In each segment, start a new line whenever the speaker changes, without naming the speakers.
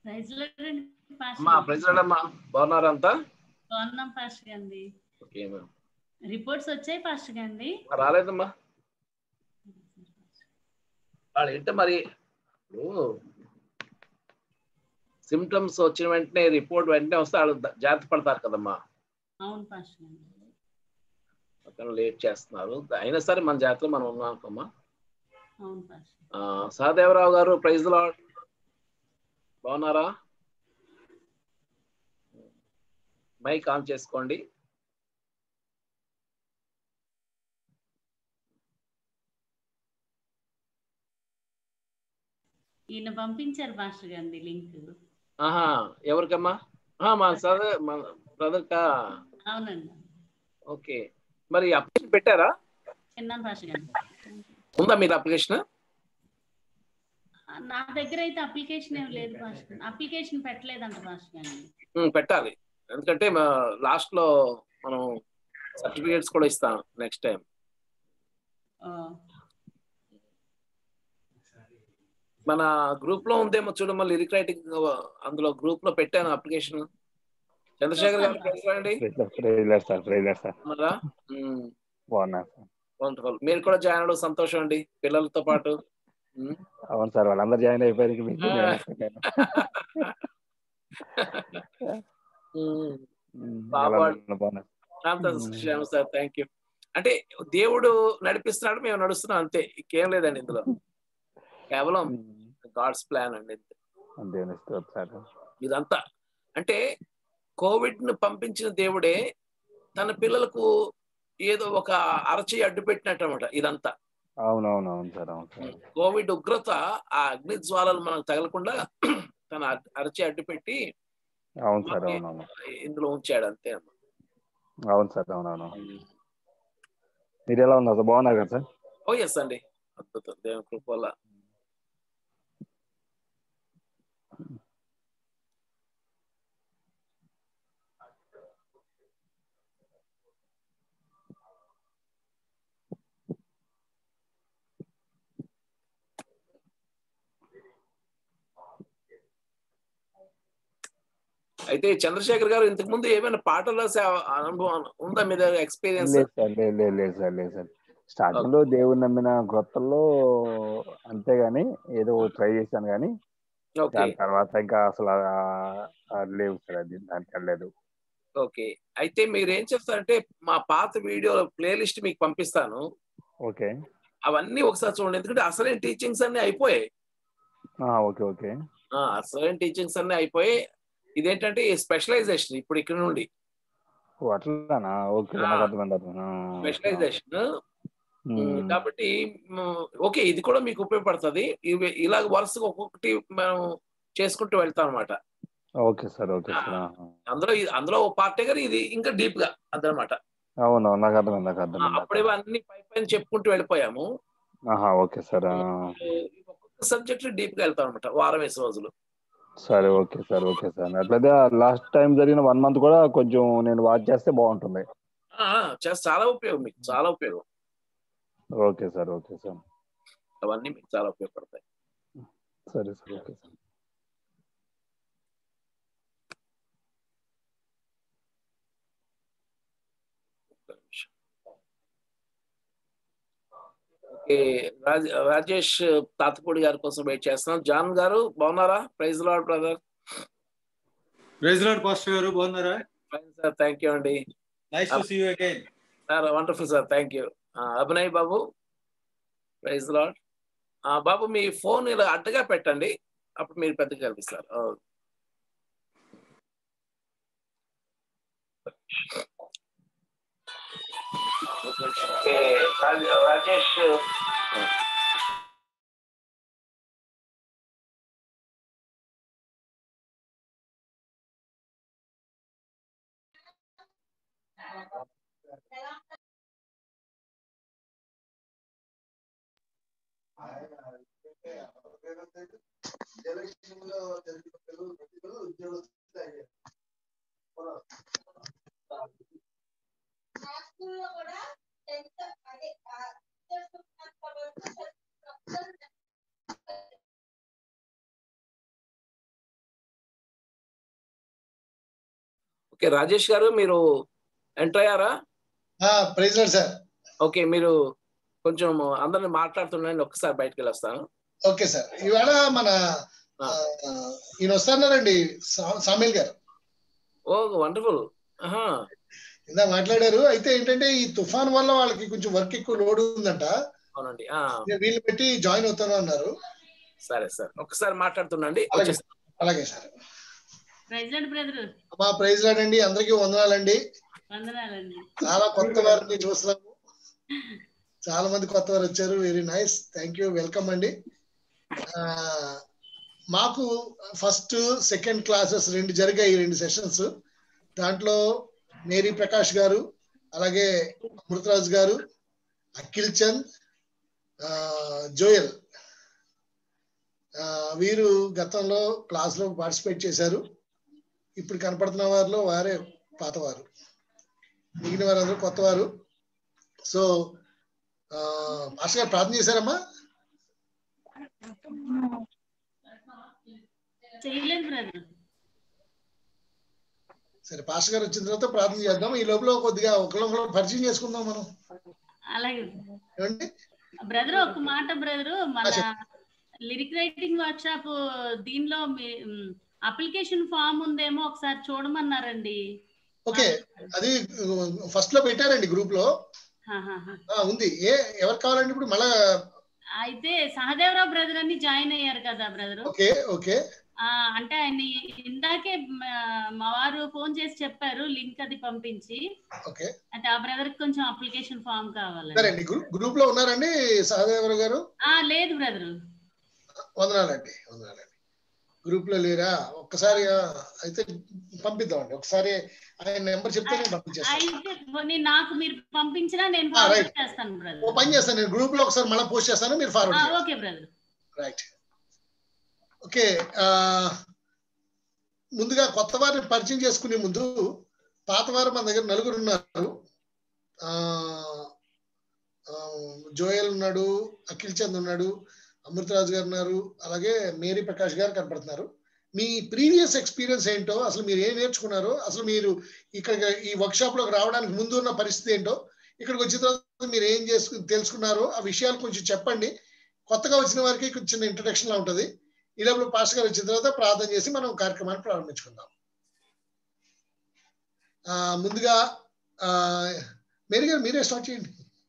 Praise lord అండి
అమ్మా
pastor.
President అమ్మా బాగున్నారంతా?
బాగున్నాం పాస్టర్ గాండి.
Okay ma'am.
రిపోర్ట్స్ వచ్చాయి పాస్టర్ గాండి.
రాలేదమ్మా. వాళ్ళు ఏంటో మరి సిమ్టమ్స్ వచ్చిన వెంటనే రిపోర్ట్ వెంటనే వస్తే వాళ్ళు జాగ్రత్త పడతారు కదమ్మా.
అవును పాస్టర్ గాండి.
అక్కడ లేట్ చేస్తున్నారు. అయినా సరే మన జాగ్రత్తలో మనం ఉన్నాం అనుకోమ్మా.
అవును పాస్టర్.
సహదేవరావు గారు ప్రైజ్ లార్డ్ బాగున్నారా? మైక్ ఆన్ చేసుకోండి.
ఈయన పంపించారు పాస్టర్ గాండి లింక్.
ఆహా ఎవరికమ్మా? మా బ్రదర్ కా?
అవునండి.
ఓకే మరి అప్లికేషన్ పెట్టారా?
విన్నాను పాస్టర్ గాండి.
ఉందా మీరు అప్లికేషన్?
నా దగ్గర అయితే అప్లికేషన్ ఏం లేదు పాస్టర్. అప్లికేషన్ పెట్టలేదంట పాస్టర్ గాండి.
పెట్టాలి, ఎందుకంటే లాస్ట్ లో మనం సర్టిఫికేట్స్ కూడా ఇస్తాం నెక్స్ట్ టైం. మన గ్రూప్ లో ఉందేమో చూడమ్మా లిరిక్ రైటింగ్, అందులో గ్రూప్ లో పెట్టాను అప్లికేషన్. చంద్రశేఖర్ గారు వండర్ఫుల్. మీరు కూడా జాయిన్ అవ్వడం సంతోషం అండి పిల్లలతో పాటు.
అవును సార్, వాళ్ళందరూ జాయిన్ అయిపోయారు.
Sir thank you. అంటే దేవుడు నడిపిస్తున్నాడు, మేము నడుస్తున్నాం అంతే, ఇంకేం లేదండి ఇందులో. కేవలం గాడ్స్ ప్లాన్ అండి ఇదంతా. అంటే కోవిడ్ ను పంపించిన దేవుడే తన పిల్లలకు ఏదో ఒక అరచేయి అడ్డు పెట్టినట్టు అనమాట ఇదంతా.
అవునవునవును సార్, అవును సార్.
కోవిడ్ ఉగ్రత ఆ అగ్ని జ్వాలలు మనకు తగలకుండా తన అరచేయి అడ్డు పెట్టి
అవును సార్, అవునవును
ఇందులో ఉంచాడు అంతే అమ్మ.
అవును సార్, అవునవును. మీరు ఎలా ఉన్నారు సార్? బాగున్నారు కదా సార్?
ఓ ఎస్ అండి, అద్భుతం, దేవుని కృప వల్ల. అయితే చంద్రశేఖర్ గారు ఇంతకు ముందు ఏమైనా పాటలు రాసే అనుభవం ఉందా మీ దగ్గర, ఎక్స్పీరియన్స్?
లేదు సార్, లేదు సార్. స్టార్టింగ్ లో దేవుని నమ్మిన కొత్తల్లో అంతేగాని ఏదో ట్రై చేశాను కానీ దాని తర్వాత ఇంకా అసలు లేవు సార్, అది దానికి వెళ్ళలేదు.
ఓకే, అయితే మీరు ఏం చేస్తారంటే మా పాత వీడియో ప్లేలిస్ట్ మీకు పంపిస్తాను.
ఓకే,
అవన్నీ ఒకసారి చూడండి, ఎందుకంటే అసలైన టీచింగ్స్ అన్ని అయిపోయాయి.
ఓకే ఓకే,
అసలైన టీచింగ్స్ అన్ని అయిపోయి ఇదేంటంటే స్పెషలైజేషన్ ఇప్పుడు ఇక్కడ నుండి.
అట్లానా? ఓకే,
స్పెషలైజేషన్ కాబట్టి ఓకే, ఇది కూడా మీకు ఉపయోగపడుతుంది. ఇలాగ వరుసగా ఒక్కొక్కటి మనం చేసుకుంటూ వెళ్తాం అనమాట.
Okay sir, okay sir.
అందులో పార్టే గానీ ఇది ఇంకా డీప్ గా అదనమాట.
అవును, నాకు అర్థమైంది.
అప్పుడే అన్ని పైన చెప్పుకుంటూ వెళ్ళిపోయాము.
Okay sir.
ఒక్కొక్క సబ్జెక్ట్ డీప్ గా వెళ్తాం అనమాట, వారం వేసే రోజులు.
సరే, ఓకే సార్. అట్లయితే లాస్ట్ టైం జరిగిన 1 month కూడా కొంచెం నేను వాచ్ చేస్తే బాగుంటుంది.
చాలా ఉపయోగం, మీకు చాలా ఉపయోగం.
ఓకే సార్,
అవన్నీ మీకు చాలా ఉపయోగపడతాయి.
సరే sir, okay sir.
Rajesh Tatapudi గారి కోసం వెయిట్ చేస్తున్నాం. జాన్ గారు బాగున్నారా? Praise Lord brother.
Praise Lord pastor గారు, బాగున్నారా?
ఫైన్ సార్, థ్యాంక్ యూ అండి.
Nice to see you again
sir. Wonderful sir, thank you. Abhinay Babu praise Lord. బాబు మీ ఫోన్ ఇలా అడ్డగా పెట్టండి, అప్పుడు మీరు పెద్దగా కనిపిస్తారు. రాజేష్ ఓకే, రాజేష్ గారు మీరు ఎంటర్ అయ్యారా?
Praise lord sir.
ఓకే, మీరు కొంచెం అందరిని మాట్లాడుతున్నాను, ఒక్కసారి బయటకు వెళ్ళొస్తాను.
Okay sir. ఇవాళ మన ఈయన వస్తున్నారండి, సామిల్ గారు.
Oh wonderful.
ఇందా మాట్లాడారు. అయితే ఏంటంటే ఈ తుఫాన్ వల్ల వాళ్ళకి కొంచెం వర్క్ ఎక్కువ లోడ్ ఉందంట.
అవునండి.
వీళ్ళు పెట్టి జాయిన్ అవుతాను అన్నారు.
సరే సార్, ఒక్కసారి మాట్లాడుతున్నాండి.
అలాగే సార్.
మా
ప్రైజ్ లార్డ్ అండి, అందరికీ వందనాలండి. చాలా కొత్త వారిని చూస్తున్నాము, చాలా మంది కొత్త వారు వచ్చారు. Very nice, thank you, welcome అండి. మాకు ఫస్ట్ సెకండ్ క్లాసెస్ 2 జరిగాయి, 2 సెషన్స్. దాంట్లో మేరీ ప్రకాష్ గారు, అలాగే అమృతరాజ్ గారు, అఖిల్ చంద్, జోయల్, వీరు గతంలో క్లాస్ లో పార్టిసిపేట్ చేశారు. ఇప్పుడు కనపడుతున్న వారిలో వారే పాతవారు, మిగిలిన వారందరూ కొత్తవారు. సో పాస్టర్ గారు ప్రార్థన చేశారమ్మా? సరే, పాస్టర్ గారు వచ్చిన తర్వాత ప్రార్థన చేద్దాం. ఈ లోపల కొద్దిగా ఒకళ్ళొకళ్ళు పరిచయం చేసుకుందాం మనం.
అలాగే బ్రదర్, ఒక మాట బ్రదర్, మన లిరిక్ రైటింగ్ వర్క్ షాప్ దీనిలో అప్లికేషన్ ఫామ్ ఉందేమో ఒకసారి చూడమన్నారండి.
ఓకే, అది ఫస్ట్ లో పెట్టారండి, గ్రూప్ లో ఉంది. ఎవరు కావాలండి ఇప్పుడు? మళ్ళా
అయితే సహదేవరావు బ్రదర్ అని జాయిన్ అయ్యారు కదా బ్రదర్.
Okay okay.
అంటే ఆయన ఇందాకే మా వారు ఫోన్ చేసి చెప్పారు, లింక్ అది పంపించి.
ఓకే,
అంటే ఆ బ్రదర్ కి కొంచెం అప్లికేషన్ ఫామ్ కావాలి.
సరేండి. గ్రూప్ లో ఉన్నారండి సహదేవరావు గారు?
లేదు బ్రదర్.
వందనాలండి, వందనాలండి. గ్రూప్ లో లేరా? ఒక్కసారి అయితే పంపిద్దామండి. ఒకసారి ఆయన నెంబర్ చెప్తే నేను పంపించేస్తాను.
నాకు మీరు పంపించినా నేను ఫార్వర్డ్ చేస్తాను బ్రదర్.
ఓ పని చేస్తాను, నేను గ్రూప్ లో ఒకసారి మళ్ళీ పోస్ట్ చేస్తాను, మీరు forward.
Okay brother.
Right. Okay, ముందుగా కొత్త వారిని పరిచయం చేసుకునే ముందు, పాతవారు మన దగ్గర 4 ఉన్నారు. జోయల్ ఉన్నాడు, అఖిల్ చంద్ ఉన్నాడు, అమృతరాజు గారు ఉన్నారు, అలాగే మేరీ ప్రకాష్ గారు కనపడుతున్నారు. మీ ప్రీవియస్ ఎక్స్పీరియన్స్ ఏంటో, అసలు మీరు ఏం నేర్చుకున్నారో, అసలు మీరు ఇక్కడ ఈ వర్క్ షాప్ లోకి రావడానికి ముందు ఉన్న పరిస్థితి ఏంటో, ఇక్కడికి వచ్చిన తర్వాత మీరు ఏం తెలుసుకున్నారో ఆ విషయాలు కొంచెం చెప్పండి. కొత్తగా వచ్చిన వారికి కొంచెం ఇంట్రడక్షన్ లా ఉంటుంది. ఈ లోపల పాస్టర్ గారు వచ్చిన తర్వాత ప్రార్థన చేసి మనం కార్యక్రమాన్ని ప్రారంభించుకుందాం. ముందుగా మేరీ గారు మీరే స్టార్ట్ చేయండి.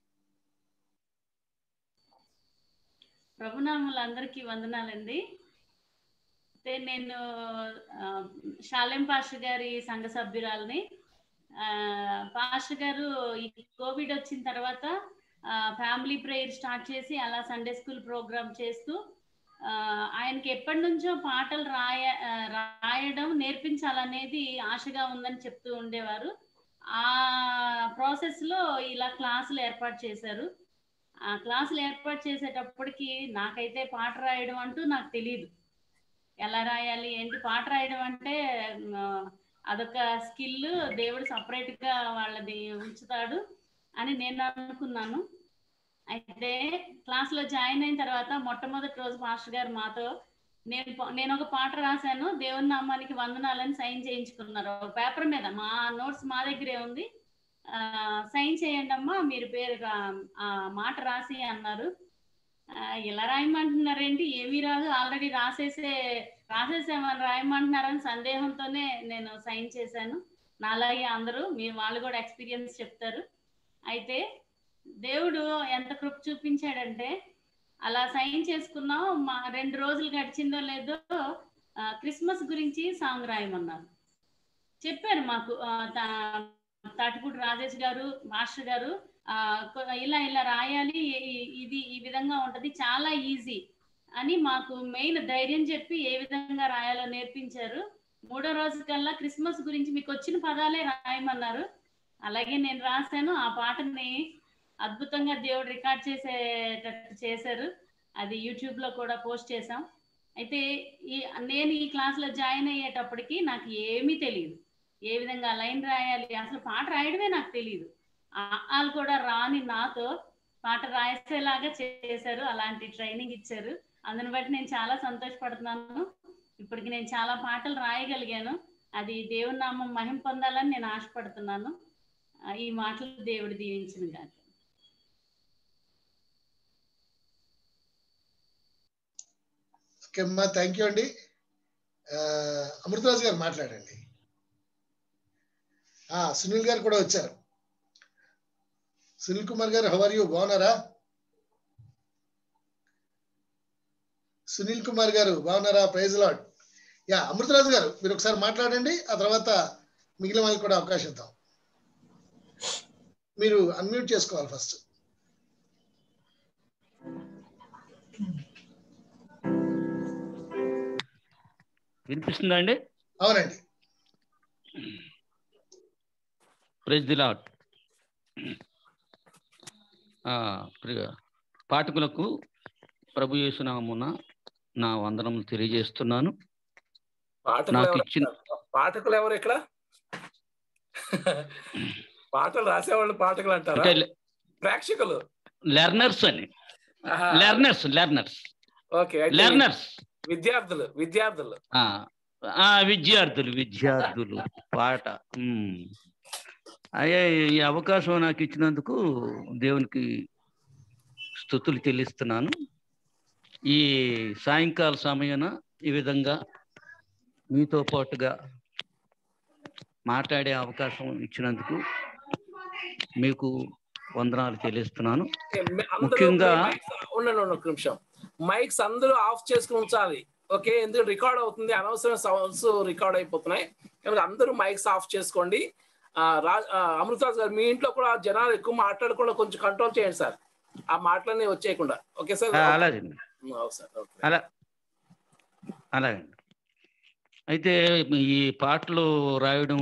ప్రభునాములందరికీ వందనాలండి. అయితే నేను షాలేం పాస్టర్ గారి సంఘ సభ్యురాలని. పాస్టర్ గారు ఈ కోవిడ్ వచ్చిన తర్వాత ఫ్యామిలీ ప్రేయర్ స్టార్ట్ చేసి అలా సండే స్కూల్ ప్రోగ్రామ్ చేస్తూ ఆయనకి ఎప్పటి నుంచో పాటలు రాయడం నేర్పించాలనేది ఆశగా ఉందని చెప్తూ ఉండేవారు. ఆ ప్రాసెస్ లో ఇలా క్లాసులు ఏర్పాటు చేశారు. ఆ క్లాసులు ఏర్పాటు చేసేటప్పటికి నాకైతే పాట రాయడం అంటూ నాకు తెలియదు. ఎలా రాయాలి ఏంటి, పాట రాయడం అంటే అదొక స్కిల్, దేవుడు సపరేట్ గా వాళ్ళది ఉంచుతాడు అని నేను అనుకున్నాను. అయితే క్లాస్ లో జాయిన్ అయిన తర్వాత మొట్టమొదటి రోజు మాస్టర్ గారు మాతో నేను ఒక పాట రాశాను, దేవుని నామానికి వందనాలని సైన్ చేయించుకున్నారు పేపర్ మీద. మా నోట్స్ మా దగ్గరే ఉంది, సైన్ చేయండి అమ్మా మీరు పేరు మాట రాసి అన్నారు. ఇలా రాయమంటున్నారేంటి, ఏమీ రాదు, ఆల్రెడీ రాసేసామని రాయమంటున్నారని సందేహంతోనే నేను సైన్ చేశాను. నాలాగే అందరూ వాళ్ళు కూడా ఎక్స్పీరియన్స్ చెప్తారు. అయితే దేవుడు ఎంత కృప చూపించాడంటే అలా సైన్ చేసుకున్నాం. 2 రోజులు గడిచిందో లేదో క్రిస్మస్ గురించి సాంగ్ రాయమన్నారు. చెప్పారు మాకు తాటిపూడి రాజేష్ గారు మాస్టర్ గారు, ఇలా రాయాలి, ఇది ఈ విధంగా ఉంటది, చాలా ఈజీ అని మాకు మెయిన్ ధైర్యం చెప్పి ఏ విధంగా రాయాలో నేర్పించారు. 3వ రోజు కల్లా క్రిస్మస్ గురించి మీకు వచ్చిన పదాలే రాయమన్నారు. అలాగే నేను రాశాను. ఆ పాటని అద్భుతంగా దేవుడు రికార్డ్ చేసేటట్టు చేశారు. అది యూట్యూబ్ లో కూడా పోస్ట్ చేసాం. అయితే నేను ఈ క్లాస్ లో జాయిన్ అయ్యేటప్పటికి నాకు ఏమీ తెలియదు, ఏ విధంగా లైన్ రాయాలి, అసలు పాట రాయడమే నాకు తెలియదు. వాళ్ళు కూడా రాని నాతో పాట రాసేలాగా చేశారు, అలాంటి ట్రైనింగ్ ఇచ్చారు. అందుని బట్టి నేను చాలా సంతోషపడుతున్నాను. ఇప్పటికి నేను చాలా పాటలు రాయగలిగాను. అది దేవుని నామం మహిమ పొందాలని నేను ఆశపడుతున్నాను. ఈ మాటలు దేవుడు దీవించిన గాక.
ఓకే అమ్మా, థ్యాంక్ యూ అండి. అమృతరాజు గారు మాట్లాడండి. సునీల్ గారు కూడా వచ్చారు. సునీల్ కుమార్ గారు, హౌ ఆర్ యూ? బాగున్నారా? సునీల్ కుమార్ గారు బాగున్నారా? Praise lord. యా, అమృతరాజు గారు మీరు ఒకసారి మాట్లాడండి, ఆ తర్వాత మిగిలిన వాళ్ళకి కూడా అవకాశం ఇద్దాం. మీరు అన్మ్యూట్ చేసుకోవాలి ఫస్ట్.
వినిపిస్తుందా అండి?
అవునండి.
Praise the Lord. పాఠకులకు ప్రభు యేసు నామమున నా వందనములు తెలియజేస్తున్నాను. నాకు ఇచ్చిన
పాఠకులు ఎవరు ఇక్కడ? పాటలు రాసేవాళ్ళు పాఠకులు అంటారా? ప్రేక్షకులు,
లెర్నర్స్ అని. లెర్నర్స్
ఓకే, విద్యార్థులు
విద్యార్థులు పాట. అయ్యా, ఈ అవకాశం నాకు ఇచ్చినందుకు దేవునికి స్తుతులు చెల్లిస్తున్నాను. ఈ సాయంకాల సమయాన ఈ విధంగా మీతో పాటుగా మాట్లాడే అవకాశం ఇచ్చినందుకు మీకు వందనాలు చెల్లిస్తున్నాను. ముఖ్యంగా
నిమిషం మైక్స్ అందరూ ఆఫ్ చేసుకుని ఉంచాలి. ఓకే, ఎందుకంటే రికార్డ్ అవుతుంది, అనవసరమైన సౌండ్స్ రికార్డ్ అయిపోతున్నాయి కనుక అందరూ మైక్స్ ఆఫ్ చేసుకోండి. అమృతరాజు గారు, మీ ఇంట్లో కూడా జనాలు ఎక్కువ మాట్లాడకుండా కొంచెం కంట్రోల్ చేయండి సార్, ఆ మాటలన్నీ వచ్చేయకుండా. Okay sir?
అలాగే అయితే ఈ పాటలు రాయడం,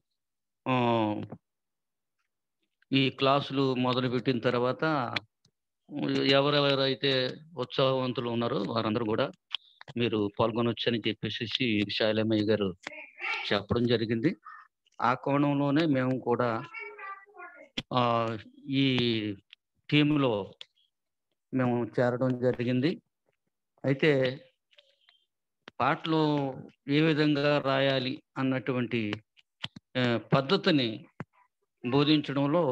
ఈ క్లాసులు మొదలుపెట్టిన తర్వాత ఎవరెవరైతే ఉత్సాహవంతులు ఉన్నారో వారందరూ కూడా మీరు పాల్గొనొచ్చని చెప్పేసి శైలమయ్య గారు చెప్పడం జరిగింది. ఆ కోణంలోనే మేము కూడా ఈ టీంలో మేము చేరడం జరిగింది. అయితే పాటలు ఏ విధంగా రాయాలి అన్నటువంటి పద్ధతిని బోధించడంలో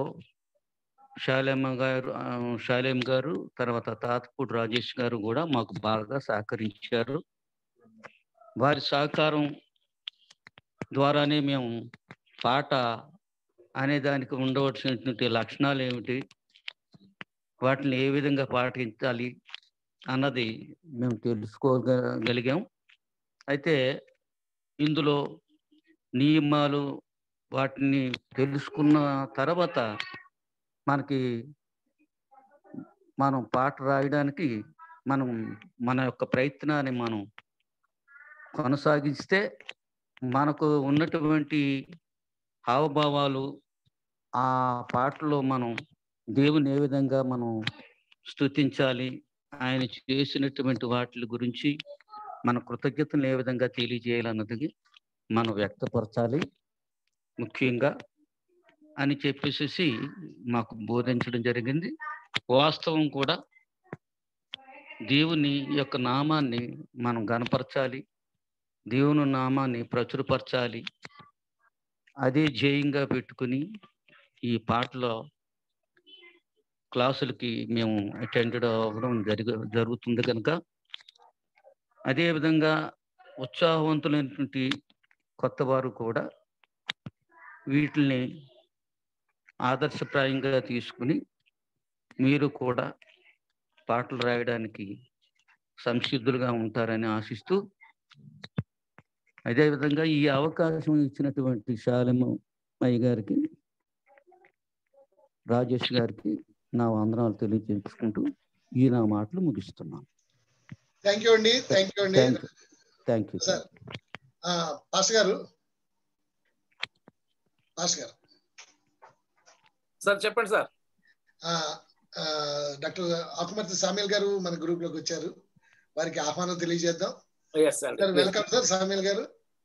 శాలేం గారు తర్వాత తాతపూడి రాజేష్ గారు కూడా మాకు బాగా సహకరించారు. వారి సహకారం ద్వారానే మేము పాట అనే దానికి ఉండవలసినటువంటి లక్షణాలు ఏమిటి, వాటిని ఏ విధంగా పాటించాలి అన్నది మేము తెలుసుకోగలిగాం. అయితే ఇందులో నియమాలు వాటిని తెలుసుకున్న తర్వాత మనం పాట రాయడానికి మన యొక్క ప్రయత్నాన్ని మనం కొనసాగిస్తే మనకు ఉన్నటువంటి హావభావాలు ఆ పాటలో మనం దేవుని ఏ విధంగా మనం స్తుతించాలి, ఆయన చేసినటువంటి వాటి గురించి మన కృతజ్ఞతను ఏ విధంగా తెలియజేయాలన్నది మనం వ్యక్తపరచాలి ముఖ్యంగా అని చెప్పేసి మాకు బోధించడం జరిగింది. వాస్తవం కూడా దేవుని యొక్క నామాన్ని మనం గణపరచాలి, దేవుని నామాన్ని ప్రచురపరచాలి. అదే ధ్యేయంగా పెట్టుకుని ఈ పాటలో క్లాసులకి మేము అటెండెడ్ అవ్వడం జరుగుతుంది కనుక, అదేవిధంగా ఉత్సాహవంతులైనటువంటి కొత్త వారు కూడా వీటిని ఆదర్శప్రాయంగా తీసుకుని మీరు కూడా పాటలు రాయడానికి సంసిద్ధులుగా ఉంటారని ఆశిస్తూ, అదేవిధంగా ఈ అవకాశం ఇచ్చినటువంటి శాలమయ్య గారికి, రాజేష్ గారికి నా వందనాలు తెలియజేసుకుంటూ ఈ నా మాటలు ముగిస్తున్నాను.
థ్యాంక్ యూ అండి.
Thank you
sir. పాస్టర్ గారు
సార్ చెప్పండి సార్.
డాక్టర్ ఆకుమర్తి సామ్యుల్ గారు మన గ్రూప్ లోకి వచ్చారు, వారికి ఆహ్వానం తెలియజేద్దాం. వెల్కమ్ సార్ సామ్యుల్ గారు.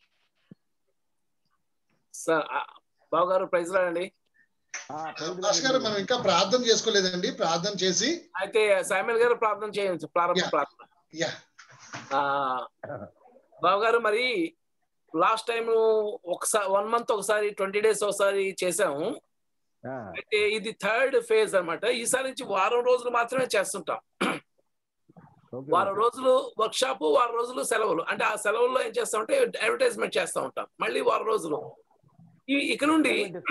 సార్ బాబు గారు ప్రైజ్ రాయండి.
పాస్టర్ గారు మనం ఇంకా ప్రార్థన చేసుకోలేదండి, ప్రార్థన చేసి
అయితే సామ్యుల్ గారు ప్రార్థన చేయండి, ప్రారంభ ప్రార్థన. బాబు గారు, మరి లాస్ట్ టైం ఒకసారి 1 month ఒకసారి 20 days ఒకసారి చేసాము. అయితే ఇది 3rd phase అన్నమాట. ఈసారి నుంచి వారం రోజులు మాత్రమే చేస్తుంటాం. వారం రోజులు వర్క్ షాప్, వారం రోజులు సెలవులు. అంటే ఆ సెలవుల్లో ఏం చేస్తామంటే అడ్వర్టైజ్మెంట్ చేస్తూ ఉంటాం. మళ్ళీ వారం రోజులు ఇక నుండి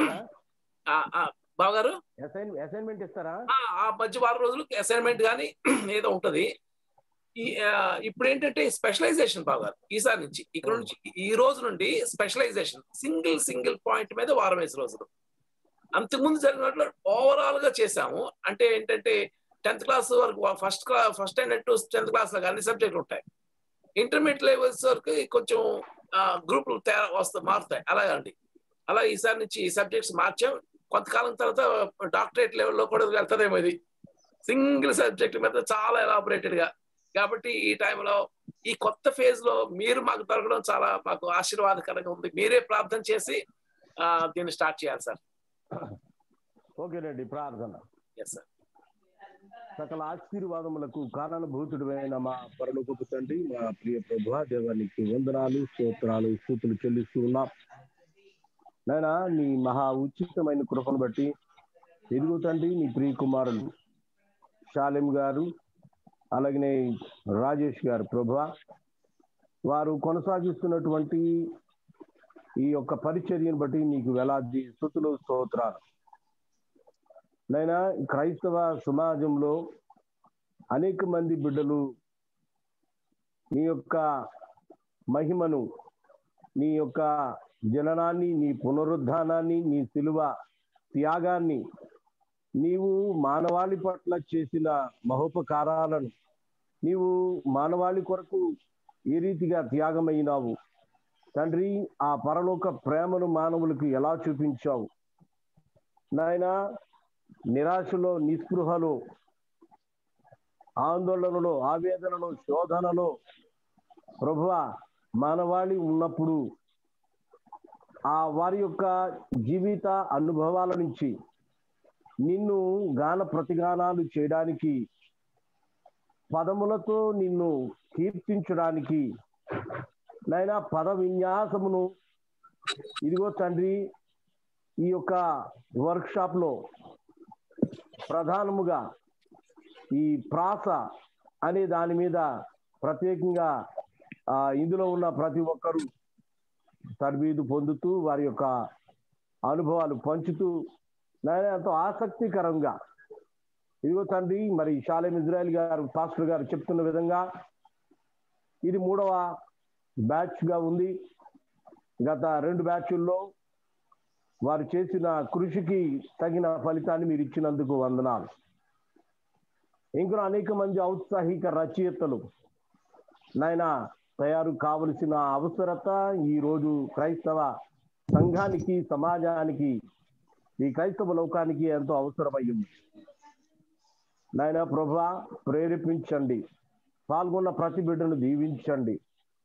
బావగారు
అసైన్మెంట్ ఇస్తారా?
ఆ మధ్య వారం రోజులు అసైన్మెంట్ కానీ ఏదో ఉంటది. ఇప్పుడు ఏంటంటే స్పెషలైజేషన్ బావగారు ఈసారి నుంచి ఇక్కడ నుంచి ఈ రోజు నుండి స్పెషలైజేషన్ సింగిల్ పాయింట్ మీద వారం వేసే రోజులు. అంతకుముందు జరిగినట్లు ఓవరాల్ గా చేసాము. అంటే ఏంటంటే 10th class వరకు first standard to 10th class లాగా అన్ని సబ్జెక్టులు ఉంటాయి. ఇంటర్మీడియట్ లెవెల్స్ వరకు కొంచెం గ్రూపులు మారుతాయి. అలాగండి. అలా ఈసారి నుంచి ఈ సబ్జెక్ట్స్ మార్చాం. కొంతకాలం తర్వాత డాక్టరేట్ లెవెల్లో కూడా వెళ్తుందేమో ఇది సింగిల్ సబ్జెక్ట్ మీద చాలా ఎలాబొరేటెడ్ గా. కాబట్టి ఈ టైంలో ఈ కొత్త ఫేజ్ లో మీరు మాకు దొరకడం చాలా మాకు ఆశీర్వాదకరంగా ఉంది. మీరే ప్రార్థన చేసి దీన్ని స్టార్ట్ చేయాలి సార్.
ఓకేనండి. ప్రార్థన.
Yes sir.
సకల ఆశీర్వాదములకు కారణభూతుడైన మా పరలోకపు తండ్రి, మా ప్రియ ప్రభువా, దేవానికి వందనాలు, స్తోత్రాలు, స్తుతులు చెల్లిస్తూ ఉన్నాం. నాయనా, నీ మహా ఉచితమైన కృపను బట్టి ఎదుగు తండ్రి, నీ ప్రియ కుమారులు షాలెం గారు అలాగనే రాజేష్ గారు ప్రభువా, వారు కొనసాగిస్తున్నటువంటి ఈ యొక్క పరిచర్యను బట్టి నీకు వేలాది స్తుతులు, స్తోత్రాలు. నైనా, క్రైస్తవ సమాజంలో అనేక మంది బిడ్డలు నీ యొక్క మహిమను, నీ యొక్క జననాన్ని, నీ పునరుద్ధానాన్ని, నీ శిలువ త్యాగాన్ని, నీవు మానవాళి పట్ల చేసిన మహోపకారాలను, నీవు మానవాళి కొరకు ఏ రీతిగా త్యాగమైనావు తండ్రి, ఆ పరలోక ప్రేమను మానవులకు ఎలా చూపించావు నాయనా. నిరాశలో, నిస్పృహలో, ఆందోళనలో, ఆవేదనలో, శోధనలో ప్రభువా మానవాళి ఉన్నప్పుడు ఆ వారి యొక్క జీవిత అనుభవాల నుంచి నిన్ను గాన ప్రతిగానాలు చేయడానికి, పదములతో నిన్ను కీర్తించడానికి నాయనా పద విన్యాసమును ఇదిగో తండ్రి ఈ యొక్క వర్క్ షాప్ లో ప్రధానముగా ఈ ప్రాస అనే దాని మీద ప్రత్యేకంగా ఇందులో ఉన్న ప్రతి ఒక్కరూ తర్బీదు పొందుతూ వారి యొక్క అనుభవాలు పంచుతూ నాయన ఎంతో ఆసక్తికరంగా ఇదిగో తండ్రి మరి షాలెం ఇజ్రాయెల్ గారు పాస్టర్ గారు చెప్తున్న విధంగా ఇది 3వ బ్యాచ్ గా ఉంది. గత 2 బ్యాచ్ల్లో వారు చేసిన కృషికి తగిన ఫలితాన్ని మీరు ఇచ్చినందుకు వందనాలు. ఇంకా అనేక మంది ఔత్సాహిక రచయితలు నాయన తయారు కావలసిన అవసరత ఈ రోజు క్రైస్తవ సంఘానికి, సమాజానికి, ఈ క్రైస్తవ లోకానికి ఎంతో అవసరమయ్యింది. నాయన ప్రభువా ప్రేరేపించండి, పాల్గొన్న ప్రతి బిడ్డను దీవించండి.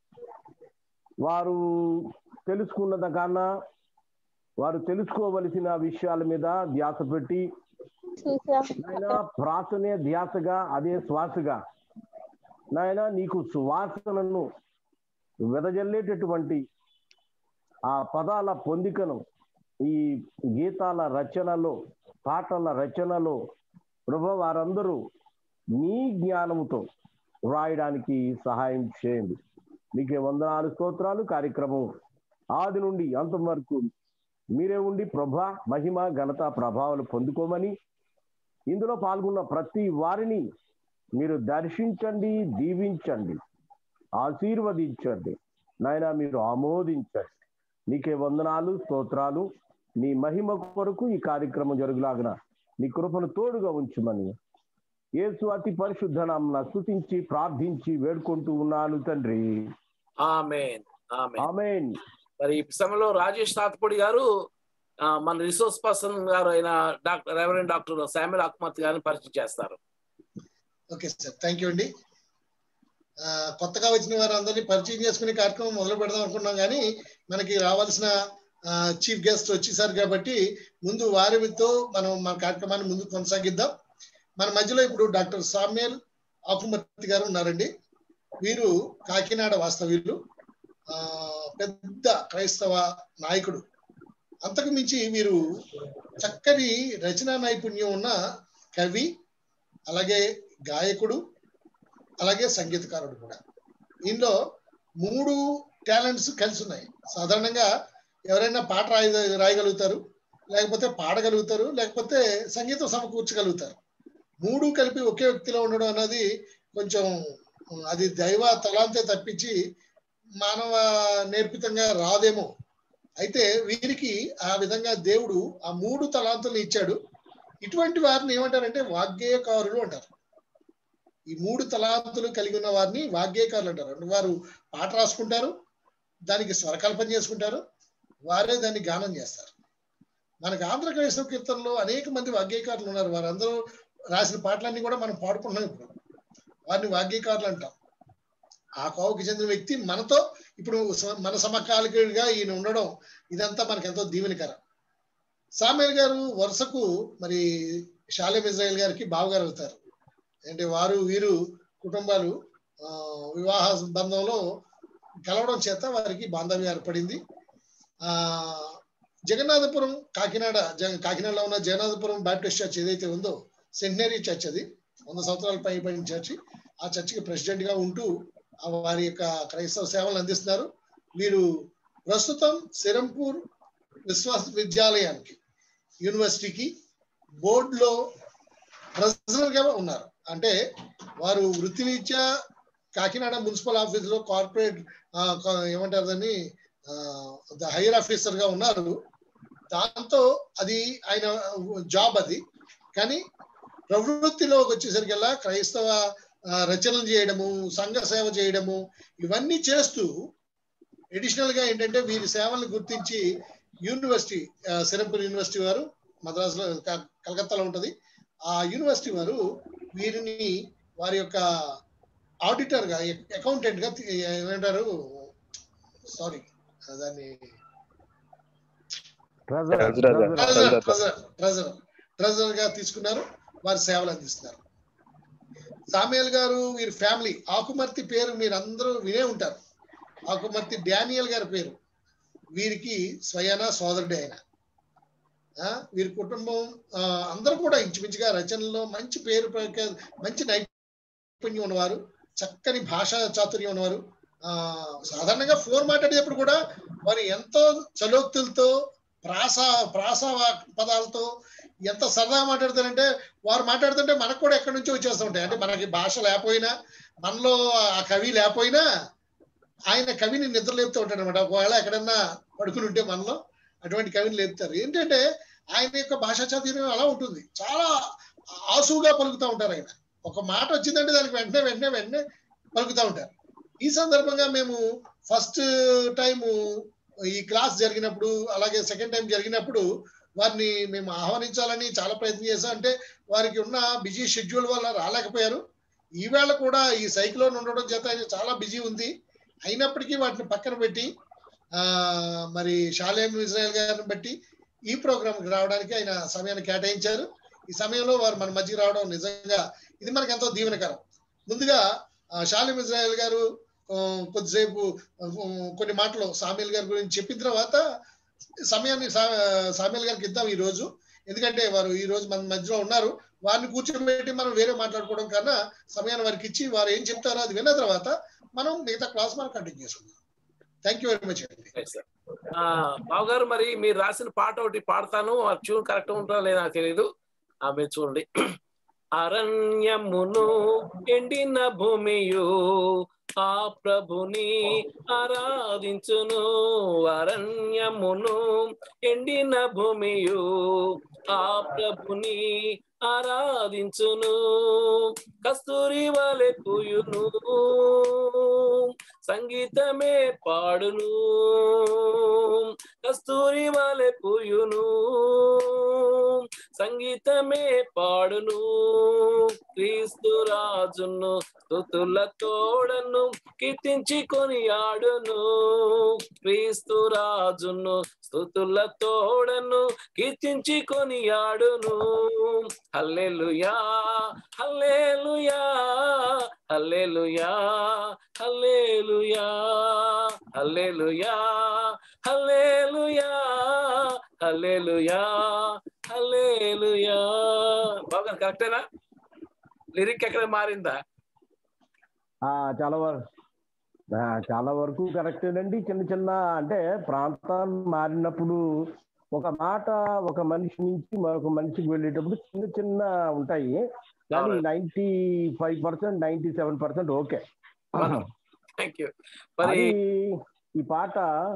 వారు తెలుసుకున్నద కన్నా వారు తెలుసుకోవలసిన విషయాల మీద ధ్యాస పెట్టి నాయన ప్రాసనే ధ్యాసగా, అదే శ్వాసగా నాయన నీకు సువాసనను వెదజల్లేటటువంటి ఆ పదాల పొందికను ఈ గీతాల రచనలో, పాటల రచనలో ప్రభువా వారందరూ నీ జ్ఞానముతో వ్రాయడానికి సహాయం చేయండి. నీకే వందనాలు, స్తోత్రాలు. కార్యక్రమం ఆది నుండి అంతం వరకు మీరే ఉండి ప్రభా మహిమ, ఘనత, ప్రభావాలు పొందుకోమని, ఇందులో పాల్గొన్న ప్రతి వారిని మీరు దర్శించండి, దీవించండి, ఆశీర్వదించండి నాయన, మీరు ఆమోదించండి. నీకే వందనాలు, స్తోత్రాలు. నీ మహిమ కొరకు ఈ కార్యక్రమం జరుగులాగిన నీ కృపను తోడుగా ఉంచుమని యేసు అతి పరిశుద్ధ నామమున స్తుతించి ప్రార్థించి వేడుకుంటూ ఉన్నాను తండ్రి.
ఆమేన్.
ఆమేన్.
మరి ఈ సమయంలో రాజేష్ తాతపూడి గారు మన రిసోర్స్ పర్సన్ గారు అయిన రెవరెండ్ డాక్టర్ శామ్యుల్ అహ్మద్ గారిని పరిచయం చేస్తారు.
ఓకే సార్, థ్యాంక్ యూ అండి. కొత్తగా వచ్చిన వారు అందరినీ పరిచయం చేసుకునే కార్యక్రమం మొదలు పెడదాం అనుకున్నాం, కానీ మనకి రావాల్సిన చీఫ్ గెస్ట్ వచ్చేసారు కాబట్టి ముందు వారితో మనం మన కార్యక్రమాన్ని ముందు కొనసాగిద్దాం. మన మధ్యలో ఇప్పుడు డాక్టర్ శామ్యుల్ అహ్మద్ గారు ఉన్నారండి. వీరు కాకినాడ వాస్తవ్యులు. పెద్ద క్రైస్తవ నాయకుడు. అంతకు మించి వీరు చక్కని రచనా నైపుణ్యం ఉన్న కవి, అలాగే గాయకుడు, అలాగే సంగీతకారుడు కూడా. దీనిలో 3 టాలెంట్స్ కలిసి ఉన్నాయి. సాధారణంగా ఎవరైనా పాట రాయగలుగుతారు, లేకపోతే పాడగలుగుతారు, లేకపోతే సంగీతం సమకూర్చగలుగుతారు. 3 కలిపి ఒకే వ్యక్తిలో ఉండడం అన్నది కొంచెం అది దైవ తలాంతే తప్పించి మానవ నేర్పితంగా రాదేమో. అయితే వీరికి ఆ విధంగా దేవుడు ఆ 3 తలాంతులు ఇచ్చాడు. ఇటువంటి వారిని ఏమంటారంటే వాగ్గేయకారులు అంటారు. ఈ 3 తలాంతులు కలిగి ఉన్న వారిని వాగ్గేయకారులు అంటారు. వారు పాట రాసుకుంటారు, దానికి స్వరకల్పన చేసుకుంటారు, వారే దాన్ని గానం చేస్తారు. మనకు ఆంధ్ర క్రైస్తవ కీర్తనలో అనేక మంది వాగ్గేయకారులు ఉన్నారు. వారందరూ రాసిన పాటలన్నీ కూడా మనం పాడుకుంటున్నాం. ఇప్పుడు వారిని వాగ్గేయకారులు అంటాం. ఆ కోవకి చెందిన వ్యక్తి మనతో ఇప్పుడు మన సమకాలికుడిగా ఈయన ఉండడం ఇదంతా మనకు ఎంతో దీవెనకరం. సామ్యూయల్ గారు వరుసకు మరి షాలేం ఇజ్రాయేల్ గారికి బావగారు అవుతారు. అంటే వీరు కుటుంబాలు వివాహ బంధంలో కలవడం చేత వారికి బాంధవ్యం ఏర్పడింది. జగన్నాథపురం కాకినాడలో ఉన్న జగన్నాథపురం బాప్టిస్ట్ చర్చ్ ఏదైతే ఉందో, సెంటనరీ చర్చ్, అది 100 సంవత్సరాల పైబడిన చర్చి. ఆ చర్చికి ప్రెసిడెంట్ గా ఉంటూ వారి యొక్క క్రైస్తవ సేవలు అందిస్తున్నారు. వీరు ప్రస్తుతం సిరంపూర్ విశ్వవిద్యాలయానికి యూనివర్సిటీకి బోర్డులో ట్రెజరర్ గా ఉన్నారు. అంటే వారు వృత్తిరీత్యా కాకినాడ మున్సిపల్ ఆఫీసులో కార్పొరేట్ ఏమంటారు దాన్ని హైయర్ ఆఫీసర్ గా ఉన్నారు. దాంతో అది ఆయన జాబ్ అది. కానీ ప్రవృత్తిలోకి వచ్చేసరికల్లా క్రైస్తవ రచనలు చేయడము, సంఘ సేవ చేయడము, ఇవన్నీ చేస్తూ అడిషనల్ గా ఏంటంటే వీరి సేవలను గుర్తించి యూనివర్సిటీ, సిరంపూర్ యూనివర్సిటీ వారు, మద్రాసులో కలకత్తాలో ఉంటది, ఆ యూనివర్సిటీ వారు వీరిని వారి యొక్క ఆడిటర్ గా, అకౌంటెంట్ గా ఏమంటారు, సారీ దాన్ని ట్రెజరర్ గా తీసుకున్నారు. వారి సేవలు అందిస్తున్నారు. సామ్యూయల్ గారు వీరి ఫ్యామిలీ ఆకుమర్తి పేరు మీరు అందరూ వినే ఉంటారు. ఆకుమర్తి డానియల్ గారి పేరు వీరికి స్వయాన సోదరుడే ఆయన. వీరి కుటుంబం అందరూ కూడా ఇంచుమించుగా రచనల్లో మంచి పేరు, మంచి నైపుణ్యం ఉన్నవారు, చక్కని భాషా చాతుర్యం ఉన్నవారు. సాధారణంగా ఫోన్ మాట్లాడేటప్పుడు కూడా వారు ఎంతో చలోక్తులతో, ప్రాస పదాలతో ఎంత సరదాగా మాట్లాడతారంటే, వారు మాట్లాడుతుంటే మనకు కూడా ఎక్కడి నుంచో వచ్చేస్తూ ఉంటాయి. అంటే మనకి భాష లేకపోయినా, మనలో ఆ కవి లేకపోయినా ఆయన కవిని నిద్ర లేపుతూ ఉంటాడు అనమాట. ఒకవేళ ఎక్కడన్నా పడుకుని ఉంటే మనలో అటువంటి కవిని లేపుతారు. ఏంటంటే ఆయన యొక్క భాషా చాతుర్యం అలా ఉంటుంది. చాలా ఆసువుగా పలుకుతూ ఉంటారు. ఆయన ఒక మాట వచ్చిందంటే దానికి వెంటనే పలుకుతూ ఉంటారు. ఈ సందర్భంగా మేము ఫస్ట్ టైం ఈ క్లాస్ జరిగినప్పుడు, అలాగే సెకండ్ టైం జరిగినప్పుడు వారిని మేము ఆహ్వానించాలని చాలా ప్రయత్నం చేశాం. అంటే వారికి ఉన్న బిజీ షెడ్యూల్ వల్ల రాలేకపోయారు. ఈవేళ కూడా ఈ సైక్లోన్ ఉండడం చేత ఆయన చాలా బిజీ ఉంది. అయినప్పటికీ వాటిని పక్కన పెట్టి మరి షాలేం ఇజ్రాయేల్ గారిని బట్టి ఈ ప్రోగ్రాంకి రావడానికి ఆయన సమయాన్ని కేటాయించారు. ఈ సమయంలో వారు మన మధ్యకి రావడం నిజంగా ఇది మనకు ఎంతో దీవెనకరం. ముందుగా షాలేం ఇజ్రాయేల్ గారు కొద్దిసేపు కొన్ని మాటలు సామ్యూయల్ గారి గురించి చెప్పిన తర్వాత సమయాన్ని సామ్యూయల్ గారికి ఇద్దాం ఈ రోజు. ఎందుకంటే వారు ఈ రోజు మన మధ్యలో ఉన్నారు. వారిని కూర్చోబెట్టి మనం వేరే మాట్లాడుకోవడం కన్నా సమయాన్ని వారికి ఇచ్చి వారు ఏం చెప్తారో అది విన్న తర్వాత మనం మిగతా క్లాస్ మనం కంటిన్యూ చేసుకుందాం. థ్యాంక్ యూ వెరీ మచ్ అండి.
బాబు గారు, మరి మీరు రాసిన పాట ఒకటి పాడతాను. ఆ ట్యూన్ కరెక్ట్ ఉంటుందో లేదా నాకు తెలియదు. మీరు చూడండి. అరణ్యమును ఎండిన భూమియు ఆ ప్రభుని ఆరాధించును. అరణ్యమును ఎండిన భూమియు ఆ ప్రభుని ఆరాధించును. కస్తూరి వలె పూయును, సంగీతమే పాడును. కస్తూరి వలె పూయును, సంగీతమే పాడును. క్రీస్తు రాజును స్తుతుల తోడను కీర్తించి కొనియాడును. క్రీస్తు రాజును స్తుతుల తోడను కీర్తించి కొనియాడును. హల్లెలూయా హల్లెలూయా హల్లెలూయా హల్లెలూయా హల్లెలూయా హల్లెలూయా హల్లెలూయా హల్లెలూయా. బాగా కరెక్టేనా? లిరిక్ ఎక్కడ మారిందా?
చాలా వరకు కరెక్టేనండి. చిన్న చిన్న అంటే ప్రాంతాలు మారినప్పుడు ఒక మాట ఒక మనిషి నుంచి మరొక మనిషికి వెళ్ళేటప్పుడు చిన్న చిన్న ఉంటాయి, కానీ 95%, 97% ఓకే. అది ఈ పాట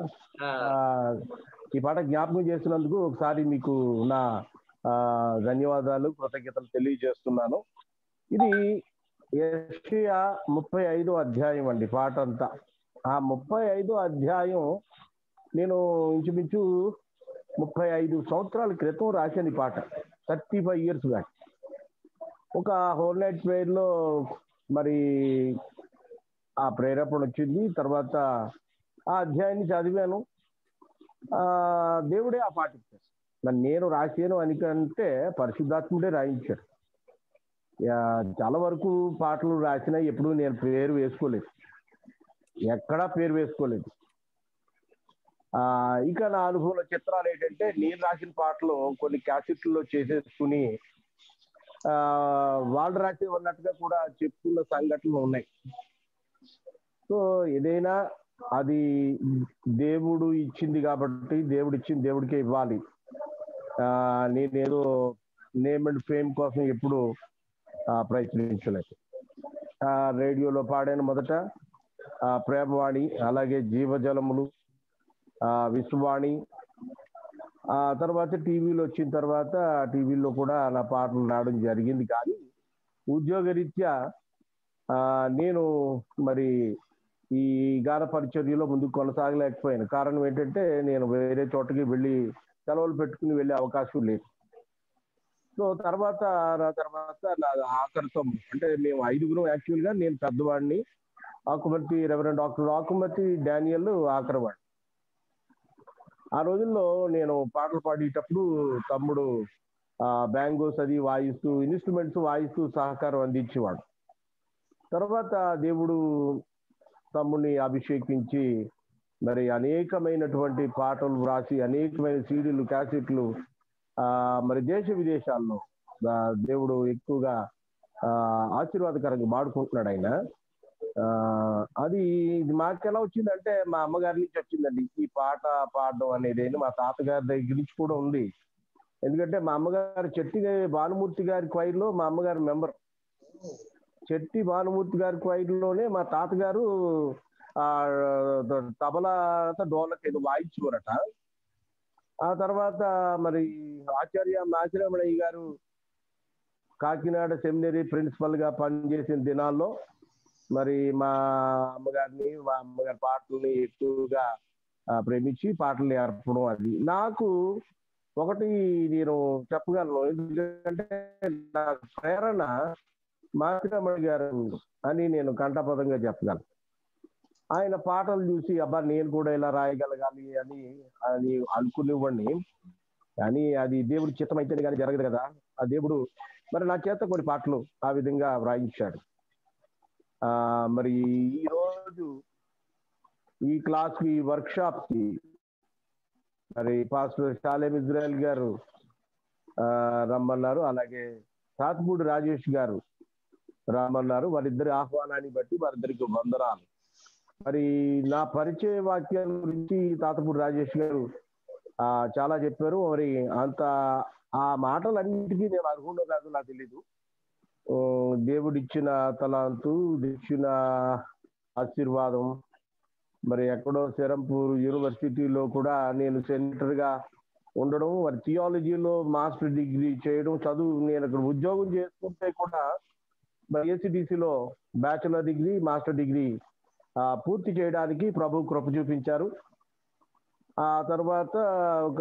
జ్ఞాపకం చేసినందుకు ఒకసారి మీకు నా ధన్యవాదాలు, కృతజ్ఞతలు తెలియజేస్తున్నాను. ఇది యెషయా 35వ అధ్యాయం అండి పాట అంతా. ఆ 35వ అధ్యాయం నేను ఇంచుమించు 35 సంవత్సరాల క్రితం రాశాను ఈ పాట, 35 years బ్యాక్. ఒక హోల్ నైట్ ప్రేయర్ లో మరి ఆ ప్రేరేపణ వచ్చింది. తర్వాత ఆ అధ్యాయాన్ని చదివాను. దేవుడే ఆ పాట ఇచ్చారు. నేను రాశాను అని కంటే పరిశుద్ధాత్ముడే రాయించాడు. చాలా వరకు పాటలు రాసినా ఎప్పుడు నేను పేరు వేసుకోలేదు, ఎక్కడా పేరు వేసుకోలేదు. ఇక నా అనుభవంలో చిత్రాలు ఏంటంటే, నేను రాసిన పాటలు కొన్ని క్యాసెట్లలో చేసేసుకుని వాళ్ళు రాసి ఉన్నట్టుగా కూడా చెప్పుకున్న సంఘటనలు ఉన్నాయి. సో ఏదైనా అది దేవుడు ఇచ్చింది కాబట్టి దేవుడు ఇచ్చింది దేవుడికే ఇవ్వాలి. నేనేదో నేమ్ అండ్ ఫేమ్ కోసం ఎప్పుడు ప్రయత్నించలేదు. రేడియోలో పాడాను మొదట ప్రేమవాణి, అలాగే జీవజలములు, విశ్వవాణి. ఆ తర్వాత టీవీలో వచ్చిన తర్వాత టీవీలో కూడా నా పాటలు రావడం జరిగింది. కానీ ఉద్యోగరీత్యా నేను మరి ఈ గాన పరిచర్యలో ముందుకు కొనసాగలేకపోయాను. కారణం ఏంటంటే నేను వేరే చోటకి వెళ్ళి సెలవులు పెట్టుకుని వెళ్ళే అవకాశం లేదు. సో తర్వాత నా ఆఖరి తమ్ముడు, అంటే మేము 5గురం యాక్చువల్గా, నేను పెద్దవాడిని, Akumarthi reverend doctor Akumarthi Daniel ఆఖరివాడు. ఆ రోజుల్లో నేను పాటలు పాడేటప్పుడు తమ్ముడు బ్యాంగోస్ అది వాయిస్తూ, ఇన్స్ట్రుమెంట్స్ వాయిస్తూ సహకారం అందించేవాడు. తర్వాత దేవుడు తమ్ముడిని అభిషేకించి మరి అనేకమైనటువంటి పాటలు వ్రాసి అనేకమైన సీడీలు, క్యాసెట్లు మరి దేశ విదేశాల్లో దేవుడు ఎక్కువగా ఆశీర్వాదకరంగా వాడుకుంటున్నాడు ఆయన. అది మాకెలా వచ్చిందంటే మా అమ్మగారి నుంచి వచ్చిందండి ఈ పాట పాడడం అనేది. మా తాతగారి దగ్గర నుంచి కూడా ఉంది. ఎందుకంటే మా అమ్మగారు చెట్టి భానుమూర్తి గారి క్వైర్లో మా అమ్మగారు మెంబర్. చెట్టి భానుమూర్తి గారి క్వైర్లోనే మా తాతగారు తబలా డోలక్ ఏదో వాయించుకోరట. ఆ తర్వాత మరి ఆచార్య మాచిరామణయ్య గారు కాకినాడ సెమినరీ ప్రిన్సిపల్ గా పనిచేసిన దినాల్లో మరి మా అమ్మగారి పాటల్ని ఎక్కువగా ప్రేమించి పాటలు నేర్పడం, అది నాకు ఒకటి నేను చెప్పగలను. ఎందుకంటే నాకు ప్రేరణ మాచిరామణి గారు అని నేను కంఠపదంగా చెప్పగలను. ఆయన పాటలు చూసి అబ్బా నేను కూడా ఇలా రాయగలగాలి అని అనుకునేవాడిని. కానీ అది దేవుడి చిత్తం అయితే కానీ జరగదు కదా. ఆ దేవుడు మరి నా చేత కొన్ని పాటలు ఆ విధంగా వ్రాయించాడు. మరి ఈరోజు ఈ క్లాస్ కి వర్క్ షాప్ కి మరి పాస్టర్ షాలేం ఇజ్రాయెల్ గారు రమ్మన్నారు, అలాగే తాతపూడి రాజేష్ గారు రమ్మన్నారు. వారిద్దరి ఆహ్వానాన్ని బట్టి వారిద్దరికి వందనాలు. మరి నా పరిచయ వాక్యాల గురించి తాతపూడి రాజేష్ గారు చాలా చెప్పారు. మరి అంత ఆ మాటలన్నిటికీ నేను అర్హుండో కాదు నాకు తెలీదు. దేవుడిచ్చిన తలాంతు, ఇచ్చిన ఆశీర్వాదం. మరి ఎక్కడో సెరంపూర్ యూనివర్సిటీలో కూడా నేను సెనేటర్గా ఉండడం, మరి థియాలజీలో మాస్టర్ డిగ్రీ చేయడం, చదువు నేను అక్కడ ఉద్యోగం చేసుకుంటే కూడా మరి ఏసీడీసీలో బ్యాచిలర్ డిగ్రీ, మాస్టర్ డిగ్రీ పూర్తి చేయడానికి ప్రభు కృప చూపించారు. ఆ తర్వాత ఒక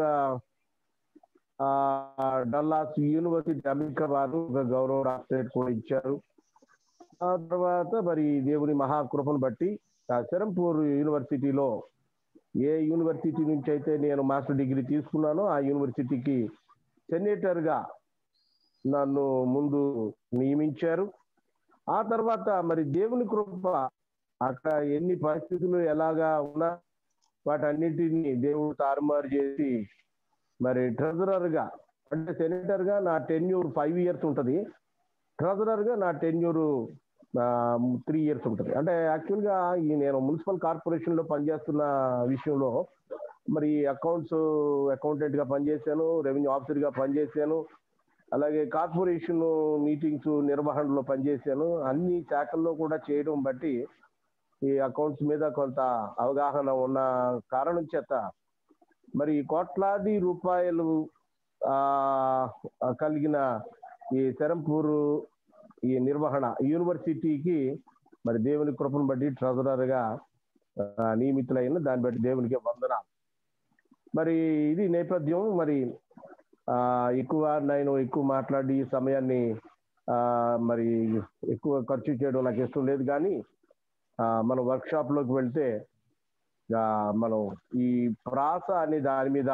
డల్లాస్ యూనివర్సిటీ అమెరికా వారు ఒక గౌరవ డాక్టరేట్ కూడా ఇచ్చారు. ఆ తర్వాత మరి దేవుని మహాకృపను బట్టి సెరంపూర్ యూనివర్సిటీలో ఏ యూనివర్సిటీ నుంచి అయితే నేను మాస్టర్ డిగ్రీ తీసుకున్నానో ఆ యూనివర్సిటీకి సెనేటర్గా నన్ను ముందు నియమించారు. ఆ తర్వాత మరి దేవుని కృప అక్కడ ఎన్ని పరిస్థితులు ఎలాగా ఉన్నా వాటన్నిటిని దేవుడు తారుమారు చేసి మరి ట్రెజరర్ గా, అంటే సెనేటర్ గా నా టెన్యూర్ 5 years ఉంటుంది, ట్రెజరర్ గా నా టెన్యూర్ 3 years ఉంటుంది. అంటే యాక్చువల్ గా నేను మున్సిపల్ కార్పొరేషన్ లో పనిచేస్తున్న విషయంలో మరి అకౌంటెంట్ గా పనిచేశాను, రెవెన్యూ ఆఫీసర్ గా పనిచేశాను, అలాగే కార్పొరేషన్ మీటింగ్స్ నిర్వహణలో పనిచేశాను. అన్ని శాఖల్లో కూడా చేయడం బట్టి ఈ అకౌంట్స్ మీద కొంత అవగాహన ఉన్న కారణం చేత మరి కోట్లాది రూపాయలు కలిగిన ఈ శరంపూరు ఈ నిర్వహణ యూనివర్సిటీకి మరి దేవుని కృపను బట్టి ట్రెజరర్ గా నియమితులైన దాన్ని బట్టి దేవునికి వందనాలు. మరి ఇది నేపథ్యం. మరి నేను ఎక్కువ మాట్లాడి ఈ సమయాన్ని మరి ఎక్కువ ఖర్చు చేయడం నాకు ఇష్టం లేదు. కానీ మనం వర్క్షాప్ లోకి వెళ్తే మనం ఈ ప్రాస అనే దాని మీద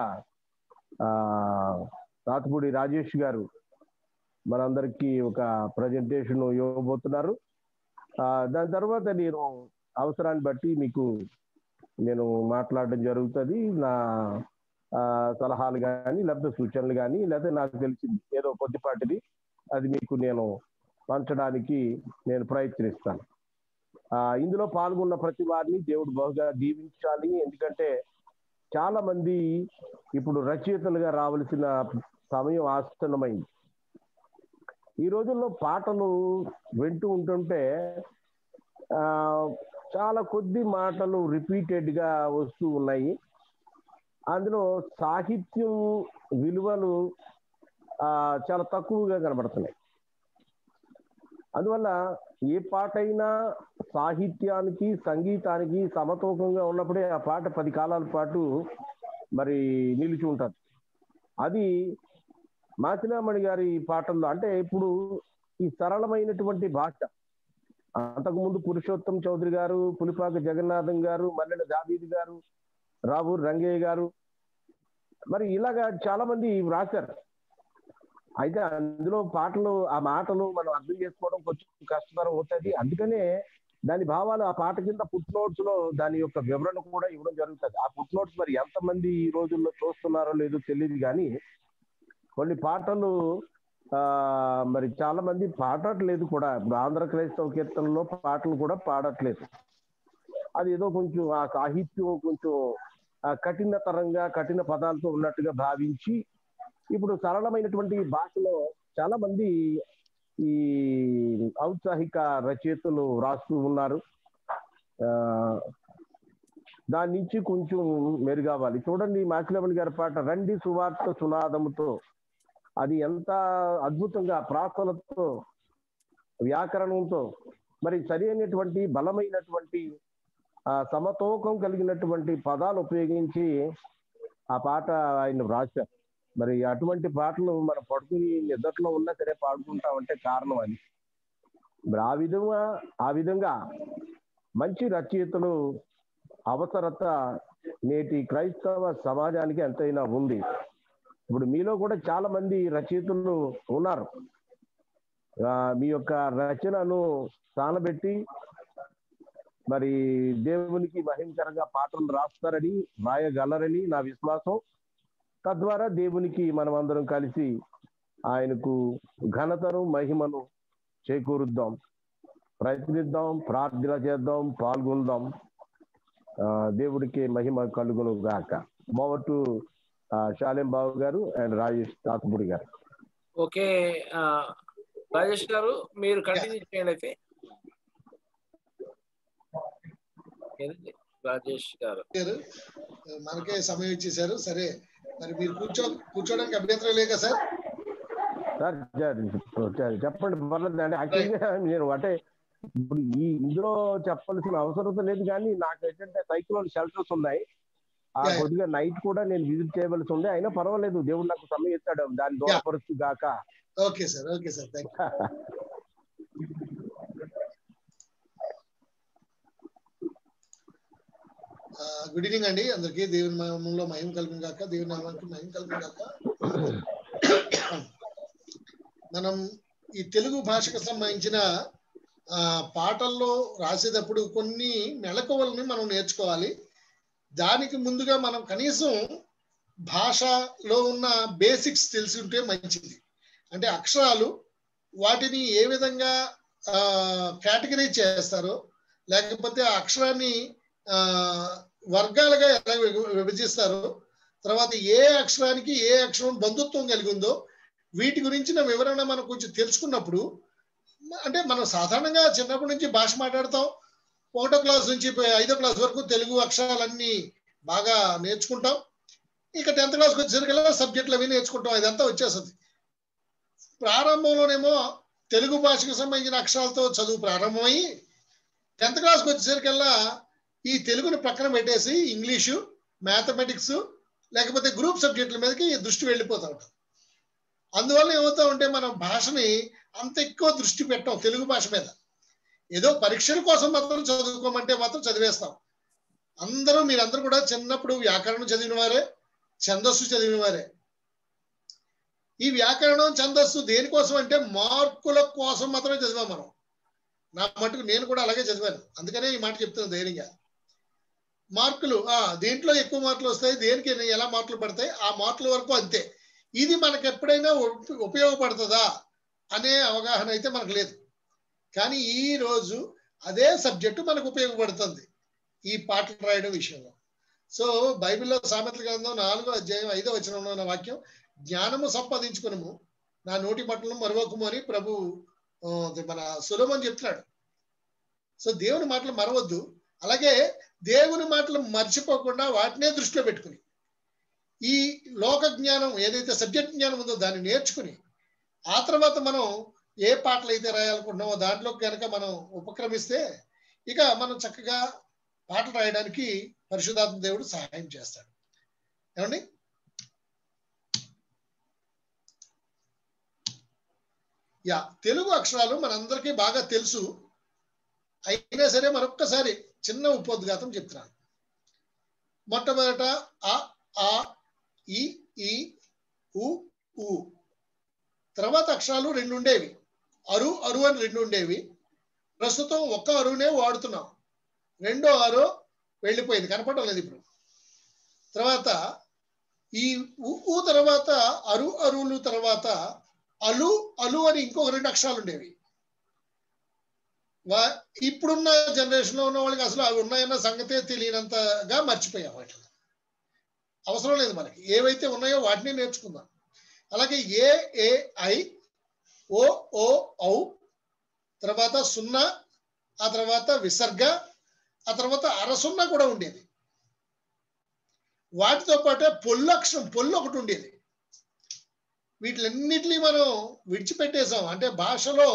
తాతపూడి రాజేష్ గారు మనందరికీ ఒక ప్రజెంటేషన్ ఇవ్వబోతున్నారు. దాని తర్వాత నేను అవసరాన్ని బట్టి మీకు నేను మాట్లాడడం జరుగుతుంది. నా సలహాలు కానీ లేకపోతే సూచనలు కానీ లేకపోతే నాకు తెలిసింది ఏదో కొద్దిపాటిది అది మీకు నేను పంచడానికి నేను ప్రయత్నిస్తాను. ఇందులో పాల్గొన్న ప్రతి వారిని దేవుడు బహుగా దీవించాలి. ఎందుకంటే చాలా మంది ఇప్పుడు రచయితలుగా రావాల్సిన సమయం ఆసన్నమైంది. ఈ రోజుల్లో పాటలు వింటూ ఉంటుంటే చాలా కొద్ది మాటలు రిపీటెడ్ గా వస్తూ ఉన్నాయి. అందులో సాహిత్యం విలువలు చాలా తక్కువగా కనబడుతున్నాయి. అందువల్ల ఏ పాట అయినా సాహిత్యానికి సంగీతానికి సమతూకంగా ఉన్నప్పుడే ఆ పాట 10 కాలాల పాటు మరి నిలిచి ఉంటుంది. అది మాచినామణి గారి పాటల్లో అంటే ఇప్పుడు ఈ సరళమైనటువంటి భాష, అంతకుముందు పురుషోత్తం చౌదరి గారు, పులిపాక జగన్నాథం గారు, మల్లెల దావీదు గారు, రావూరు రంగయ్య గారు మరి ఇలాగా చాలా మంది రాశారు. అయితే అందులో పాటలు ఆ మాటలు మనం అర్థం చేసుకోవడం కొంచెం కష్టతరం అవుతుంది. అందుకనే దాని భావాలు ఆ పాట కింద ఫుట్ నోట్స్ లో దాని యొక్క వివరణ కూడా ఇవ్వడం జరుగుతుంది. ఆ ఫుట్ నోట్స్ మరి ఎంతమంది ఈ రోజుల్లో చూస్తున్నారో లేదో తెలియదు. కానీ కొన్ని పాటలు మరి చాలా మంది పాడట్లేదు కూడా. ఇప్పుడు ఆంధ్ర క్రైస్తవ కీర్తనలో పాటలు కూడా పాడట్లేదు. అది ఏదో కొంచెం ఆ సాహిత్యం కొంచెం కఠినతరంగా కఠిన పదాలతో ఉన్నట్టుగా భావించి ఇప్పుడు సరళమైనటువంటి భాషలో చాలా మంది ఈ ఔత్సాహిక రచయితలు రాస్తూ ఉన్నారు. దాని నుంచి కొంచెం మెరుగవ్వాలి. చూడండి మాచినామణి గారి పాట రండి సువార్త సునాదముతో, అది ఎంత అద్భుతంగా ప్రాసలతో వ్యాకరణంతో మరి సరి అయినటువంటి బలమైనటువంటి సమతూకం కలిగినటువంటి పదాలు ఉపయోగించి ఆ పాట ఆయన రాశారు. మరి అటువంటి పాటలు మనం పడుకుని నిద్రలో ఉన్నా సరే పాడుకుంటామంటే కారణం అది. మరి ఆ విధంగా మంచి రచయితలు అవసరత నేటి క్రైస్తవ సమాజానికి ఎంతైనా ఉంది. ఇప్పుడు మీలో కూడా చాలా మంది రచయితలు ఉన్నారు. మీ యొక్క రచనను స్థానబెట్టి మరి దేవునికి మహిమకరంగా పాటలు రాస్తారని రాయగలరని నా విశ్వాసం. తద్వారా దేవునికి మనం అందరం కలిసి ఆయనకు ఘనతను మహిమను చేకూరుద్దాం, ప్రయత్నిద్దాం, ప్రార్థన చేద్దాం, పాల్గొందాం. దేవుడికి మహిమ కలుగును గాక. ఓవర్ టు శాలేం బాబు గారు అండ్ రాజేష్ తాతపూడి గారు.
ఓకే రాజేష్ గారు మీరు కంటిన్యూ చేయండి. అయితే రాజేష్ గారు
మనకే సమయం ఇచ్చేసారు. సరే మరి మీరు కూర్చోడానికి అభ్యంతరం లేక సార్
చెప్పండి, పర్లేదు అండి. యాక్చువల్గా నేను అంటే ఇప్పుడు ఇందులో చెప్పాల్సిన అవసరం లేదు. కానీ నాకు ఏంటంటే సైక్లోన్ షెల్టర్స్ ఉన్నాయి. ఆ కొద్దిగా నైట్ కూడా నేను విజిట్ చేయవలసి ఉంది. అయినా పర్వాలేదు, దేవుడు నాకు సమయం ఇస్తాడు, దాన్ని దూరపరుస్తూ గాక.
Okay sir, okay sir, thank you. Good evening అండి అందరికీ. దేవుని నామంలో మహిమ కలుగును గాక, దేవుని నామానికి మహిమ కలుగును గాక. మనం ఈ తెలుగు భాషకు సంబంధించిన పాటల్లో రాసేటప్పుడు కొన్ని మెళకువల్ని మనం నేర్చుకోవాలి. దానికి ముందుగా మనం కనీసం భాషలో ఉన్న బేసిక్స్ తెలిసి ఉంటే మంచిది. అంటే అక్షరాలు వాటిని ఏ విధంగా కేటగిరైజ్ చేస్తారో, లేకపోతే ఆ అక్షరాన్ని వర్గాలుగా ఎలా విభజిస్తారో, తర్వాత ఏ అక్షరానికి ఏ అక్షరం బంధుత్వం కలిగి ఉందో వీటి గురించిన వివరణ మనం కొంచెం తెలుసుకున్నప్పుడు, అంటే మనం సాధారణంగా చిన్నప్పటి నుంచి భాష మాట్లాడతాం, 1వ క్లాస్ నుంచి 5వ క్లాస్ వరకు తెలుగు అక్షరాలన్నీ బాగా నేర్చుకుంటాం. ఇక 10th క్లాస్కి వచ్చేసరికల్లా సబ్జెక్టులు అవి నేర్చుకుంటాం, ఇదంతా వచ్చేస్తుంది. ప్రారంభంలోనేమో తెలుగు భాషకు సంబంధించిన అక్షరాలతో చదువు ప్రారంభమయ్యి 10th క్లాస్కి వచ్చేసరికల్లా ఈ తెలుగుని పక్కన పెట్టేసి ఇంగ్లీషు, మ్యాథమెటిక్స్ లేకపోతే గ్రూప్ సబ్జెక్టుల మీదకి దృష్టి వెళ్ళిపోతూ ఉంటాం. అందువల్ల ఏమవుతా ఉంటే మనం భాషని అంత ఎక్కువ దృష్టి పెట్టాం తెలుగు భాష మీద. ఏదో పరీక్షల కోసం మాత్రం చదువుకోమంటే మాత్రం చదివేస్తాం. మీరందరూ కూడా చిన్నప్పుడు వ్యాకరణం చదివిన వారే, ఛందస్సు చదివిన వారే. ఈ వ్యాకరణం ఛందస్సు దేనికోసం అంటే మార్కుల కోసం మాత్రమే చదివాం మనం. నా మటుకు నేను కూడా అలాగే చదివాను, అందుకనే ఈ మాట చెప్తున్నాను ధైర్యంగా. మార్కులు దేంట్లో ఎక్కువ మార్కులు వస్తాయి, దేనికి ఎలా మార్కులు పడతాయి, ఆ మార్కుల వరకు అంతే. ఇది మనకు ఎప్పుడైనా ఉపయోగపడుతుందా అనే అవగాహన అయితే మనకు లేదు. కానీ ఈ రోజు అదే సబ్జెక్టు మనకు ఉపయోగపడుతుంది ఈ పాటలు రాయడం విషయంలో. సో బైబిల్లో సామెతల గ్రంథం 4వ అధ్యాయం 5వ వచనంలో ఉన్న వాక్యం, జ్ఞానము సంపాదించుకునము నా నోటి మాటలను మరవకుము అని ప్రభు మన సొలొమోను చెప్తున్నాడు. సో దేవుని మాటలు మరవద్దు, అలాగే దేవుని మాటలు మర్చిపోకుండా వాటినే దృష్టిలో పెట్టుకుని ఈ లోక జ్ఞానం ఏదైతే సబ్జెక్ట్ జ్ఞానం ఉందో దాన్ని నేర్చుకుని ఆ తర్వాత మనం ఏ పాటలు అయితే రాయాలనుకుంటున్నామో దాంట్లో కనుక మనం ఉపక్రమిస్తే ఇక మనం చక్కగా పాటలు రాయడానికి పరిశుద్ధాత్మ దేవుడు సహాయం చేస్తాడు. ఏమండి? తెలుగు అక్షరాలు మనందరికీ బాగా తెలుసు, అయినా సరే మరొక్కసారి చిన్న ఉపోద్ఘాతం చెప్తున్నాను. మొట్టమొదట అ ఆ ఈ ఈ ఉ ఊ. తర్వాత అక్షరాలు 2 ఉండేవి, అరు అరు అని 2 ఉండేవి. ప్రస్తుతం ఒక్క అరునే వాడుతున్నాం, 2వ అరు వెళ్ళిపోయింది, కనపడడం లేదు ఇప్పుడు. తర్వాత ఈ ఉ తర్వాత అరు అరులు తర్వాత అలు అలు అని ఇంకొక 2 అక్షరాలు ఉండేవి. ఇప్పుడున్న జనరేషన్ లో ఉన్న వాళ్ళకి అసలు అవి ఉన్నాయన్న సంగతే తెలియనంతగా మర్చిపోయాం. వాటిని అవసరం లేదు మనకి, ఏవైతే ఉన్నాయో వాటిని నేర్చుకుందాం. అలాగే ఏ ఏ ఐ, ఓ ఓ ఔ, తర్వాత 0, ఆ తర్వాత విసర్గ, ఆ తర్వాత అరసున్నా కూడా ఉండేది. వాటితో పాటే పొల్లు అక్షరం, పొల్లు ఒకటి ఉండేది. వీటిలన్నిటినీ మనం విడిచిపెట్టేసాం. అంటే భాషలో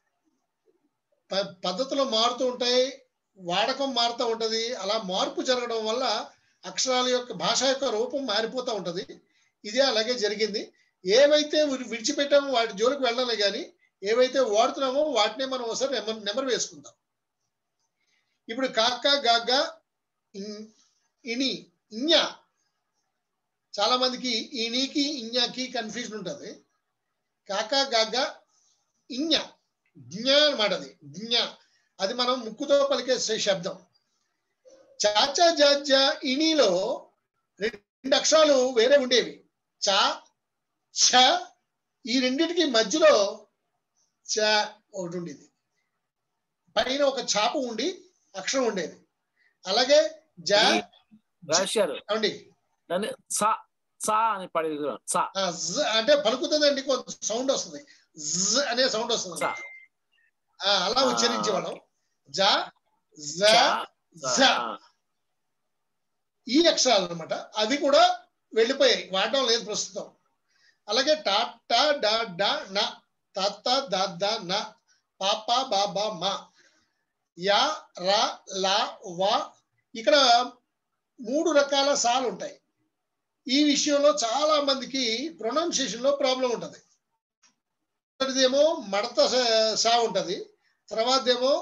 పద్ధతులు మారుతూ ఉంటాయి, వాడకం మారుతూ ఉంటది. అలా మార్పు జరగడం వల్ల అక్షరాల యొక్క భాష యొక్క రూపం మారిపోతూ ఉంటది. ఇదే అలాగే జరిగింది. ఏవైతే విడిచిపెట్టామో వాటి జోలికి వెళ్ళాలి, కానీ ఏవైతే వాడుతున్నామో వాటినే మనం ఒకసారి నెమరు వేసుకుందాం. ఇప్పుడు కాక గాగ ఇని ఇన్య, చాలా మందికి ఇనికి ఇన్యాకి కన్ఫ్యూజన్ ఉంటుంది. కాక గాగ ఇన్య, జ్ఞ అనమాట. అది జ్ఞ, అది మనం ముక్కుతో పలికే శబ్దం. చాచా జాజా ఇనిలో 2 అక్షరాలు వేరే ఉండేవి, చా ఛ. ఈ రెండింటికి మధ్యలో చ ఒకటి ఉండేది, పైన ఒక చాప ఉండి అక్షరం ఉండేది. అలాగే జ అండి అంటే పలుకుతుందండి, కొంచెం సౌండ్ వస్తుంది, జ అనే సౌండ్ వస్తుంది, అలా ఉచ్చరించేవాళ్ళం. జ జ జ ఈ అక్షరాలు అనమాట. అవి కూడా వెళ్ళిపోయాయి, వాడడం లేదు ప్రస్తుతం. అలాగే టా టా డా డా నా, తాత దాదా నా, పాప బాబా మా, యా రా లా వా. ఇక్కడ 3 రకాల సాలు ఉంటాయి. ఈ విషయంలో చాలా మందికి ప్రొనౌన్సియేషన్ లో ప్రాబ్లం ఉంటుంది. ఏమో మడత సా ఉంటది, తర్వాత ఏమో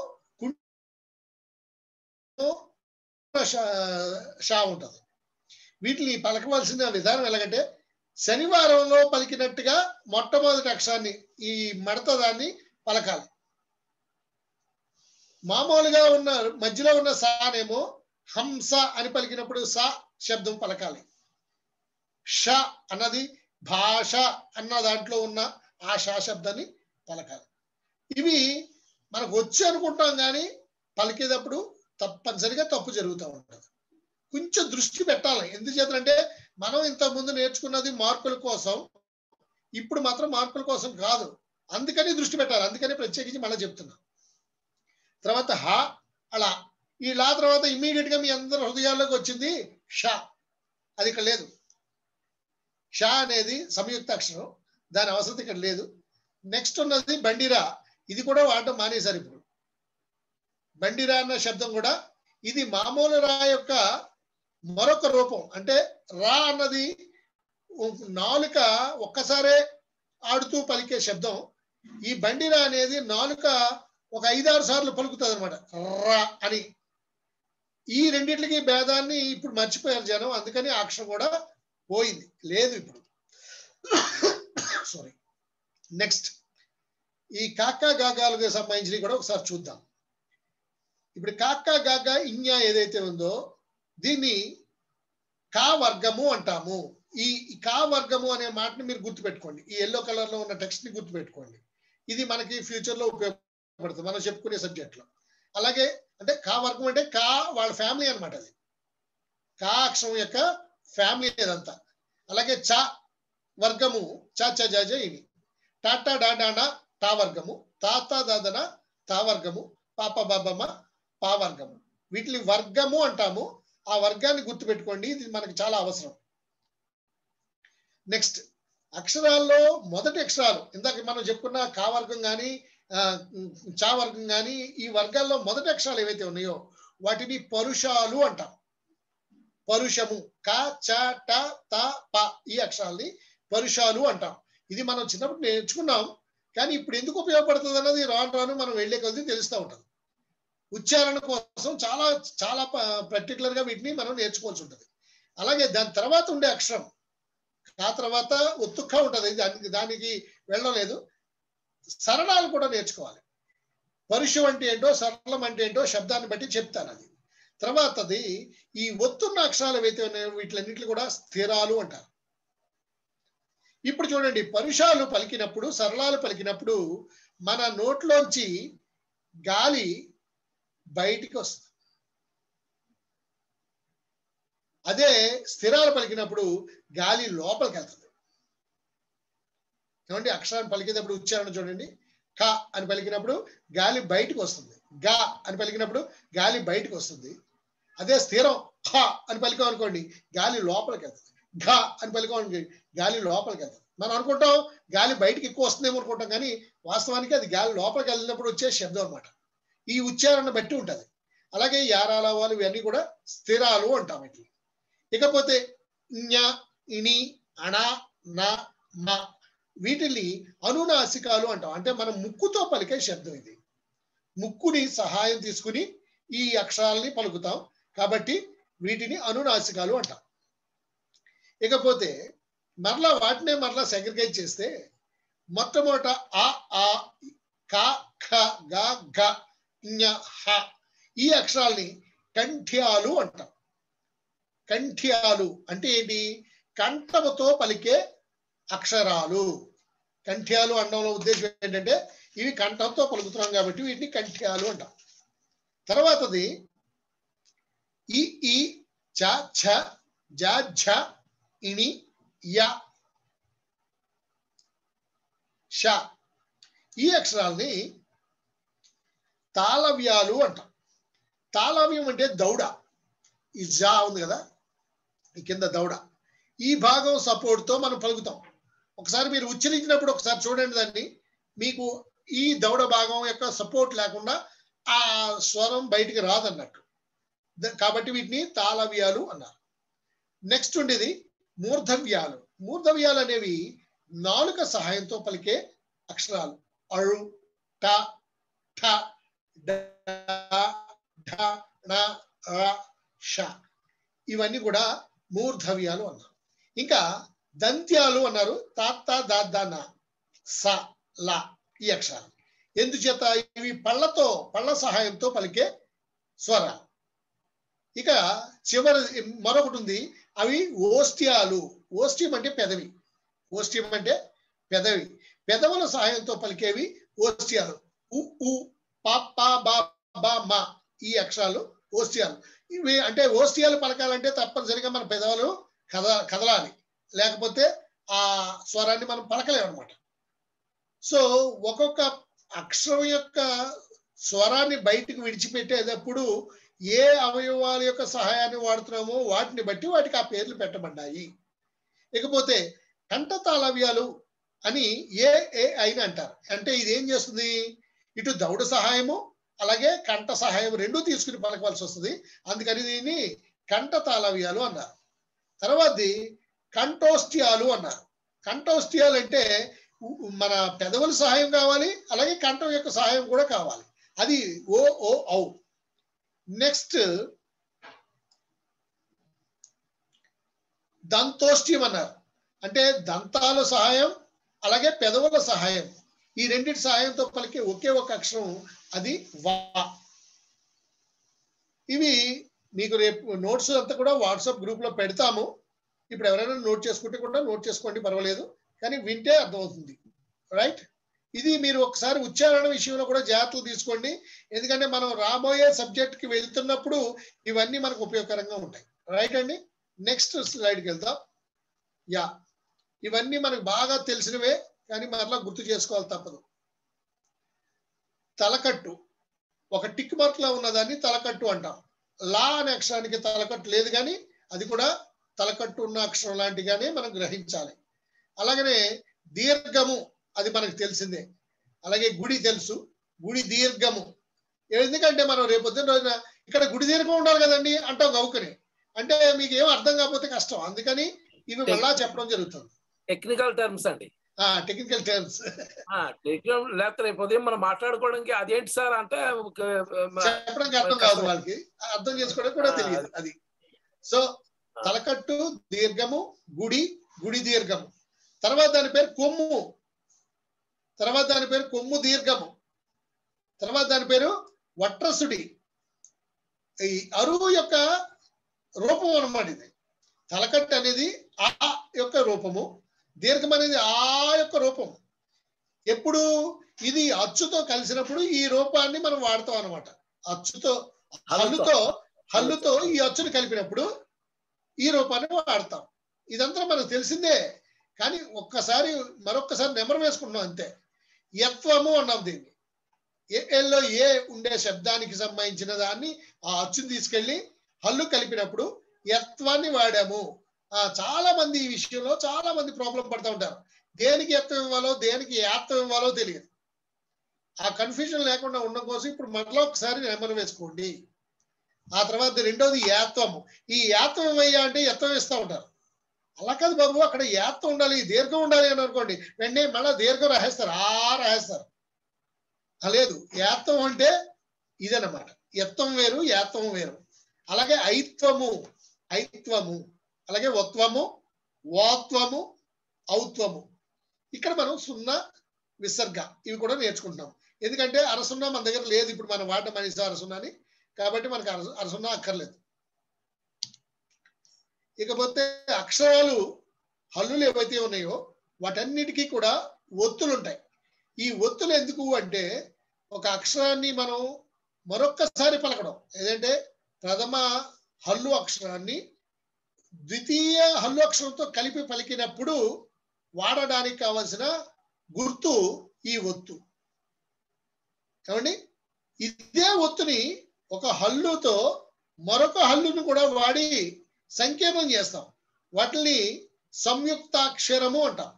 షా ఉంటది. వీటిని పలకవలసిన విధానం ఎలాగంటే, శనివారంలో పలికినట్టుగా మొట్టమొదటి అక్షరాన్ని ఈ మడత దాన్ని పలకాలి. మామూలుగా ఉన్న మధ్యలో ఉన్న సానేమో హంస అని పలికినప్పుడు స శబ్దం పలకాలి. ష అన్నది భాష అన్న దాంట్లో ఉన్న ఆ ష శబ్దాన్ని పలకాలి. ఇవి మనకు వచ్చి అనుకుంటాం కానీ పలికేటప్పుడు తప్పనిసరిగా తప్పు జరుగుతూ ఉంటుంది. కొంచెం దృష్టి పెట్టాలి. ఎందుచేతంటే మనం ఇంతకుముందు నేర్చుకున్నది మార్కుల కోసం, ఇప్పుడు మాత్రం మార్కుల కోసం కాదు. అందుకని దృష్టి పెట్టాలి. అందుకని ప్రత్యేకించి మళ్ళీ చెప్తున్నా. తర్వాత హ అలా, ఈ లా తర్వాత ఇమ్మీడియట్ గా మీ అందరి హృదయాల్లోకి వచ్చింది ష. అది ఇక్కడ లేదు. ష అనేది సంయుక్త అక్షరం, దాని అవసరం ఇక్కడ లేదు. నెక్స్ట్ ఉన్నది బండిరా. ఇది కూడా వాడటం మానేశారు ఇప్పుడు. బండిరా అన్న శబ్దం కూడా ఇది మామూలు రా యొక్క మరొక రూపం. అంటే రా అన్నది నాలుక ఒక్కసారే ఆడుతూ పలికే శబ్దం. ఈ బండిరా అనేది నాలుక ఒక 5-6 సార్లు పలుకుతుంది అనమాట, రా అని. ఈ రెండిట్లకి భేదాన్ని ఇప్పుడు మర్చిపోయారు జనం. అందుకని ఆ అక్షరం కూడా పోయింది, లేదు ఇప్పుడు. సారీ. నెక్స్ట్ ఈ కాకా గాగాలకు సంబంధించినవి కూడా ఒకసారి చూద్దాం. ఇప్పుడు కాకా గాగా ఇన్యా ఏదైతే ఉందో దీన్ని కా వర్గము అంటాము. ఈ కా వర్గము అనే మాటని మీరు గుర్తుపెట్టుకోండి. ఈ ఎల్లో కలర్ లో ఉన్న టెక్స్ట్ ని గుర్తుపెట్టుకోండి. ఇది మనకి ఫ్యూచర్ లో ఉపయోగపడుతుంది మనం చెప్పుకునే సబ్జెక్ట్ లో. అలాగే అంటే కా వర్గం అంటే కా వాళ్ళ ఫ్యామిలీ అనమాట. అది కా అక్షరం యొక్క ఫ్యామిలీ అదంతా. అలాగే చ వర్గము చ చ జ జ ఇవి. టాటా డాడానా టా వర్గము, తాత దాదన తా వర్గము, పాప బాబమ్మ పా వర్గము. వీటిని వర్గము అంటాము. ఆ వర్గాన్ని గుర్తుపెట్టుకోండి, ఇది మనకి చాలా అవసరం. నెక్స్ట్ అక్షరాల్లో మొదటి అక్షరాలు ఇందాక మనం చెప్పుకున్న కా వర్గం కానీ చా వర్గం కానీ ఈ వర్గాల్లో మొదటి అక్షరాలు ఏవైతే ఉన్నాయో వాటిని పరుషాలు అంటాం. పరుషము క చ ట త ప ఈ అక్షరాల్ని పరుషాలు అంటాం. ఇది మనం చిన్నప్పుడు నేర్చుకున్నాం, కానీ ఇప్పుడు ఎందుకు ఉపయోగపడుతుంది అన్నది రాను రాను మనం వెళ్లే కొద్దీ తెలుస్తూ ఉంటుంది. ఉచ్చారణ కోసం చాలా చాలా పర్టికులర్ గా వీటిని మనం నేర్చుకోవాల్సి ఉంటుంది. అలాగే దాని తర్వాత ఉండే అక్షరం ఆ తర్వాత ఒత్తుక్క ఉంటుంది. దానికి వెళ్ళలేదు. సరళాలు కూడా నేర్చుకోవాలి. పరుషం అంటే ఏంటో సరళం అంటే ఏంటో శబ్దాన్ని బట్టి చెప్తాను. అది తర్వాతది ఈ ఒత్తున్న అక్షరాలు ఏవైతే ఉన్నాయో వీటిలన్నింటినీ కూడా స్థిరాలు అంటారు. ఇప్పుడు చూడండి, పరుషాలు పలికినప్పుడు సరళాలు పలికినప్పుడు మన నోట్లోంచి గాలి బయటికి వస్తుంది. అదే స్థిరాలు పలికినప్పుడు గాలి లోపలికి వెళ్తుంది. ఏమంటే అక్షరాన్ని పలికేటప్పుడు ఉచ్చారణ చూడండి. క అని పలికినప్పుడు గాలి బయటకు వస్తుంది, గా అని పలికినప్పుడు గాలి బయటకు వస్తుంది. అదే స్థిరం హ అని పలికాం అనుకోండి గాలి లోపలికి వెళ్తుంది, ఘ అని పలికాం అనుకోండి గాలి లోపలికి వెళ్తుంది. మనం అనుకుంటాం గాలి బయటకి ఎక్కువ వస్తుందేమో అనుకుంటాం, కానీ వాస్తవానికి అది గాలి లోపలికి వెళ్ళినప్పుడు వచ్చే శబ్దం అనమాట. ఈ ఉచ్చారణ బట్టి ఉంటుంది. అలాగే యారాలవాలు ఇవన్నీ కూడా స్థిరాలు అంటాం ఇట్లా. ఇకపోతే ఞ ఇని అణ న మ వీటిని అనునాసికాలు అంటాం. అంటే మనం ముక్కుతో పలికే శబ్దం ఇది. ముక్కుని సహాయం తీసుకుని ఈ అక్షరాలని పలుకుతాం కాబట్టి వీటిని అనునాసికాలు అంటాం. ఇకపోతే మరలా వాటినే మరలా సెగ్రిగేట్ చేస్తే మొట్టమొదట అ ఆ క ఖ గ ఘ ఞ హ ఈ అక్షరాల్ని కంఠ్యాలు అంటాం. కంఠ్యాలు అంటే ఏంటి? కంఠముతో పలికే అక్షరాలు. కంఠ్యాలు అనడంలో ఉద్దేశం ఏంటంటే ఇవి కంఠంతో పలుకుతున్నాం కాబట్టి వీటిని కంఠ్యాలు అంటాం. తర్వాతది ఈ ఈ చ ఛ జ ఝ ఇని య ష ఈ అక్షరాల్ని తాళవ్యాలు అంటాం. తాళవ్యం అంటే దౌడ. ఈ జా ఉంది కదా, ఈ కింద దౌడ, ఈ భాగం సపోర్ట్ తో మనం పలుకుతాం. ఒకసారి మీరు ఉచ్చరించినప్పుడు ఒకసారి చూడండి దాన్ని, మీకు ఈ దౌడ భాగం యొక్క సపోర్ట్ లేకుండా ఆ స్వరం బయటికి రాదన్నట్టు. కాబట్టి వీటిని తాళవ్యాలు అన్నారు. నెక్స్ట్ ఉండేది మూర్ధవ్యాలు. మూర్ధవ్యాలు అనేవి నాలుక సహాయంతో పలికే అక్షరాలు. అళు ట ఠ డ ఢ ణ ర ష ఇవన్నీ కూడా మూర్ధవ్యాలు అన్నారు. ఇంకా దంత్యాలు అన్నారు. తాత దాదాన స ల ఈ అక్షరాలు. ఎందుచేత ఇవి పళ్ళ సహాయంతో పలికే స్వరాలు. ఇక చివరి మరొకటి ఉంది, అవి ఓష్ట్యాలు. ఓష్ట్యం అంటే పెదవి. ఓష్ట్యం అంటే పెదవి. పెదవుల సహాయంతో పలికేవి ఓష్ట్యాలు. ఉ ఉ ప ప బ బ మ ఈ అక్షరాలు ఓష్ట్యాలు. ఇవి అంటే ఓష్ట్యాలు పలకాలంటే తప్పనిసరిగా మన పెదవులు కదలాలి, లేకపోతే ఆ స్వరాన్ని మనం పలకలేము అనమాట. సో ఒక్కొక్క అక్షరం యొక్క స్వరాన్ని బయటికి విడిచిపెట్టేటప్పుడు ఏ అవయవాల యొక్క సహాయాన్ని వాడుతున్నామో వాటిని బట్టి వాటికి ఆ పేర్లు పెట్టబడ్డాయి. ఇకపోతే కంఠ తాళవ్యాలు అని ఏ అయినా అంటారు. అంటే ఇది ఏం చేస్తుంది, ఇటు దౌడ సహాయము అలాగే కంఠ సహాయం రెండూ తీసుకుని పలకవలసి వస్తుంది. అందుకని దీన్ని కంఠ తాళవ్యాలు అన్నారు. తర్వాతది కంఠోష్ట్యాలు అన్నారు. కంఠోష్ట్యాలు అంటే మన పెదవుల సహాయం కావాలి, అలాగే కంఠం యొక్క సహాయం కూడా కావాలి. అది ఓ ఓ ఔ. నెక్స్ట్ దంతోష్ట్యం అన్నారు. అంటే దంతాల సహాయం అలాగే పెదవుల సహాయం, ఈ రెండింటి సహాయంతో పలికే ఒకే ఒక అక్షరం అది వా. ఇవి మీకు రేపు నోట్స్ అంతా కూడా వాట్సాప్ గ్రూప్ లో పెడతాము. ఇప్పుడు ఎవరైనా నోట్ చేసుకుంటే కూడా నోట్ చేసుకోండి, పర్వాలేదు, కానీ వింటే అర్థమవుతుంది. రైట్. ఇది మీరు ఒకసారి ఉచ్చారణ విషయంలో కూడా జాగ్రత్తలు తీసుకోండి, ఎందుకంటే మనం రాబోయే సబ్జెక్ట్ కి వెళ్తున్నప్పుడు ఇవన్నీ మనకు ఉపయోగకరంగా ఉంటాయి. రైట్ అండి. నెక్స్ట్ స్లైడ్కి వెళ్దాం. యా, ఇవన్నీ మనకు బాగా తెలిసినవే, కానీ మరలా గుర్తు చేసుకోవాలి తప్పదు. తలకట్టు, ఒక టిక్ మార్క్ లో ఉన్నదాన్ని తలకట్టు అంటాం. లా అనే అక్షరానికి తలకట్టు లేదు, కానీ అది కూడా తలకట్టు ఉన్న అక్షరం లాంటిగానే మనం గ్రహించాలి. అలాగనే దీర్ఘము, అది మనకు తెలిసిందే. అలాగే గుడి తెలుసు, గుడి దీర్ఘము. ఎందుకంటే మనం రేపొద్దున రోజున ఇక్కడ గుడి దీర్ఘం ఉండాలి కదండి అంటాం గౌకని, అంటే మీకు ఏం అర్థం కాకపోతే కష్టం. అందుకని ఇవి మళ్ళా చెప్పడం జరుగుతుంది.
టెక్నికల్ టర్మ్స్ అండి,
టెక్నికల్ టర్మ్స్.
లేకపోతే రేపు ఉదయం మనం మాట్లాడుకోవడానికి అదేంటి సార్ అంటే
చెప్పడానికి అర్థం కాదు, వాళ్ళకి అర్థం చేసుకోవడానికి కూడా తెలియదు అది. సో తలకట్టు దీర్ఘము, గుడి దీర్ఘము. తర్వాత దాని పేరు కొమ్ము, తర్వాత దాని పేరు కొమ్ము దీర్ఘము, తర్వాత దాని పేరు వట్రసుడి. ఈ అరువు యొక్క రూపం అన్నమాట ఇది. తలకట్టు అనేది ఆ యొక్క రూపము, దీర్ఘం అనేది ఆ యొక్క రూపం. ఎప్పుడు ఇది అచ్చుతో కలిసినప్పుడు ఈ రూపాన్ని మనం వాడతాం అనమాట. అచ్చుతో హల్లుతో ఈ అచ్చును కలిపినప్పుడు ఈ రూపాన్ని వాడతాం. ఇదంతా మనకు తెలిసిందే, కానీ మరొక్కసారి నెమరు వేసుకుంటున్నాం అంతే. యత్వము అన్నాం దీన్ని. ఏలో ఏ ఉండే శబ్దానికి సంబంధించిన దాన్ని ఆ అచ్చుని తీసుకెళ్లి హల్లు కలిపినప్పుడు యత్వాన్ని వాడాము. చాలా మంది ఈ విషయంలో చాలా మంది ప్రాబ్లం పడుతూ ఉంటారు. దేనికి యత్వం ఇవ్వాలో దేనికి యాత్వం ఇవ్వాలో తెలియదు. ఆ కన్ఫ్యూజన్ లేకుండా ఉండడం కోసం ఇప్పుడు మరలా ఒకసారి నెమరు వేసుకోండి. ఆ తర్వాత రెండోది యాత్వము. ఈ యాత్వం ఏమయ్యా అంటే యత్వం ఇస్తూ ఉంటారు. అలా కాదు బాబు, అక్కడ యాత్వం ఉండాలి, దీర్ఘం ఉండాలి అని అనుకోండి, వెంటనే మళ్ళీ దీర్ఘం రాసేస్తారు, రాసేస్తారు. లేదు, యాత్వం అంటే ఇదన్నమాట. యత్వం వేరు, యాత్వం వేరు. అలాగే ఐత్వము, అలాగే వత్వము, వాత్వము, ఔత్వము. ఇక్కడ మనం సున్నా, విసర్గ ఇవి కూడా నేర్చుకుంటున్నాం. ఎందుకంటే అరసున్నా మన దగ్గర లేదు, ఇప్పుడు మనం వాడడం మనిషి అరసున్నాని, కాబట్టి మనకు అరసున్నా అక్కర్లేదు. ఇకపోతే అక్షరాలు హల్లులు ఏవైతే ఉన్నాయో వాటన్నిటికీ కూడా ఒత్తులు ఉంటాయి. ఈ ఒత్తులు ఎందుకు అంటే ఒక అక్షరాన్ని మనం మరొక్కసారి పలకడం, ఏదంటే ప్రథమ హల్లు అక్షరాన్ని ద్వితీయ హల్లు అక్షరంతో కలిపి పలికినప్పుడు వాడడానికి కావలసిన గుర్తు ఈ ఒత్తు. ఏమండి, ఇదే ఒత్తుని ఒక హల్లుతో మరొక హల్లును కూడా వాడి సంకీర్ణం చేస్తాం. వాటిని సంయుక్తాక్షరము అంటాం.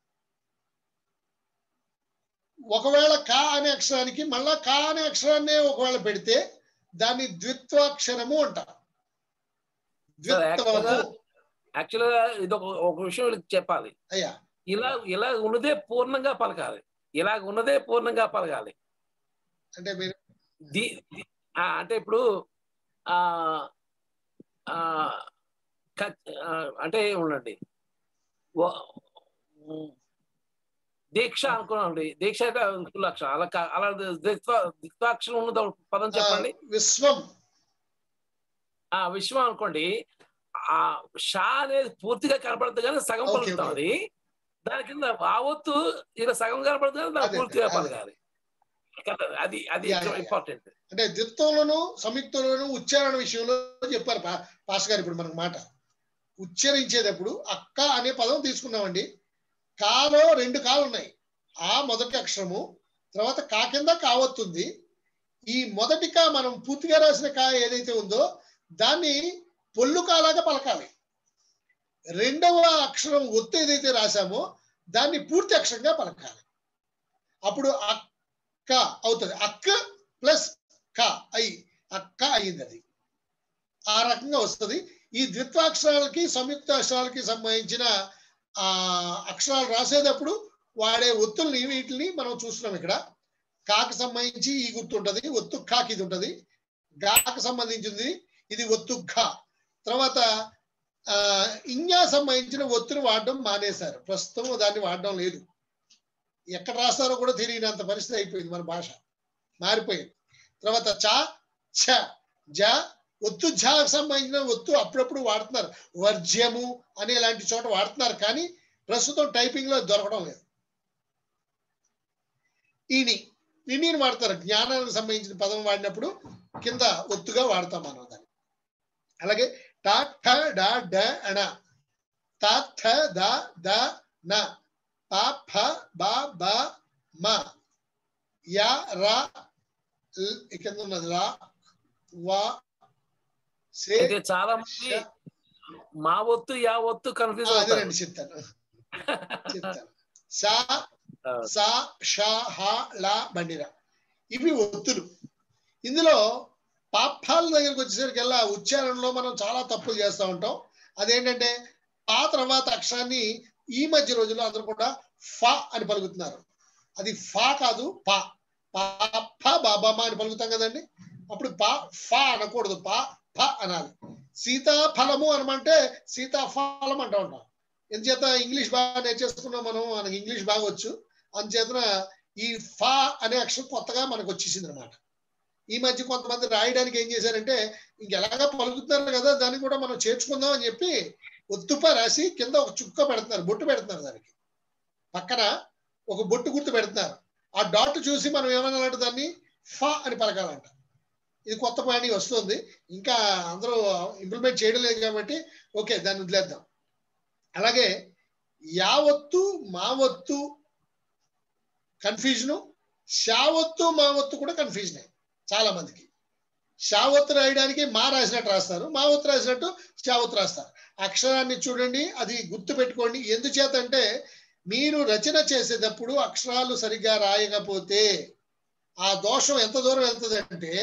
ఒకవేళ కా అనే అక్షరానికి మళ్ళా కా అనే అక్షరాన్నే ఒకవేళ పెడితే దాన్ని ద్విత్వాక్షరము అంటాం.
యాక్చువల్గా ఇది ఒక విషయం చెప్పాలి.
అయ్యా,
ఇలా ఉన్నదే పూర్ణంగా పలకాలి, ఇలాగ ఉన్నదే పూర్ణంగా పలకాలి.
అంటే మీరు
అంటే ఇప్పుడు అంటే ఉండండి, దీక్ష అనుకున్నాండి. దీక్ష అయితే ఫుల్ అక్షరం. అలా ద్విత్వాక్షరం ఉన్న పదం చెప్పండి.
విశ్వం.
విశ్వం అనుకోండి. ఆ షా అనేది పూర్తిగా కనపడదు కానీ సగం పలుకుతాం. అది దాని కింద వావత్తు ఇలా సగం కనపడుతుంది కానీ దాని పూర్తిగా పలకాలి. అది అది ఇంపార్టెంట్.
అంటే ద్విత్వంలోను సంయుక్తంలోను ఉచ్చారణ విషయంలో చెప్పారు పాస్ గారు. ఇప్పుడు మనకు మాట ఉచ్చరించేటప్పుడు అక్క అనే పదం తీసుకున్నామండి. కాలో 2 కాలు ఉన్నాయి. ఆ మొదటి అక్షరము, తర్వాత కా కింద కావత్తుంది. ఈ మొదటి కా మనం పూర్తిగా రాసిన కా ఏదైతే ఉందో దాన్ని పొల్లు కాలాగా పలకాలి. రెండవ అక్షరం ఒత్తు ఏదైతే రాసామో దాన్ని పూర్తి అక్షరంగా పలకాలి. అప్పుడు అక్క అవుతుంది. అక్క ప్లస్ క అయి అక్క అయింది. అది ఆ రకంగా వస్తుంది. ఈ ద్విత్వాక్షరాలకి సంయుక్త అక్షరాలకి సంబంధించిన అక్షరాలు రాసేటప్పుడు వాడే ఒత్తుల్ని వీటిని మనం చూస్తున్నాం. ఇక్కడ కాకి సంబంధించి ఈ గుర్తు ఉంటుంది, ఒత్తు కాకి ఇది ఉంటుంది. గాకి సంబంధించింది ఇది ఒత్తు ఘ. తర్వాత ఇంజా సంబంధించిన ఒత్తుని వాడడం మానేశారు. ప్రస్తుతం దాన్ని వాడడం లేదు. ఎక్కడ రాస్తారో కూడా తెలియనంత పరిస్థితి అయిపోయింది. మన భాష మారిపోయింది. తర్వాత చ ఛ జ ఒత్తు ఝాకు సంబంధించిన ఒత్తు అప్పుడప్పుడు వాడుతున్నారు. వర్జ్యము అనే లాంటి చోట వాడుతున్నారు, కానీ ప్రస్తుతం టైపింగ్ లో దొరకడం లేదు. ఇని వాడతారు. జ్ఞానానికి సంబంధించిన పదం వాడినప్పుడు కింద ఒత్తుగా వాడతాం మనం దాన్ని. అలాగే ట ఠ డ డ అణ, త థ ద ద న, ప ఫ బ బ మ, య ర కింద ఉన్నది రా వా.
చాలా మంది మా ఒత్తు యా ఒత్తు కన్ఫ్యూజ్
అవుతారండి. చెప్తాను. సా సా షా హ లా బండిరా ఇవి ఒత్తులు. ఇందులో పాపాల దగ్గరికి వచ్చేసరికల్లా ఉచ్చారణలో మనం చాలా తప్పులు చేస్తూ ఉంటాం. అదేంటంటే పా తర్వాత అక్షరాన్ని ఈ మధ్య రోజుల్లో అందరూ కూడా ఫా అని పలుకుతున్నారు. అది ఫా కాదు, పా. పా బాబామా అని పలుకుతాం కదండి. అప్పుడు పా ఫా అనకూడదు, పా ఫ అనాలి. సీతాఫలము అనమంటే సీతాఫలం అంటూ ఉంటాం. ఎందుచేత ఇంగ్లీష్ బాగా నేర్చేసుకున్నాం మనం, మనకి ఇంగ్లీష్ బాగా వచ్చు. అందుచేతన ఈ ఫా అనే అక్షరం కొత్తగా మనకు వచ్చేసింది అనమాట. ఈ మధ్య కొంతమంది రాయడానికి ఏం చేశారంటే ఇంకెలాగా పలుకుతున్నారు కదా దాన్ని కూడా మనం చేర్చుకుందాం అని చెప్పి ఒత్తుప రాసి కింద ఒక చుక్క పెడుతున్నారు, బొట్టు పెడుతున్నారు. దానికి పక్కన ఒక బొట్టు గుర్తు పెడుతున్నారు. ఆ డాట్ చూసి మనం ఏమన్నాలంటే దాన్ని ఫా అని పలకాలంట. ఇది కొత్త పాయింట్ వస్తుంది, ఇంకా అందరూ ఇంప్లిమెంట్ చేయడం లేదు కాబట్టి ఓకే దాన్ని వదిలేద్దాం. అలాగే యావత్తు మావత్తు కన్ఫ్యూజను, షావత్తు మావత్తు కూడా కన్ఫ్యూజనే చాలా మందికి. షావత్తు రాయడానికి మా రాసినట్టు రాస్తారు, మావత్తు రాసినట్టు షావత్తు రాస్తారు. అక్షరాన్ని చూడండి, అది గుర్తు పెట్టుకోండి. ఎందుచేత అంటే మీరు రచన చేసేటప్పుడు అక్షరాలు సరిగ్గా రాయకపోతే ఆ దోషం ఎంత దూరం వెళ్తుంది అంటే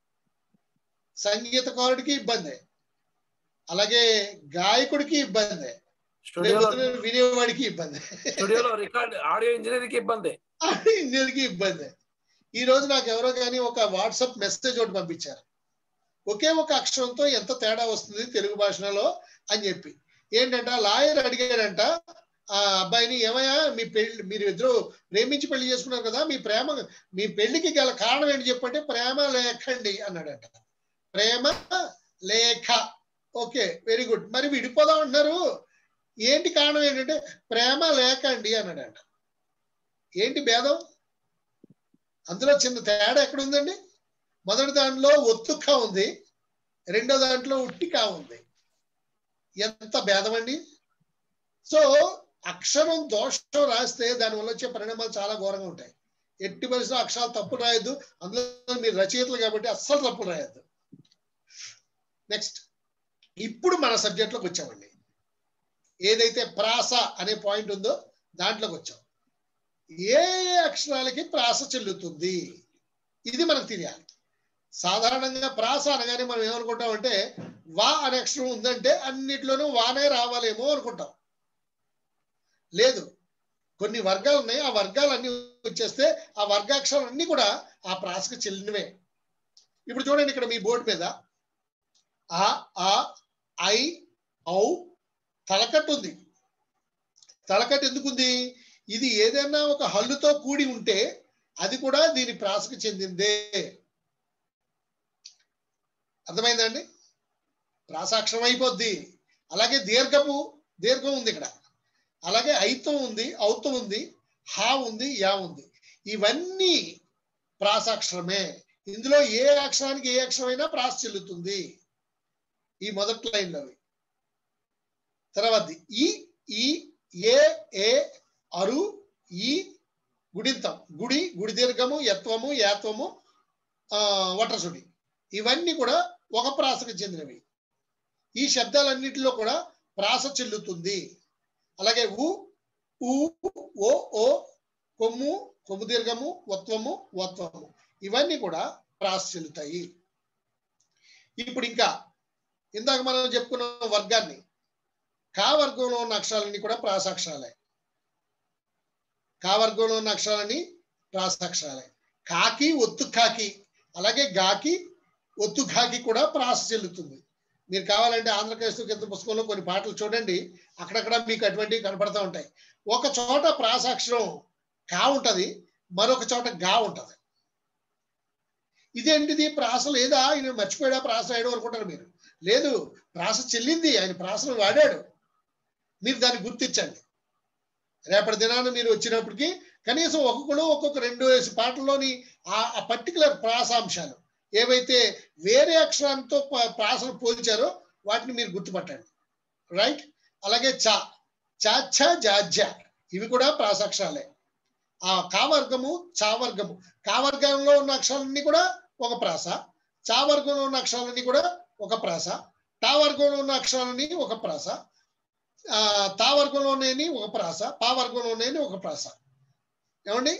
సంగీతకారుడికి ఇబ్బంది, అలాగే గాయకుడికి ఇబ్బంది, వినేవాడికి ఇబ్బంది,
ఆడియో ఇంజనీర్కి ఇబ్బంది,
ఇబ్బంది. ఈ రోజు నాకు ఎవరో కానీ ఒక వాట్సాప్ మెసేజ్ ఒకటి పంపించారు. ఒకే ఒక అక్షరంతో ఎంత తేడా వస్తుంది తెలుగు భాషలో అని చెప్పి. ఏంటంట లాయర్ అడిగాడంట ఆ అబ్బాయిని, ఏమయ్యా మీ పెళ్లి మీరు ఇద్దరు ప్రేమించి పెళ్లి చేసుకున్నారు కదా, మీ పెళ్లికి గల కారణం ఏంటి చెప్పంటే ప్రేమ లేఖండి అన్నాడంట. ప్రేమ లేఖ. Okay, very good. మరి విడిపోదాం అంటున్నారు, ఏంటి కారణం ఏంటంటే ప్రేమ లేఖ అండి అన్నాడంట. ఏంటి భేదం? అందులో చిన్న తేడా ఎక్కడ ఉందండి? మొదటి దాంట్లో ఒత్తుక ఉంది, రెండో దాంట్లో ఉట్టిక ఉంది. ఎంత భేదం అండి! సో అక్షరం దోషం రాస్తే దానివల్ల వచ్చే పరిణామాలు చాలా ఘోరంగా ఉంటాయి. ఎట్టి పరిస్థితుల్లో అక్షరాలు తప్పులు రాయొద్దు. అందులో మీరు రచయితలు కాబట్టి అస్సలు తప్పులు రాయొద్దు. నెక్స్ట్, ఇప్పుడు మన సబ్జెక్ట్లోకి వచ్చామండి. ఏదైతే ప్రాస అనే పాయింట్ ఉందో దాంట్లోకి వచ్చాం. ఏ అక్షరాలకి ప్రాస చెల్లుతుంది ఇది మనకు తెలియాలి. సాధారణంగా ప్రాస అనగానే మనం ఏమనుకుంటామంటే వా అనే అక్షరం ఉందంటే అన్నిట్లోనూ వానే రావాలేమో అనుకుంటాం. లేదు, కొన్ని వర్గాలు ఉన్నాయి, ఆ వర్గాలన్నీ వచ్చేస్తే ఆ వర్గాక్షరాలు అన్ని కూడా ఆ ప్రాసకు చెల్లినవే. ఇప్పుడు చూడండి, ఇక్కడ మీ బోర్డు మీద ఆ ఆ ఐ ఔ తలకట్టు ఉంది. తలకట్టు ఎందుకుంది? ఇది ఏదైనా ఒక హల్లుతో కూడి ఉంటే అది కూడా దీని ప్రాసకు చెందిందే. అర్థమైందండి? ప్రాసాక్షరం అయిపోద్ది. అలాగే దీర్ఘం ఉంది ఇక్కడ, అలాగే ఐతం ఉంది, ఔతం ఉంది, హా ఉంది, యా ఉంది. ఇవన్నీ ప్రాసాక్షరమే. ఇందులో ఏ అక్షరానికి ఏ అక్షరమైనా ప్రాస చెల్లుతుంది. ఈ మొదటి లైన్లో తర్వాత ఈ ఈ ఏ ఏ అరు ఈ గుడింతం గుడి దీర్ఘము యత్వము యాత్వము వటసుడి ఇవన్నీ కూడా ఒక ప్రాసకు చెందినవి. ఈ శబ్దాలన్నిటిలో కూడా ప్రాస చెల్లుతుంది. అలాగే ఉ ఊ ఓ ఓ కొమ్ము దీర్ఘము వత్వము ఇవన్నీ కూడా ప్రాస చెల్లుతాయి. ఇప్పుడు ఇంకా ఇందాక మనం చెప్పుకున్న వర్గాన్ని, కా వర్గంలో ఉన్న అక్షరాలన్నీ కూడా ప్రాసాక్షరాలే. కా వర్గంలో ఉన్న అక్షరాలని ప్రాసాక్షరాలే. కాకి ఒత్తు కాకి, అలాగే గాకి ఒత్తు ఘాకి కూడా ప్రాస చెల్లుతుంది. మీరు కావాలంటే ఆంధ్రకేశవ కీర్తన పుస్తకంలో కొన్ని పాటలు చూడండి, అక్కడక్కడ మీకు అటువంటివి కనపడతా ఉంటాయి. ఒక చోట ప్రాసాక్షరం కా ఉంటది, మరొక చోట గా ఉంటది. ఇదేంటిది ప్రాస లేదా, ఆయన మర్చిపోయాడా ప్రాస వేయడం అనుకుంటారు మీరు. లేదు, ప్రాస చెల్లింది, ఆయన ప్రాసను వాడాడు. మీరు దాన్ని గుర్తించండి. రేపటి దినాన్ని మీరు వచ్చినప్పటికీ కనీసం ఒక్కొక్క 2 పాటల్లోని ఆ పర్టికులర్ ప్రాసాంశాలు ఏవైతే వేరే అక్షరాలతో ప్రాసను పోల్చారో వాటిని మీరు గుర్తుపట్టండి. రైట్? అలాగే చ చ జ జ ఇవి కూడా ప్రాసాక్షరాలే. ఆ కావర్గము చావర్గము, కావర్గంలో ఉన్న అక్షరాలన్నీ కూడా ఒక ప్రాస, చావర్గంలో ఉన్న అక్షరాలన్నీ కూడా ఒక ప్రాస, టావర్గంలో ఉన్న అక్షరాలన్నీ ఒక ప్రాస, తావర్గంలోనేని ఒక ప్రాస, పావర్గంలోనేని ఒక ప్రాస. ఏమండి?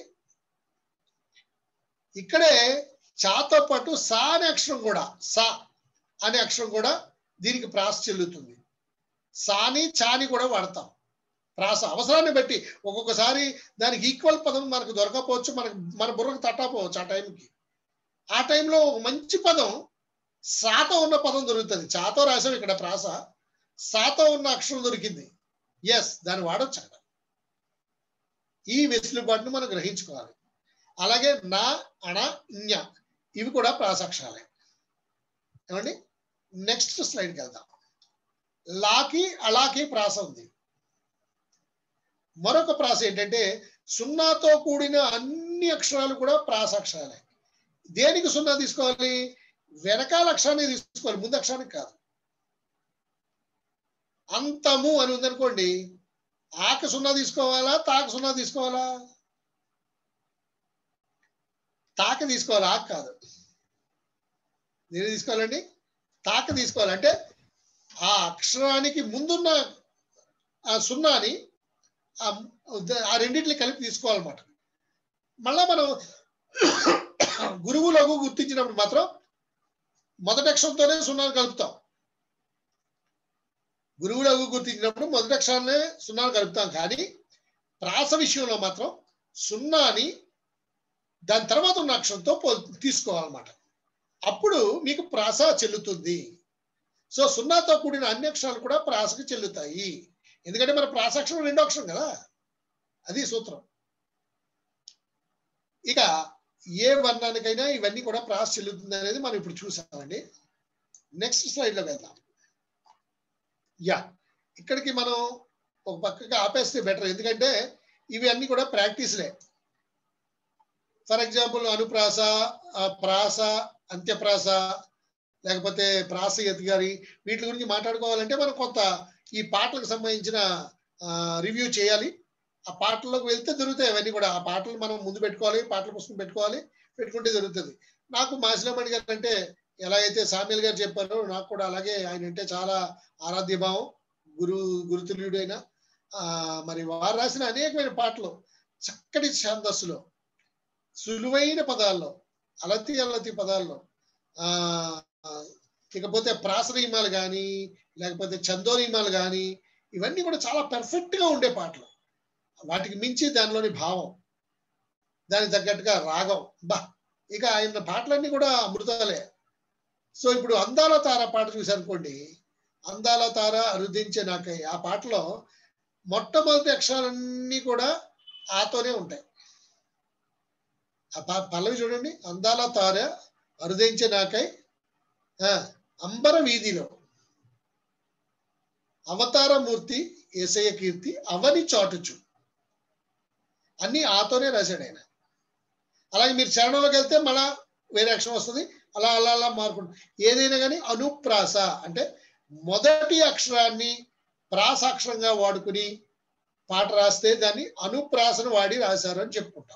ఇక్కడే చాతో పాటు సా అనే అక్షరం కూడా, సా అనే అక్షరం కూడా దీనికి ప్రాస చెల్లుతుంది. సాని చాని కూడా వాడతాం ప్రాస అవసరాన్ని బట్టి. ఒక్కొక్కసారి దానికి ఈక్వల్ పదం మనకు దొరకపోవచ్చు, మన బుర్రకు తట్టకపోవచ్చు ఆ టైంకి. ఆ టైంలో మంచి పదం సాతో ఉన్న పదం దొరుకుతుంది. చాతో రాసాం ఇక్కడ ప్రాస, సాతో ఉన్న అక్షరం దొరికింది, ఎస్ దాన్ని వాడొచ్చు అక్కడ. ఈ వెసులుబాటును మనం గ్రహించుకోవాలి. అలాగే నా అణ ఞ ఇవి కూడా ప్రాసాక్షరాలే. ఏమండి? నెక్స్ట్ స్లైడ్కి వెళ్దాం. లాకి అలాకి ప్రాస ఉంది. మరొక ప్రాస ఏంటంటే సున్నాతో కూడిన అన్ని అక్షరాలు కూడా ప్రాసాక్షరాలే. దేనికి సున్నా తీసుకోవాలి? వెనకాల అక్షరాన్ని తీసుకోవాలి, ముందు అక్షరానికి కాదు. అంతము అని ఉందనుకోండి, ఆకు సున్నా తీసుకోవాలా, తాకు సున్నా తీసుకోవాలా? తాక తీసుకోవాలి, ఆకు కాదు. నేను తీసుకోవాలండి, తాక తీసుకోవాలంటే ఆ అక్షరానికి ముందున్న ఆ సున్నాని ఆ రెండింటిని కలిపి తీసుకోవాలన్నమాట. మళ్ళా మనం గురువు లఘు గుర్తించినప్పుడు మాత్రం మొదటి అక్షరంతోనే సున్నాను కలుపుతాం. గురువు లఘు గుర్తించినప్పుడు మొదటి అక్షరాన్ని సున్నాను కలుపుతాం. కానీ ప్రాస విషయంలో మాత్రం సున్నాని దాని తర్వాత ఉన్న అక్షరంతో తీసుకోవాలన్నమాట. అప్పుడు మీకు ప్రాస చెల్లుతుంది. సో సున్నాతో కూడిన అన్ని అక్షరాలు కూడా ప్రాసకు చెల్లుతాయి. ఎందుకంటే మన ప్రాసాక్షరం 2వ అక్షరం కదా, అది సూత్రం. ఇక ఏ వర్ణానికైనా ఇవన్నీ కూడా ప్రాస చెల్లుతుంది అనేది మనం ఇప్పుడు చూసామండి. నెక్స్ట్ స్లైడ్ లో వెళ్దాం. ఇక్కడికి మనం ఒక పక్కగా ఆపేస్తే బెటర్, ఎందుకంటే ఇవి అన్ని కూడా ప్రాక్టీస్లే. ఫర్ ఎగ్జాంపుల్ అనుప్రాస, ప్రాస, అంత్యప్రాస, లేకపోతే ప్రాస ఎత్గారి, వీటి గురించి మాట్లాడుకోవాలంటే మనం కొంత ఈ పాటలకు సంబంధించిన రివ్యూ చేయాలి. ఆ పాటల్లోకి వెళ్తే దొరుకుతాయి అవన్నీ కూడా. ఆ పాటలు మనం ముందు పెట్టుకోవాలి, పాటల పుస్తకం పెట్టుకుంటే దొరుకుతుంది. నాకు మాసిలమణి గారు అంటే ఎలా అయితే సామ్యుల్ గారు చెప్పారో, నాకు కూడా అలాగే ఆయన అంటే చాలా ఆరాధ్య భావం, గురుతుల్యుడైన. మరి వారు రాసిన అనేకమైన పాటలు చక్కటి ఛందస్సులో, సులువైన పదాల్లో, అలతి పదాల్లో, ఇకపోతే ప్రాస నియమాలు కానీ లేకపోతే ఛందో నియమాలు కానీ ఇవన్నీ కూడా చాలా పెర్ఫెక్ట్ గా ఉండే పాటలు. వాటికి మించి దానిలోని భావం, దానికి తగ్గట్టుగా రాగం, ఇక ఆయన పాటలన్నీ కూడా అమృతాలే. సో ఇప్పుడు అందాల తార పాట చూసారనుకోండి, అందాల తార అరుదించే నాకై, ఆ పాటలో మొట్టమొదటి అక్షరాలన్నీ కూడా ఆతోనే ఉంటాయి. ఆ పల్లవి చూడండి, అందాల తార అరుదించే నాకై అంబర వీధిలో అవతారమూర్తి యేసయ్య కీర్తి అవని చాటుచు, అన్ని ఆతోనే రాశాడు ఆయన. అలాగే మీరు చరణంలోకి వెళ్తే మళ్ళా వేరే అక్షరం వస్తుంది, అలా అలా అలా మారుకుంటుంది. ఏదైనా కానీ అనుప్రాస అంటే మొదటి అక్షరాన్ని ప్రాసాక్షరంగా వాడుకుని పాట రాస్తే దాన్ని అనుప్రాసను వాడి రాశారు అని చెప్పుకుంటాం.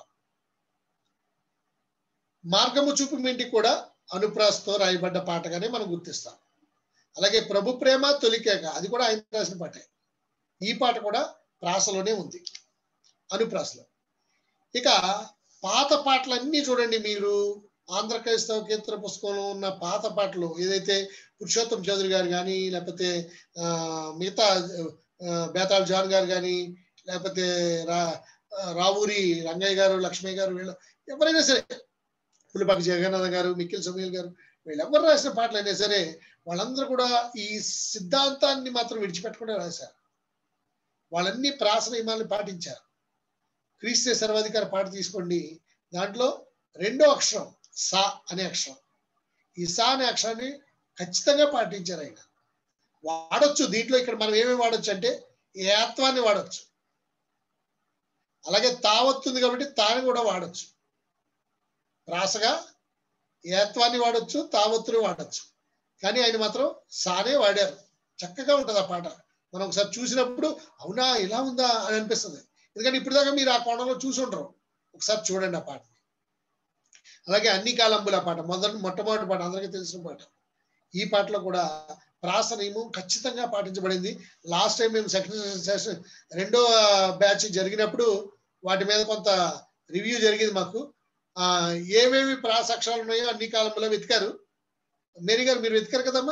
మార్గము చూపు మింటి కూడా అనుప్రాసతో రాయబడ్డ పాటగానే మనం గుర్తిస్తాం. అలాగే ప్రభు ప్రేమ తొలికేక, అది కూడా ఆయన రాసిన పాటే. ఈ పాట కూడా ప్రాసలోనే ఉంది, అనుప్రాసలో. ఇక పాత పాటలన్నీ చూడండి మీరు, ఆంధ్ర క్రైస్తవ కీర్తన పుస్తకంలో ఉన్న పాత పాటలు ఏదైతే పురుషోత్తం చౌదరి గారు కానీ, లేకపోతే మిగతా బేతాళ జాన్ గారు కానీ, లేకపోతే రావూరి రంగయ్య గారు, లక్ష్మయ్య గారు, వీళ్ళు ఎవరైనా సరే, పులిపాక జగన్నాథ్ గారు, మిక్కిల్ సమీల్ గారు, వీళ్ళు ఎవరు రాసిన పాటలు అయినా సరే వాళ్ళందరూ కూడా ఈ సిద్ధాంతాన్ని మాత్రం విడిచిపెట్టకుండా రాశారు. వాళ్ళన్ని ప్రాస నియమాలను పాటించారు. క్రీస్తే సర్వాధికార పాట తీసుకోండి, దాంట్లో రెండో అక్షరం సా అనే అక్షరం, ఈ సా అనే అక్షరాన్ని ఖచ్చితంగా పాటించారు ఆయన. వాడొచ్చు దీంట్లో, ఇక్కడ మనం ఏమేమి వాడచ్చు అంటే ఏత్వాన్ని వాడచ్చు, అలాగే తావత్తుంది కాబట్టి తాని కూడా వాడచ్చు. ప్రాసగా ఏత్వాన్ని వాడచ్చు, తావత్తుని వాడచ్చు, కానీ ఆయన మాత్రం సానే వాడారు. చక్కగా ఉంటుంది ఆ పాట. మనం ఒకసారి చూసినప్పుడు అవునా ఇలా ఉందా అని అనిపిస్తుంది, ఎందుకంటే ఇప్పుడు దాకా మీరు ఆ కోణంలో చూసి ఉంటారు. ఒకసారి చూడండి ఆ పాట. అలాగే అన్ని కాలంబుల పాట, మొట్టమొదటి పాట, అందరికీ తెలిసిన పాట. ఈ పాటలో కూడా ప్రాస నియమం ఖచ్చితంగా పాటించబడింది. లాస్ట్ టైం మేము సెకండ్ సెషన్ రెండో బ్యాచ్ జరిగినప్పుడు వాటి మీద కొంత రివ్యూ జరిగింది మాకు. ఏమేమి ప్రాస అక్షరాలు ఉన్నాయో అన్ని కాలంలో వెతికారు. మేరీ గారు మీరు వెతికారు కదమ్మా?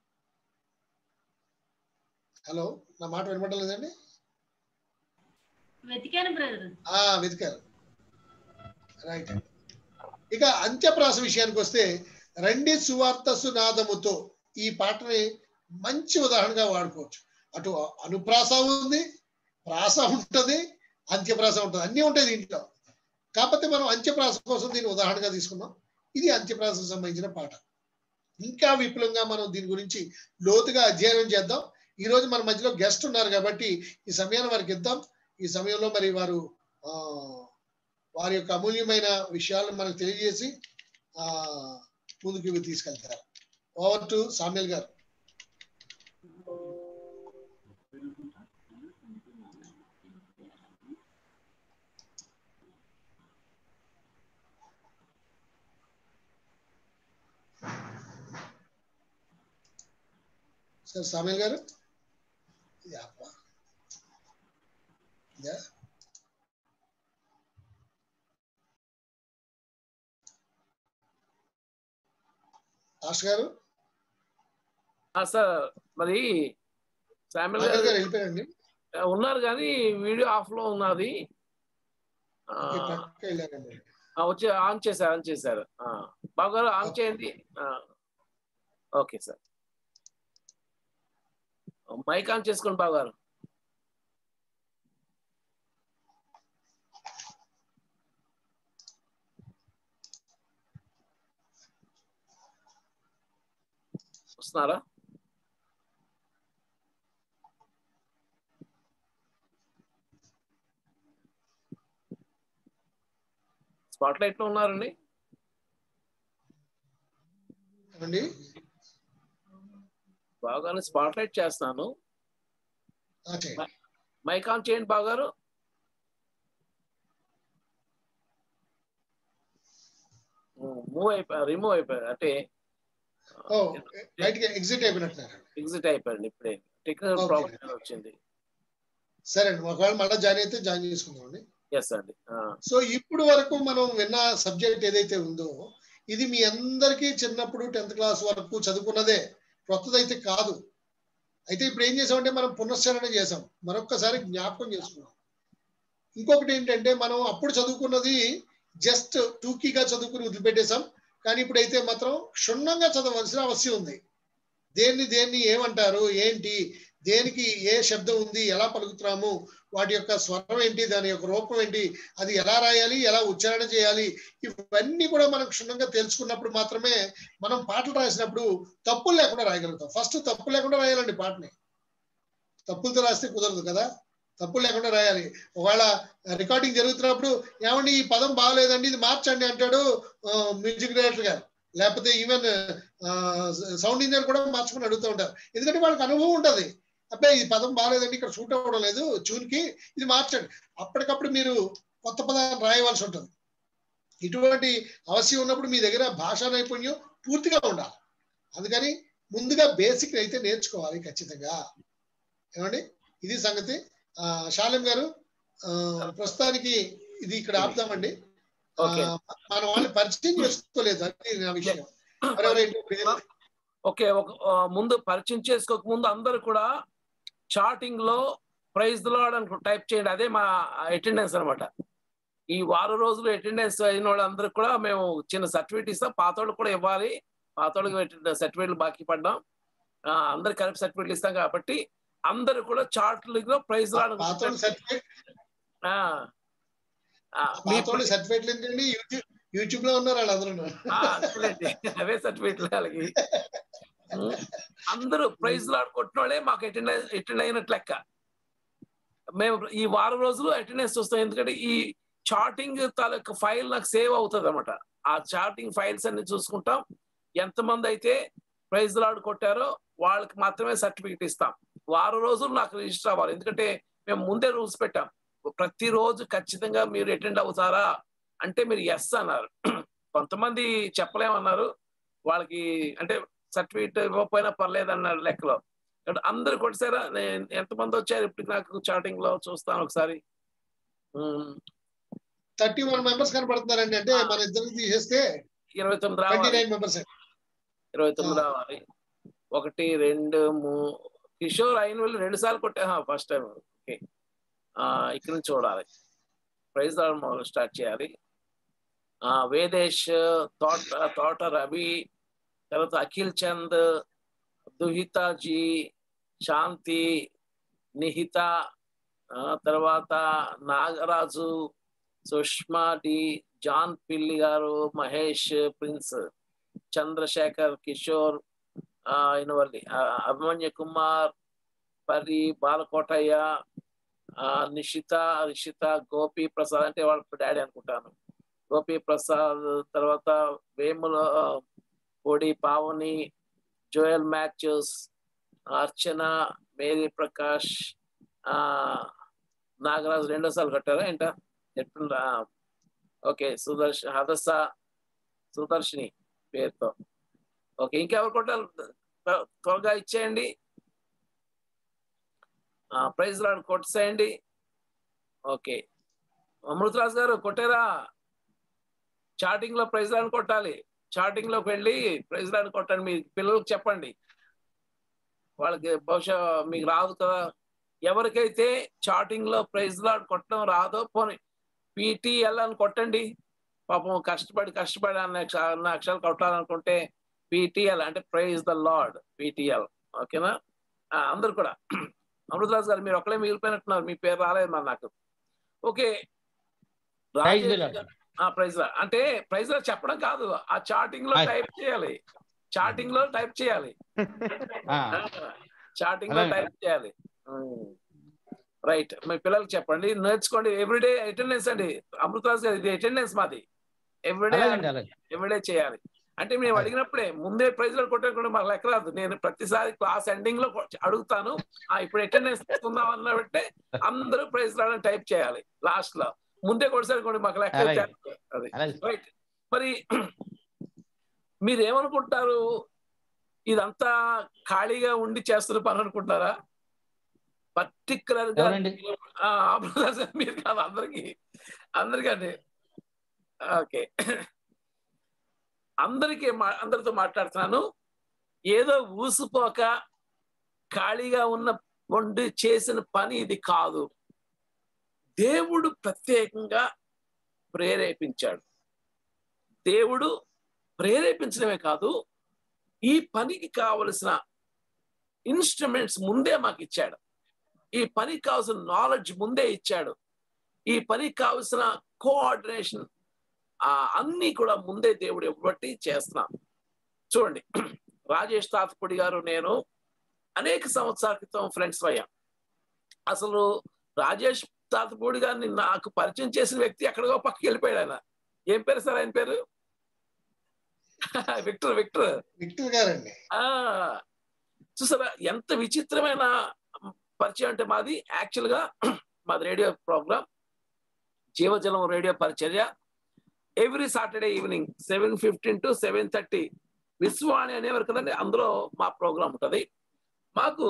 హలో, నా మాట వినపడలేదండి? వెతికారు, రైట్. ఇక అంత్యప్రాస విషయానికి వస్తే రండి సువార్త సునాదముతో ఈ పాటని మంచి ఉదాహరణగా వాడుకోవచ్చు. అటు అనుప్రాస ఉంది, ప్రాస ఉంటుంది, అంత్యప్రాస ఉంటుంది, అన్నీ ఉంటాయి దీంట్లో. కాకపోతే మనం అంత్యప్రాస కోసం దీన్ని ఉదాహరణగా తీసుకున్నాం. ఇది అంత్యప్రాసకు సంబంధించిన పాట. ఇంకా విపులంగా మనం దీని గురించి లోతుగా అధ్యయనం చేద్దాం. ఈ రోజు మన మధ్యలో గెస్ట్ ఉన్నారు కాబట్టి ఈ సమయాన్ని వారికి ఇద్దాం. ఈ సమయంలో మరి వారి యొక్క అమూల్యమైన విషయాలను మనకు తెలియజేసి ముందుకు తీసుకెళ్తారు. ఓవర్ టు సామ్యుల్ గారు. సార్ సామ్యుల్ గారు, ఆశ గారు.
సార్ మరి సామ్యుల్ గారు
వెళ్ళిపోయారండి,
ఉన్నారు కానీ వీడియో ఆఫ్ లో ఉన్నది. వచ్చి ఆన్ చేశారు. బాగా ఆన్ చేయండి. ఓకే సార్, మైక్ ఆన్ చేసుకోండి బాబు గారు. వస్తున్నారా? స్పాట్ లైట్ లో ఉన్నారండి బాగానే స్పాట్ లైట్ చేస్తున్నాను. మైక్ ఆన్ చేయండి బాగారు. రిమూవ్ అయిపోయారు అంటే
ఎగ్జిట్
అయిపోయారు. ఇప్పుడే టెక్నికల్ ప్రాబ్లం వచ్చింది.
సరే అండి, ఒకవేళ మళ్ళీ జాయిన్ అయితే జాయిన్ చేసుకుందామండి.
ఎస్ అండి.
సో ఇప్పుడు వరకు మనం విన్న సబ్జెక్ట్ ఏదైతే ఉందో ఇది మీ అందరికీ చిన్నప్పుడు 10th క్లాస్ వరకు చదువుకున్నదే, కొత్తదైతే కాదు. అయితే ఇప్పుడు ఏం చేసామంటే మనం పునశ్చరణ చేసాం, మరొక్కసారి జ్ఞాపకం చేసుకున్నాం. ఇంకొకటి ఏంటంటే మనం అప్పుడు చదువుకున్నది జస్ట్ టూకీగా చదువుకుని వదిలిపెట్టేశాం. కానీ ఇప్పుడైతే మాత్రం క్షుణ్ణంగా చదవలసిన అవసరం ఉంది. దేన్ని ఏమంటారు, ఏంటి, దేనికి ఏ శబ్దం ఉంది, ఎలా పలుకుతున్నాము, వాటి యొక్క స్వరం ఏంటి, దాని యొక్క రూపం ఏంటి, అది ఎలా రాయాలి, ఎలా ఉచ్చారణ చేయాలి, ఇవన్నీ కూడా మనం క్షుణ్ణంగా తెలుసుకున్నప్పుడు మాత్రమే మనం పాటలు రాసినప్పుడు తప్పులు లేకుండా రాయగలుగుతాం. ఫస్ట్ తప్పు లేకుండా రాయాలండి పాటని. తప్పులతో రాస్తే కుదరదు కదా, తప్పులు లేకుండా రాయాలి. ఒకవేళ రికార్డింగ్ జరుగుతున్నప్పుడు ఏమండి ఈ పదం బాగలేదండి ఇది మార్చండి అంటాడు మ్యూజిక్ డైరెక్టర్ గారు, లేకపోతే ఈవెన్ సౌండ్ ఇంజనీర్ కూడా మార్చుకుని అడుగుతూ ఉంటారు. ఎందుకంటే వాళ్ళకి అనుభవం ఉంటుంది. అబ్బాయి ఈ పదం బాగలేదండి, ఇక్కడ షూట్ అవ్వడం లేదు ట్యూన్కి, ఇది మార్చండి. అప్పటికప్పుడు మీరు కొత్త పదాన్ని రాయవలసి ఉంటుంది. ఇటువంటి అవసరం ఉన్నప్పుడు మీ దగ్గర భాషా నైపుణ్యం పూర్తిగా ఉండాలి. అందుకని ముందుగా బేసిక్ అయితే నేర్చుకోవాలి ఖచ్చితంగా. ఏమండి, ఇది సంగతి. శాలిం గారు, ప్రస్తుతానికి ఇది ఇక్కడ ఆపుదామండి. మన వాళ్ళని పరిచయం చేసుకోలేదు అది నా విషయం.
ఓకే, ముందు పరిచయం చేసుకోక ముందు అందరూ కూడా చాటింగ్ లో ప్రైజ్ ది లార్డ్ అని టైప్ చేయండి. అదే మా అటెండెన్స్ అనమాట. ఈ వారం రోజులు అటెండెన్స్ అయిన వాళ్ళందరూ కూడా మేము చిన్న సర్టిఫికేట్ ఇస్తాం. పాత వాళ్ళకి కూడా ఇవ్వాలి. పాత వాళ్ళకి సర్టిఫికేట్లు బాకీ పడ్డాం. అందరికి కలిపి సర్టిఫికేట్లు ఇస్తాం కాబట్టి అందరూ కూడా చార్ట్లో ప్రైజ్ లార్డ్
సర్టిఫికేట్లు ఏంటండి, యూట్యూబ్ లో ఉన్నారు వాళ్ళందరూ.
అవే సర్టిఫికేట్లు వాళ్ళకి. అందరూ ప్రైజ్ లార్డ్ కొట్టిన వాళ్ళే మాకు అటెండ్ అయినట్లు లెక్క. మేము ఈ వారం రోజులు అటెండెన్స్ చూస్తాం. ఎందుకంటే ఈ చార్టింగ్ తాలూకు ఫైల్ నాకు సేవ్ అవుతుంది అనమాట. ఆ చార్టింగ్ ఫైల్స్ అన్ని చూసుకుంటాం. ఎంతమంది అయితే ప్రైజ్ లార్డ్ కొట్టారో వాళ్ళకి మాత్రమే సర్టిఫికేట్ ఇస్తాం. వారం రోజులు నాకు రిజిస్టర్ అవ్వాలి. ఎందుకంటే మేము ముందే రూల్స్ పెట్టాం. ప్రతిరోజు ఖచ్చితంగా మీరు అటెండ్ అవుతారా అంటే మీరు ఎస్ అన్నారు. కొంతమంది చెప్పలేమన్నారు. వాళ్ళకి అంటే సర్టిఫికేట్ ఇవ్వకపోయినా పర్లేదు అన్నారు లెక్కలో. అందరు కొట్టారా? ఎంతమంది వచ్చారు ఇప్పుడు నాకు చాటింగ్ లో చూస్తాను ఒకసారి.
31 మెంబర్స్ కనబడుతున్నారండి. అంటే మన ఇద్దరు తీసేస్తే
29 రావాలి.
29
రావాలి. 1 2 3 కిషోర్ అయిన వాళ్ళు 2 సార్లు కొట్టా ఫస్ట్ టైం. ఓకే, ఇక్కడ నుంచి చూడాలి. ప్రైజ్ లార్డ్ స్టార్ట్ చేయాలి. వేదేశ్, తోట రవి, తర్వాత అఖిల్ చంద్, దుహితాజీ, శాంతి, నిహిత, తర్వాత నాగరాజు, సుష్మా డి, జాన్ పిల్లి గారు, మహేష్, ప్రిన్స్, చంద్రశేఖర్, కిషోర్, ఇనవల్లి, అభిమన్య కుమార్, పరి, బాలకోటయ్య, నిషిత, రిషిత, గోపి ప్రసాద్ అంటే వాళ్ళ డాడీ అనుకుంటాను, గోపి ప్రసాద్, తర్వాత Vemula Podi, Pavani, Joel Mathews, Archana, Mary Prakash, Nagaraju 2 సార్లు కట్టారా ఏంట ఎట్లా? ఓకే, సుదర్శిని పేరుతో. ఓకే, ఇంకెవరు కొట్టాలి? త్వరగా ఇచ్చేయండి. ప్రైజ్ లార్డ్ కొట్టేసేయండి. ఓకే, అమృతరాజు గారు కొట్టారా? చాటింగ్ లో ప్రైజ్ లార్డ్ కొట్టాలి. చాటింగ్ లోకి వెళ్ళి ప్రైజ్ లార్డ్ కొట్టండి. మీ పిల్లలకు చెప్పండి, వాళ్ళకి బహుశా మీకు రాదు కదా. ఎవరికైతే చాటింగ్ లో ప్రైజ్ లార్డ్ కొట్టడం రాదో పోనీ పిటిఎల్ అని కొట్టండి. పాపం కష్టపడి అన్న అక్షరాలు కొట్టాలనుకుంటే పిటిఎల్ అంటే ప్రైజ్ ద లార్డ్, పిటిఎల్. ఓకేనా? అందరు కూడా. అమృతరాజు గారు మీరు ఒక్కలే మిగిలిపోయినట్టున్నారు, మీ పేరు రాలేదు మరి నాకు. ఓకే, ప్రైజ్ లార్డ్ అంటే ప్రైజ్ లార్డ్ చెప్పడం కాదు, ఆ చాటింగ్ లో టైప్ చేయాలి. చాటింగ్ లో టైప్ చేయాలి. చాటింగ్ లో టైప్ చేయాలి. రైట్, మీ పిల్లలకి చెప్పండి, నేర్చుకోండి. ఎవ్రీడే అటెండెన్స్ అండి అమృతరాజు గారు, ఇది అటెండెన్స్ మాది. ఎవ్రీడే చేయాలి. అంటే మేము అడిగినప్పుడే ముందే ప్రైజ్ లార్డ్ కొట్టకుండా మాకు లెక్క రాదు. నేను ప్రతిసారి క్లాస్ ఎండింగ్ లో అడుగుతాను, ఇప్పుడు అటెండెన్స్ తీసుకుందాం అన్నట్టే అందరూ ప్రైజ్ లార్డ్ అని టైప్ చేయాలి. లాస్ట్ లో ముందే కొట్టేసరి కూడా మాకు లెక్క అది. రైట్, మరి మీరేమనుకుంటారు? ఇదంతా ఖాళీగా ఉండి చేస్తున్న పని అనుకుంటారా? పర్టికులర్ గా మీరు కాదు, అందరికండి. ఓకే, అందరితో మాట్లాడుతున్నాను. ఏదో ఊసిపోక ఖాళీగా ఉండి చేసిన పని ఇది కాదు. దేవుడు ప్రత్యేకంగా ప్రేరేపించాడు. దేవుడు ప్రేరేపించడమే కాదు, ఈ పనికి కావలసిన ఇన్స్ట్రుమెంట్స్ ముందే మాకు ఇచ్చాడు. ఈ పనికి కావాల్సిన నాలెడ్జ్ ముందే ఇచ్చాడు. ఈ పనికి కావాల్సిన కోఆర్డినేషన్ అన్ని కూడా ముందే దేవుడు ఇవ్వబట్టి చేస్తున్నాం. చూడండి, రాజేష్ తాతపూడి గారు నేను అనేక సంవత్సరాల క్రితం ఫ్రెండ్స్ అయ్యాం. అసలు రాజేష్ తాతపూడి గారిని నాకు పరిచయం చేసిన వ్యక్తి ఎక్కడికో పక్కకి వెళ్ళిపోయాడు. ఆయన ఏం పేరు సార్? ఆయన పేరు విక్టర్
గారండి.
చూసారా ఎంత విచిత్రమైన పరిచయం అంటే మాది. యాక్చువల్ గా మాది రేడియో ప్రోగ్రామ్ జీవజలం రేడియో పరిచర్య every Saturday evening 7:15 to 7:30 Vishwani అనేవారు కదండి, అందులో మా ప్రోగ్రామ్ ఉంటుంది. మాకు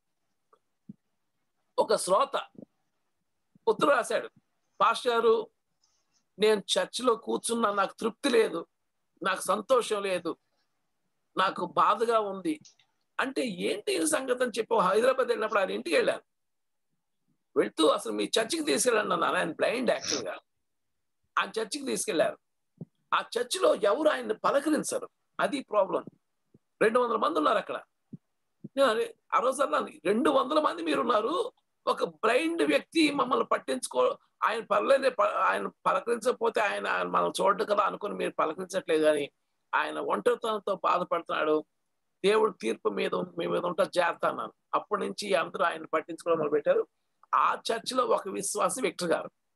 ఒక శ్రోత ఉత్తరం రాశాడు, పాస్టర్ గారు నేను చర్చిలో కూర్చున్నా, నాకు తృప్తి లేదు, నాకు సంతోషం లేదు, నాకు బాధగా ఉంది అంటే ఏంటి సంగతి అని చెప్పి హైదరాబాద్ వెళ్ళినప్పుడు ఆయన ఇంటికి వెళ్ళాను. వెళ్తూ అసలు మీ చర్చికి తీసుకెళ్ళండి అన్నాను. ఆయన బ్లైండ్ యాక్చువల్గా. ఆయన చర్చికి తీసుకెళ్లారు. ఆ చర్చిలో ఎవరు ఆయన్ని పలకరించరు, అది ప్రాబ్లం. 200 మంది ఉన్నారు అక్కడ. నేను ఆ రోజు అన్నాను, 200 మంది మీరున్నారు, ఒక బ్లైండ్ వ్యక్తి మమ్మల్ని పట్టించుకో, ఆయన పర్లేదు, ఆయన పలకరించకపోతే ఆయన మనం చూడడం కదా అనుకుని మీరు పలకరించట్లేదు, కానీ ఆయన ఒంటరితనంతో బాధపడుతున్నాడు, దేవుడు తీర్పు మీ మీద ఉంటా జాగ్రత్త అన్నాను. అప్పటి నుంచి అందరూ ఆయన పట్టించుకోవడం మొదలు పెట్టారు. ఆ చర్చిలో ఒక విశ్వాసి విక్టర్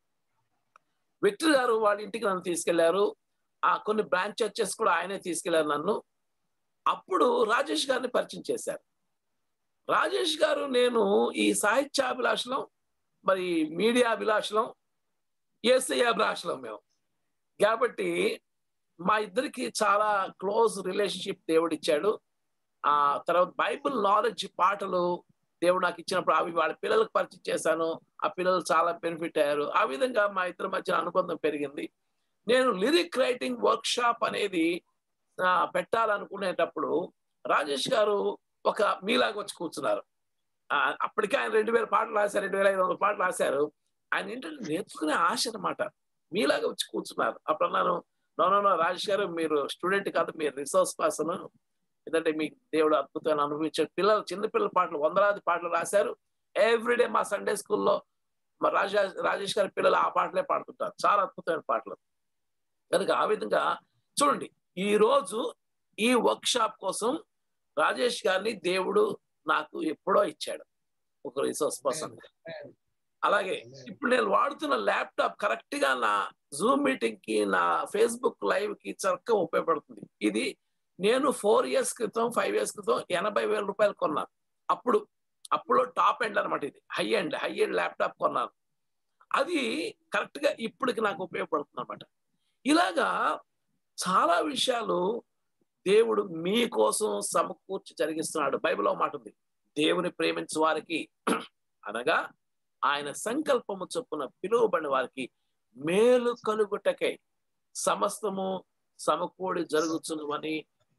గారు వాళ్ళ ఇంటికి నన్ను తీసుకెళ్లారు. కొన్ని బ్రాంచ్ చర్చెస్ కూడా ఆయనే తీసుకెళ్లారు నన్ను. అప్పుడు రాజేష్ గారిని పరిచయం చేశారు. రాజేష్ గారు నేను ఈ సాహిత్యాభిలాషలం, మరి మీడియా అభిలాషలం, యేసయ్యాభిలాషలం మేము కాబట్టి మా ఇద్దరికి చాలా క్లోజ్ రిలేషన్షిప్ దేవుడు ఇచ్చాడు. తర్వాత బైబిల్ నాలెడ్జ్ పాటలు దేవుడు నాకు ఇచ్చినప్పుడు అవి వాళ్ళ పిల్లలకు పరిచయం చేశాను. ఆ పిల్లలు చాలా బెనిఫిట్ అయ్యారు. ఆ విధంగా మా ఇద్దరి మధ్య అనుబంధం పెరిగింది. నేను లిరిక్ రైటింగ్ వర్క్ షాప్ అనేది పెట్టాలనుకునేటప్పుడు రాజేష్ గారు ఒక మీలాగా వచ్చి కూర్చున్నారు. అప్పటికే ఆయన 2000 పాటలు రాశారు, 2500 పాటలు రాశారు. ఆయన ఏంటంటే నేర్చుకునే ఆశ అనమాట. మీలాగా వచ్చి కూర్చున్నారు. అప్పుడు అన్నాను, నో రాజేష్ గారు మీరు స్టూడెంట్ కాదు, మీరు రిసోర్స్ పర్సన్. ఎందుకంటే మీకు దేవుడు అద్భుతమైన అనుభవించాడు. పిల్లలు చిన్నపిల్లల పాటలు 100 పాటలు రాశారు. ఎవ్రీడే మా సండే స్కూల్లో మా రాజేష్ గారి పిల్లలు ఆ పాటలే పాడుతుంటారు, చాలా అద్భుతమైన పాటలు. కనుక ఆ విధంగా చూడండి, ఈ రోజు ఈ వర్క్ షాప్ కోసం రాజేష్ గారిని దేవుడు నాకు ఎప్పుడో ఇచ్చాడు, ఒక రిసోర్స్ పర్సన్. అలాగే ఇప్పుడు నేను వాడుతున్న ల్యాప్టాప్ కరెక్ట్ గా నా జూమ్ మీటింగ్ కి, నా ఫేస్బుక్ లైవ్ కి చక్కగా ఉపయోగపడుతుంది. ఇది నేను 4 years క్రితం 5 years క్రితం 80,000 రూపాయలు కొన్నాను. అప్పుడు టాప్ ఎండ్ అనమాట, ఇది హై ఎండ్ ల్యాప్టాప్ కొన్నాను. అది కరెక్ట్ గా ఇప్పటికి నాకు ఉపయోగపడుతుంది అనమాట. ఇలాగా చాలా విషయాలు దేవుడు మీకోసం సమకూర్చి జరిగిస్తున్నాడు. బైబిల్లో మాట ఉంది, దేవుని ప్రేమించే వారికి అనగా ఆయన సంకల్పము చొప్పున పిలువబడిన వారికి మేలు కలుగుటకై సమస్తము సమకూడి జరుగుతున్నవని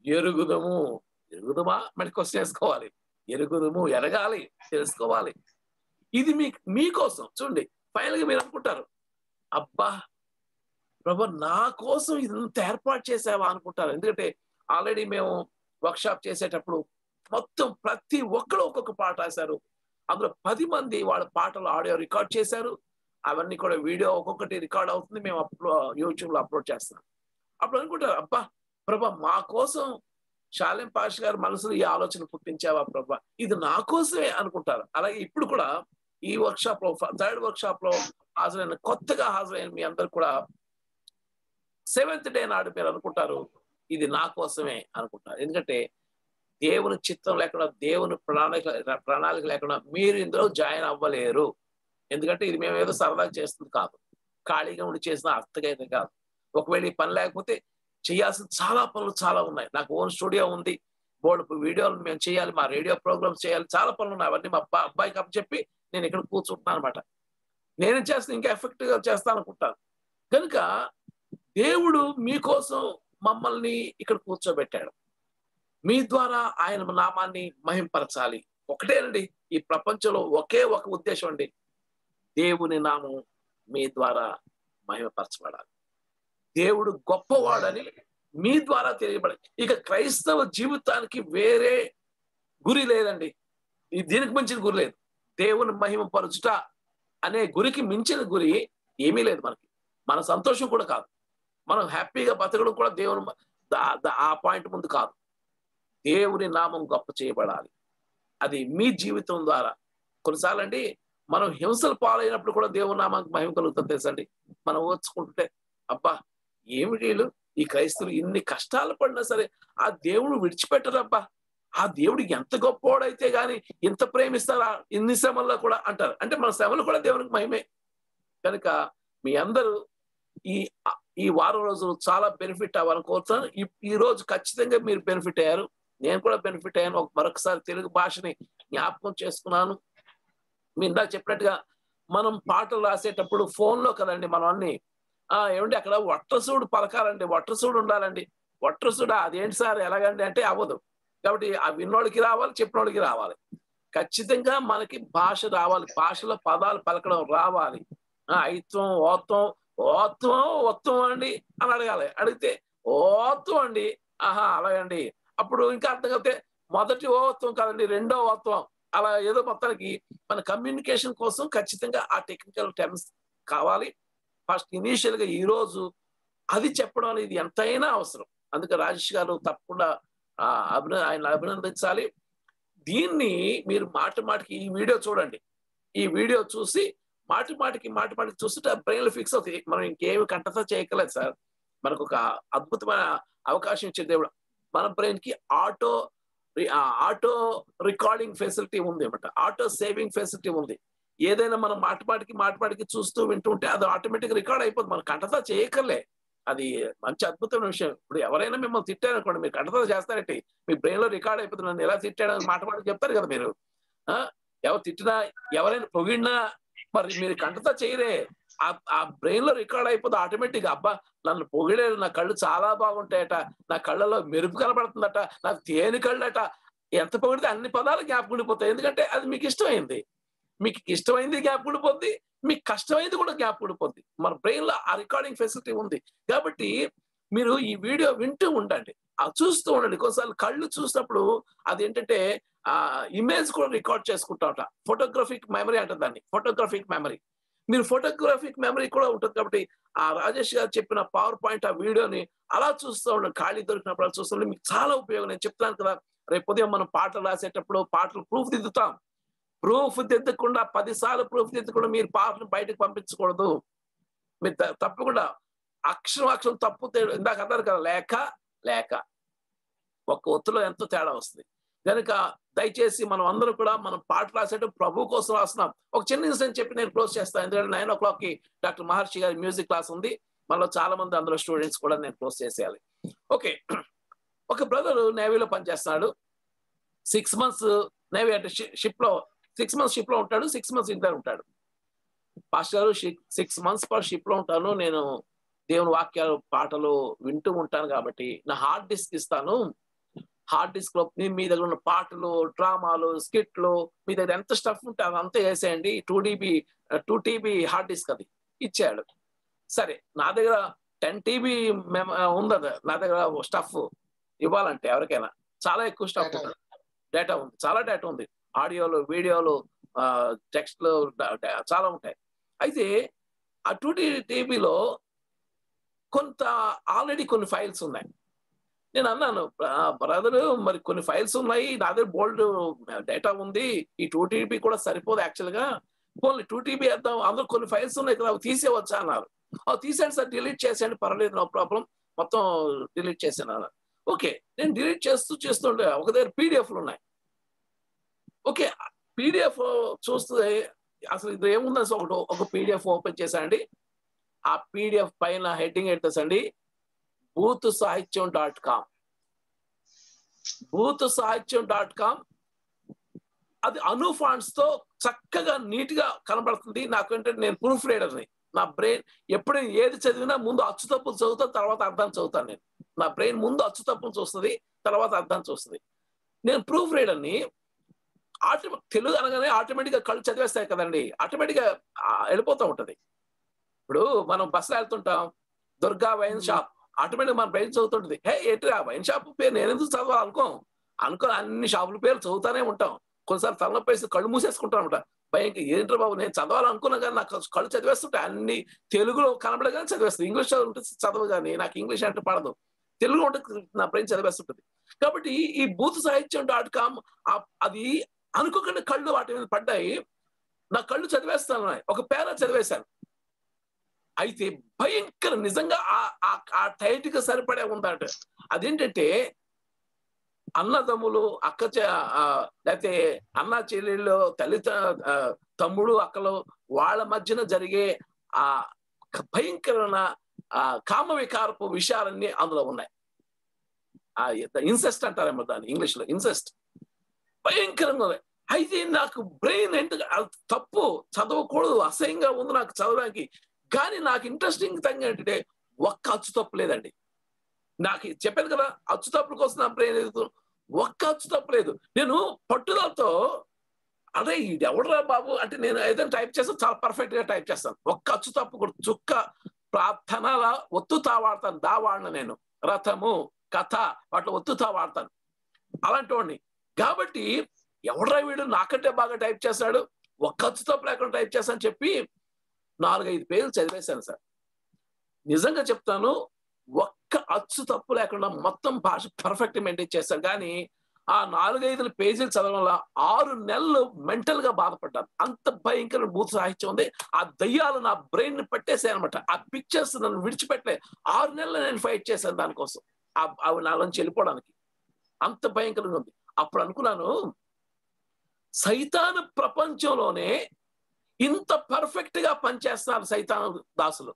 ఎరుగుదమా మళ్ళీ క్వశ్చన్ వేసుకోవాలి. ఎరుగుదము, ఎరగాలి, తెలుసుకోవాలి. ఇది మీకోసం. చూడండి, ఫైనల్ గా మీరు అనుకుంటారు, అబ్బా ప్రభు నా కోసం ఇదంత ఏర్పాటు చేసావా అనుకుంటారు. ఎందుకంటే ఆల్రెడీ మేము వర్క్షాప్ చేసేటప్పుడు మొత్తం ప్రతి ఒక్కరు ఒక్కొక్క పాట రాశారు. అందులో 10 మంది వాళ్ళ పాటలు ఆడియో రికార్డ్ చేశారు. అవన్నీ కూడా వీడియో ఒక్కొక్కటి రికార్డ్ అవుతుంది, మేము యూట్యూబ్ లో అప్లోడ్ చేస్తున్నాం. అప్పుడు అనుకుంటారు, అబ్బా ప్రభా మా కోసం షాలేం పాష్ గారు మనసులో ఈ ఆలోచన పుట్టించావా ప్రభా, ఇది నా కోసమే అనుకుంటారు. అలాగే ఇప్పుడు కూడా ఈ వర్క్షాప్ లో 3rd వర్క్షాప్ లో కొత్తగా హాజరైన మీ అందరు కూడా 7th డే నాడు మీరు అనుకుంటారు, ఇది నా కోసమే అనుకుంటారు. ఎందుకంటే దేవుని చిత్తం లేకుండా, దేవుని ప్రణాళిక లేకుండా మీరు ఇందులో జాయిన్ అవ్వలేరు. ఎందుకంటే ఇది మేము ఏదో సరదాగా చేస్తుంది కాదు, ఖాళీగా ఉండి చేసిన అర్థకైతే కాదు. ఒకవేళ ఈ పని లేకపోతే చేయాల్సిన చాలా పనులు చాలా ఉన్నాయి. నాకు ఓన్ స్టూడియో ఉంది, బోర్డు వీడియోలు మేము చేయాలి, మా రేడియో ప్రోగ్రామ్స్ చేయాలి, చాలా పనులు ఉన్నాయి. అవన్నీ మా అబ్బాయికి అప్పచెప్పి నేను ఇక్కడ కూర్చుంటున్నాను అనమాట. నేనేం చేస్తాను, ఇంకా ఎఫెక్టివ్ గా చేస్తాను అనుకుంటాను. కనుక దేవుడు మీకోసం మమ్మల్ని ఇక్కడ కూర్చోబెట్టాడు. మీ ద్వారా ఆయన నామాన్ని మహింపరచాలి. ఒకటేనండి, ఈ ప్రపంచంలో ఒకే ఒక ఉద్దేశం అండి, దేవుని నామం మీ ద్వారా మహిమపరచబడాలి. దేవుడు గొప్పవాడని మీ ద్వారా తెలియబడాలి. ఇక క్రైస్తవ జీవితానికి వేరే గురి లేదండి. దీనికి మించిన గురి లేదు. దేవుని మహిమ పరచుట అనే గురికి మించిన గురి ఏమీ లేదు మనకి. మన సంతోషం కూడా కాదు, మనం హ్యాపీగా బతకడం కూడా దేవుని ఆ పాయింట్ ముందు కాదు. దేవుని నామం గొప్ప చేయబడాలి. అది మీ జీవితం ద్వారా. కొన్నిసార్లు అండి మనం హింసలు పాలైనప్పుడు కూడా దేవుని నామానికి మహిమ కలుగుతుంది తెలుసండి. మనం ఓర్చుకుంటుంటే అబ్బా ఏమిటి వీళ్ళు, ఈ క్రైస్తవులు ఇన్ని కష్టాలు పడినా సరే ఆ దేవుడు విడిచిపెట్టరబ్బా, ఆ దేవుడు ఎంత గొప్పవాడైతే గాని ఇంత ప్రేమిస్తారా ఇన్ని శ్రమల్లో కూడా అంటారు. అంటే మన శ్రమలు కూడా దేవునికి మహిమే. కనుక మీ అందరూ ఈ వారం రోజులు చాలా బెనిఫిట్ అవ్వాలని కోరుతున్నాను. ఈ రోజు ఖచ్చితంగా మీరు బెనిఫిట్ అయ్యారు, నేను కూడా బెనిఫిట్ అయ్యాను. మరొకసారి తెలుగు భాషని జ్ఞాపకం చేసుకున్నాను. మీ ఇందాక చెప్పినట్టుగా మనం పాటలు రాసేటప్పుడు ఫోన్లో కదండి మనం అన్ని ఏమండి అక్కడ వట్రసూడు పలకాలండి, వట్రసూడు ఉండాలండి. వట్రసూడా అదేంటి సార్ ఎలాగండి అంటే అవ్వదు. కాబట్టి ఆ విన్నోడికి రావాలి, చెప్పినోడికి రావాలి. ఖచ్చితంగా మనకి భాష రావాలి, భాషలో పదాలు పలకడం రావాలి. ఐత్వం ఓత్వం ఓత్వం ఒత్వం అండి అని అడగాలి. అడిగితే ఓత్వం అండి, ఆహా అలాగండి. అప్పుడు ఇంకా అర్థం కలిగితే మొదటి ఓత్వం కాదండి, రెండో ఓత్వం, అలా ఏదో మొత్తానికి మన కమ్యూనికేషన్ కోసం ఖచ్చితంగా ఆ టెక్నికల్ టర్మ్స్ కావాలి. ఫస్ట్ ఇనీషియల్ గా ఈ రోజు అది చెప్పడం అనేది ఎంతైనా అవసరం. అందుకే రాజేష్ గారు తప్పకుండా ఆయన అభినందించాలి. దీన్ని మీరు మాటికి ఈ వీడియో చూడండి. ఈ వీడియో చూసి మాటికి చూస్తుంటే బ్రెయిన్ లో ఫిక్స్ అవుతాయి. మనం ఇంకేమి కంటతో చేయగలేదు సార్. మనకు ఒక అద్భుతమైన అవకాశం ఇచ్చే దేవుడు. మన బ్రెయిన్ కి ఆటో రికార్డింగ్ ఫెసిలిటీ ఉంది అన్నమాట, ఆటో సేవింగ్ ఫెసిలిటీ ఉంది. ఏదైనా మనం మాటికి చూస్తూ వింటూ ఉంటే అది ఆటోమేటిక్ రికార్డ్ అయిపోతుంది. మనం కంటతో చేయకలే. అది మంచి అద్భుతమైన విషయం. ఇప్పుడు ఎవరైనా మిమ్మల్ని తిట్టారనుకోండి, మీరు కంటతో చేస్తారంటే మీ బ్రెయిన్ లో రికార్డ్ అయిపోతుంది. నన్ను ఎలా తిట్టాడని మాటికి చెప్తారు కదా మీరు. ఎవరు తిట్టినా ఎవరైనా పొగిడినా మరి మీరు కంటతో చేయరే, ఆ బ్రెయిన్ లో రికార్డ్ అయిపోతుంది ఆటోమేటిక్. అబ్బా నన్ను పొగిడేరు, నా కళ్ళు చాలా బాగుంటాయట, నా కళ్ళలో మెరుపు కనబడుతుందట, నాకు తేనె కళ్ళట, ఎంత పొగిడితే అన్ని పదాలు జ్ఞాపకం ఉండిపోతాయి. ఎందుకంటే అది మీకు ఇష్టమైంది. మీకు ఇష్టమైంది జ్ఞాపకం ఉండిపోద్ది, మీకు కష్టమైంది కూడా జ్ఞాపకం ఉండిపోద్ది. మన బ్రెయిన్ లో ఆ రికార్డింగ్ ఫెసిలిటీ ఉంది. కాబట్టి మీరు ఈ వీడియో వింటూ ఉండండి, చూస్తూ ఉండండి. కొన్నిసార్లు కళ్ళు చూసినప్పుడు అదేంటంటే ఇమేజ్ కూడా రికార్డ్ చేసుకుంటామట. ఫోటోగ్రఫిక్ మెమరీ అంటారు దాన్ని, ఫోటోగ్రఫిక్ మెమరీ. మీరు ఫోటోగ్రఫిక్ మెమరీ కూడా ఉంటుంది. కాబట్టి ఆ రాజేష్ గారు చెప్పిన పవర్ పాయింట్ ఆ వీడియోని అలా చూస్తూ ఉండండి. ఖాళీ దొరికినప్పుడు అలా చూస్తూ మీకు చాలా ఉపయోగం. నేను చెప్తాను కదా, రేపు ఉదయం మనం పాటలు రాసేటప్పుడు పాటలు ప్రూఫ్ దిద్దుతాం. ప్రూఫ్ దిద్దకుండా 10 సార్లు ప్రూఫ్ దిద్దకుండా మీరు పాటను బయటకు పంపించకూడదు. మీరు తప్పకుండా అక్షరం తప్పు ఇందాక అన్నారు కదా, లేక ఒక్క ఒత్తులో ఎంతో తేడా వస్తుంది. కనుక దయచేసి మనం అందరూ కూడా మనం పాట రాసేటప్పుడు ప్రభు కోసం రాస్తున్నాం. ఒక చిన్న ఇన్సిడెంట్ చెప్పి నేను క్లోజ్ చేస్తాను. ఎందుకంటే 9 o'clock డాక్టర్ మహర్షి గారి మ్యూజిక్ క్లాస్ ఉంది. మనలో చాలా మంది అందులో స్టూడెంట్స్ కూడా నేను క్లోజ్ చేసేయాలి. ఓకే, ఒక బ్రదర్ నేవీలో పనిచేస్తున్నాడు. 6 months నేవీ అంటే షిప్ లో 6 months షిప్ లో ఉంటాడు, 6 months ఇంటర్ ఉంటాడు. పాస్టర్ గారు 6 months షిప్ లో ఉంటాను, నేను దేవుని వాక్యాలు పాటలు వింటూ ఉంటాను కాబట్టి నా హార్డ్ డిస్క్ ఇస్తాను. హార్డ్ డిస్క్ లో మీ దగ్గర ఉన్న పాటలు, డ్రామాలు, స్కిట్లు, మీ దగ్గర ఎంత స్టఫ్ ఉంటే అదంతా వేసేయండి. 2 TB హార్డ్ డిస్క్ అది ఇచ్చాడు. సరే, నా దగ్గర 10 TB ఉంది. నా దగ్గర స్టఫ్ ఇవ్వాలంటే ఎవరికైనా చాలా ఎక్కువ స్టఫ్ ఉంది, డేటా ఉంది, చాలా డేటా ఉంది. ఆడియోలు, వీడియోలు, టెక్స్ట్లు చాలా ఉంటాయి. అయితే ఆ 2 TBలో కొంత ఆల్రెడీ కొన్ని ఫైల్స్ ఉన్నాయి. నేను అన్నాను, బ్రదర్ మరి కొన్ని ఫైల్స్ ఉన్నాయి, నా దగ్గర బోల్డ్ డేటా ఉంది, ఈ 2 TB కూడా సరిపోదు యాక్చువల్గా, పోనీ 2 TB వేద్దాం, అందులో కొన్ని ఫైల్స్ ఉన్నాయి కదా అవి తీసేవచ్చా అన్నారు. తీసేయండి సార్, డిలీట్ చేసేయండి, పర్వాలేదు, నో ప్రాబ్లం, మొత్తం డిలీట్ చేసాను అన్నారు. ఓకే, నేను డిలీట్ చేస్తుంటే ఒక దగ్గర పీడిఎఫ్లు ఉన్నాయి. ఓకే, పీడిఎఫ్ చూస్తే అసలు ఇది ఏముంది, ఒక పీడిఎఫ్ ఓపెన్ చేశానండి. ఆ పీడిఎఫ్ పైన హెడ్డింగ్ ఏంటండి, boothsahithyam.com. boothsahithyam.com అది అను ఫాంట్స్ తో చక్కగా నీట్ గా కనబడుతుంది. నాకంటే నేను ప్రూఫ్ రీడర్ని. నా బ్రెయిన్ ఎప్పుడైనా ఏది చదివినా ముందు అచ్చు తప్పులు చదువుతాను, తర్వాత అర్థాన్ని చదువుతాను. నేను నా బ్రెయిన్ ముందు అచ్చు తప్పులు చూస్తుంది, తర్వాత అర్థాన్ని చూస్తుంది. నేను ప్రూఫ్ రీడర్ని. తెలుగు అనగానే ఆటోమేటిక్ గా కళ్ళు చదివేస్తాయి కదండి, ఆటోమేటిక్ గా వెళ్ళిపోతూ ఉంటది. ఇప్పుడు మనం బస్సులో వెళ్తుంటాం, దుర్గా వైన్ షాప్, ఆటోమేటిక్ మన బ్రెయిన్ చదువుతుంటది. ఏంటి ఆ వైన్ షాప్ పేరు నేను ఎందుకు చదవాలి అనుకో అన్ని షాపుల పేర్లు చదువుతానే ఉంటాం. కొన్నిసార్లు తలనొప్పి వేసి కళ్ళు మూసేసుకుంటాను అనమాట. భయంకర ఏంటో బాబు నేను చదవాలనుకున్నా కానీ నాకు కళ్ళు చదివేస్తుంటాయి. అన్ని తెలుగులో కనబడగానే చదివేస్తాను. ఇంగ్లీష్ చదువుంటే చదవ కానీ నాకు ఇంగ్లీష్ అంటే పడదు. తెలుగులో ఉంటే నా బ్రెయిన్ చదివేస్తుంటుంది. కాబట్టి ఈ బూత్ సాహిత్యం .com అది అనుకోకుండా కళ్ళు వాటి మీద పడ్డాయి. నా కళ్ళు చదివేస్తాను, ఒక పేరా చదివేశాను. అయితే భయంకర నిజంగా ఆ టైట్ గా సరిపడే ఉందట. అదేంటంటే అన్నదమ్ములు లేకపోతే అన్న చెల్లెళ్ళు తమ్ముడు అక్కలు వాళ్ళ మధ్యన జరిగే ఆ భయంకరమైన కామ వికారపు విషయాలన్నీ అందులో ఉన్నాయి. ఇన్సెస్ట్ అంటారేమో దాన్ని ఇంగ్లీష్ లో, ఇన్సెస్ట్. భయంకరంగా ఉన్నాయి. అయితే నాకు బ్రెయిన్ తప్పు, చదవకూడదు, అసహ్యంగా ఉంది నాకు చదవడానికి. కానీ నాకు ఇంట్రెస్టింగ్ థింగ్ ఏంటంటే ఒక్క అచ్చు తప్పు లేదండి. నాకు చెప్పాను కదా అచ్చు తప్పుల కోసం నా బ్రెయిన్ ఎదుగుతూ ఒక్క అచ్చు తప్పు లేదు. నేను పట్టుదలతో అదే ఇది ఎవడరా బాబు అంటే నేను ఏదైనా టైప్ చేస్తాను చాలా పర్ఫెక్ట్ గా టైప్ చేస్తాను. ఒక్క అచ్చు తప్పు కూడా చుక్క ప్రార్థనల ఒత్తుతా వాడతాను. దా వాడిన నేను రథము కథ వాటిలో ఒత్తుతా వాడతాను అలాంటి వాడిని. కాబట్టి ఎవడరా వీడు నాకంటే బాగా టైప్ చేస్తాడు, ఒక్క అచ్చు తప్పు లేకుండా టైప్ చేస్తాను చెప్పి 4-5 పేజీలు చదివేశాను సార్. నిజంగా చెప్తాను, ఒక్క అచ్చు తప్పు లేకుండా మొత్తం భాష పర్ఫెక్ట్ మెయింటైన్ చేశాను. కానీ ఆ 4-5 పేజీలు చదవడం వల్ల 6 నెలలు మెంటల్ గా బాధపడ్డాను. అంత భయంకర బూత్ సాహిత్యం ఉంది. ఆ దయ్యాలు నా బ్రెయిన్ ని పట్టేసాయి అనమాట. ఆ పిక్చర్స్ నన్ను విడిచిపెట్టలే. 6 నెలలు నేను ఫైట్ చేశాను దానికోసం, అవి నాలోంచి వెళ్ళిపోవడానికి. అంత భయంకరంగా ఉంది. అప్పుడు అనుకున్నాను, సైతాను ప్రపంచంలోనే ఇంత పర్ఫెక్ట్ గా పనిచేస్తున్నారు సైతాను దాసులు.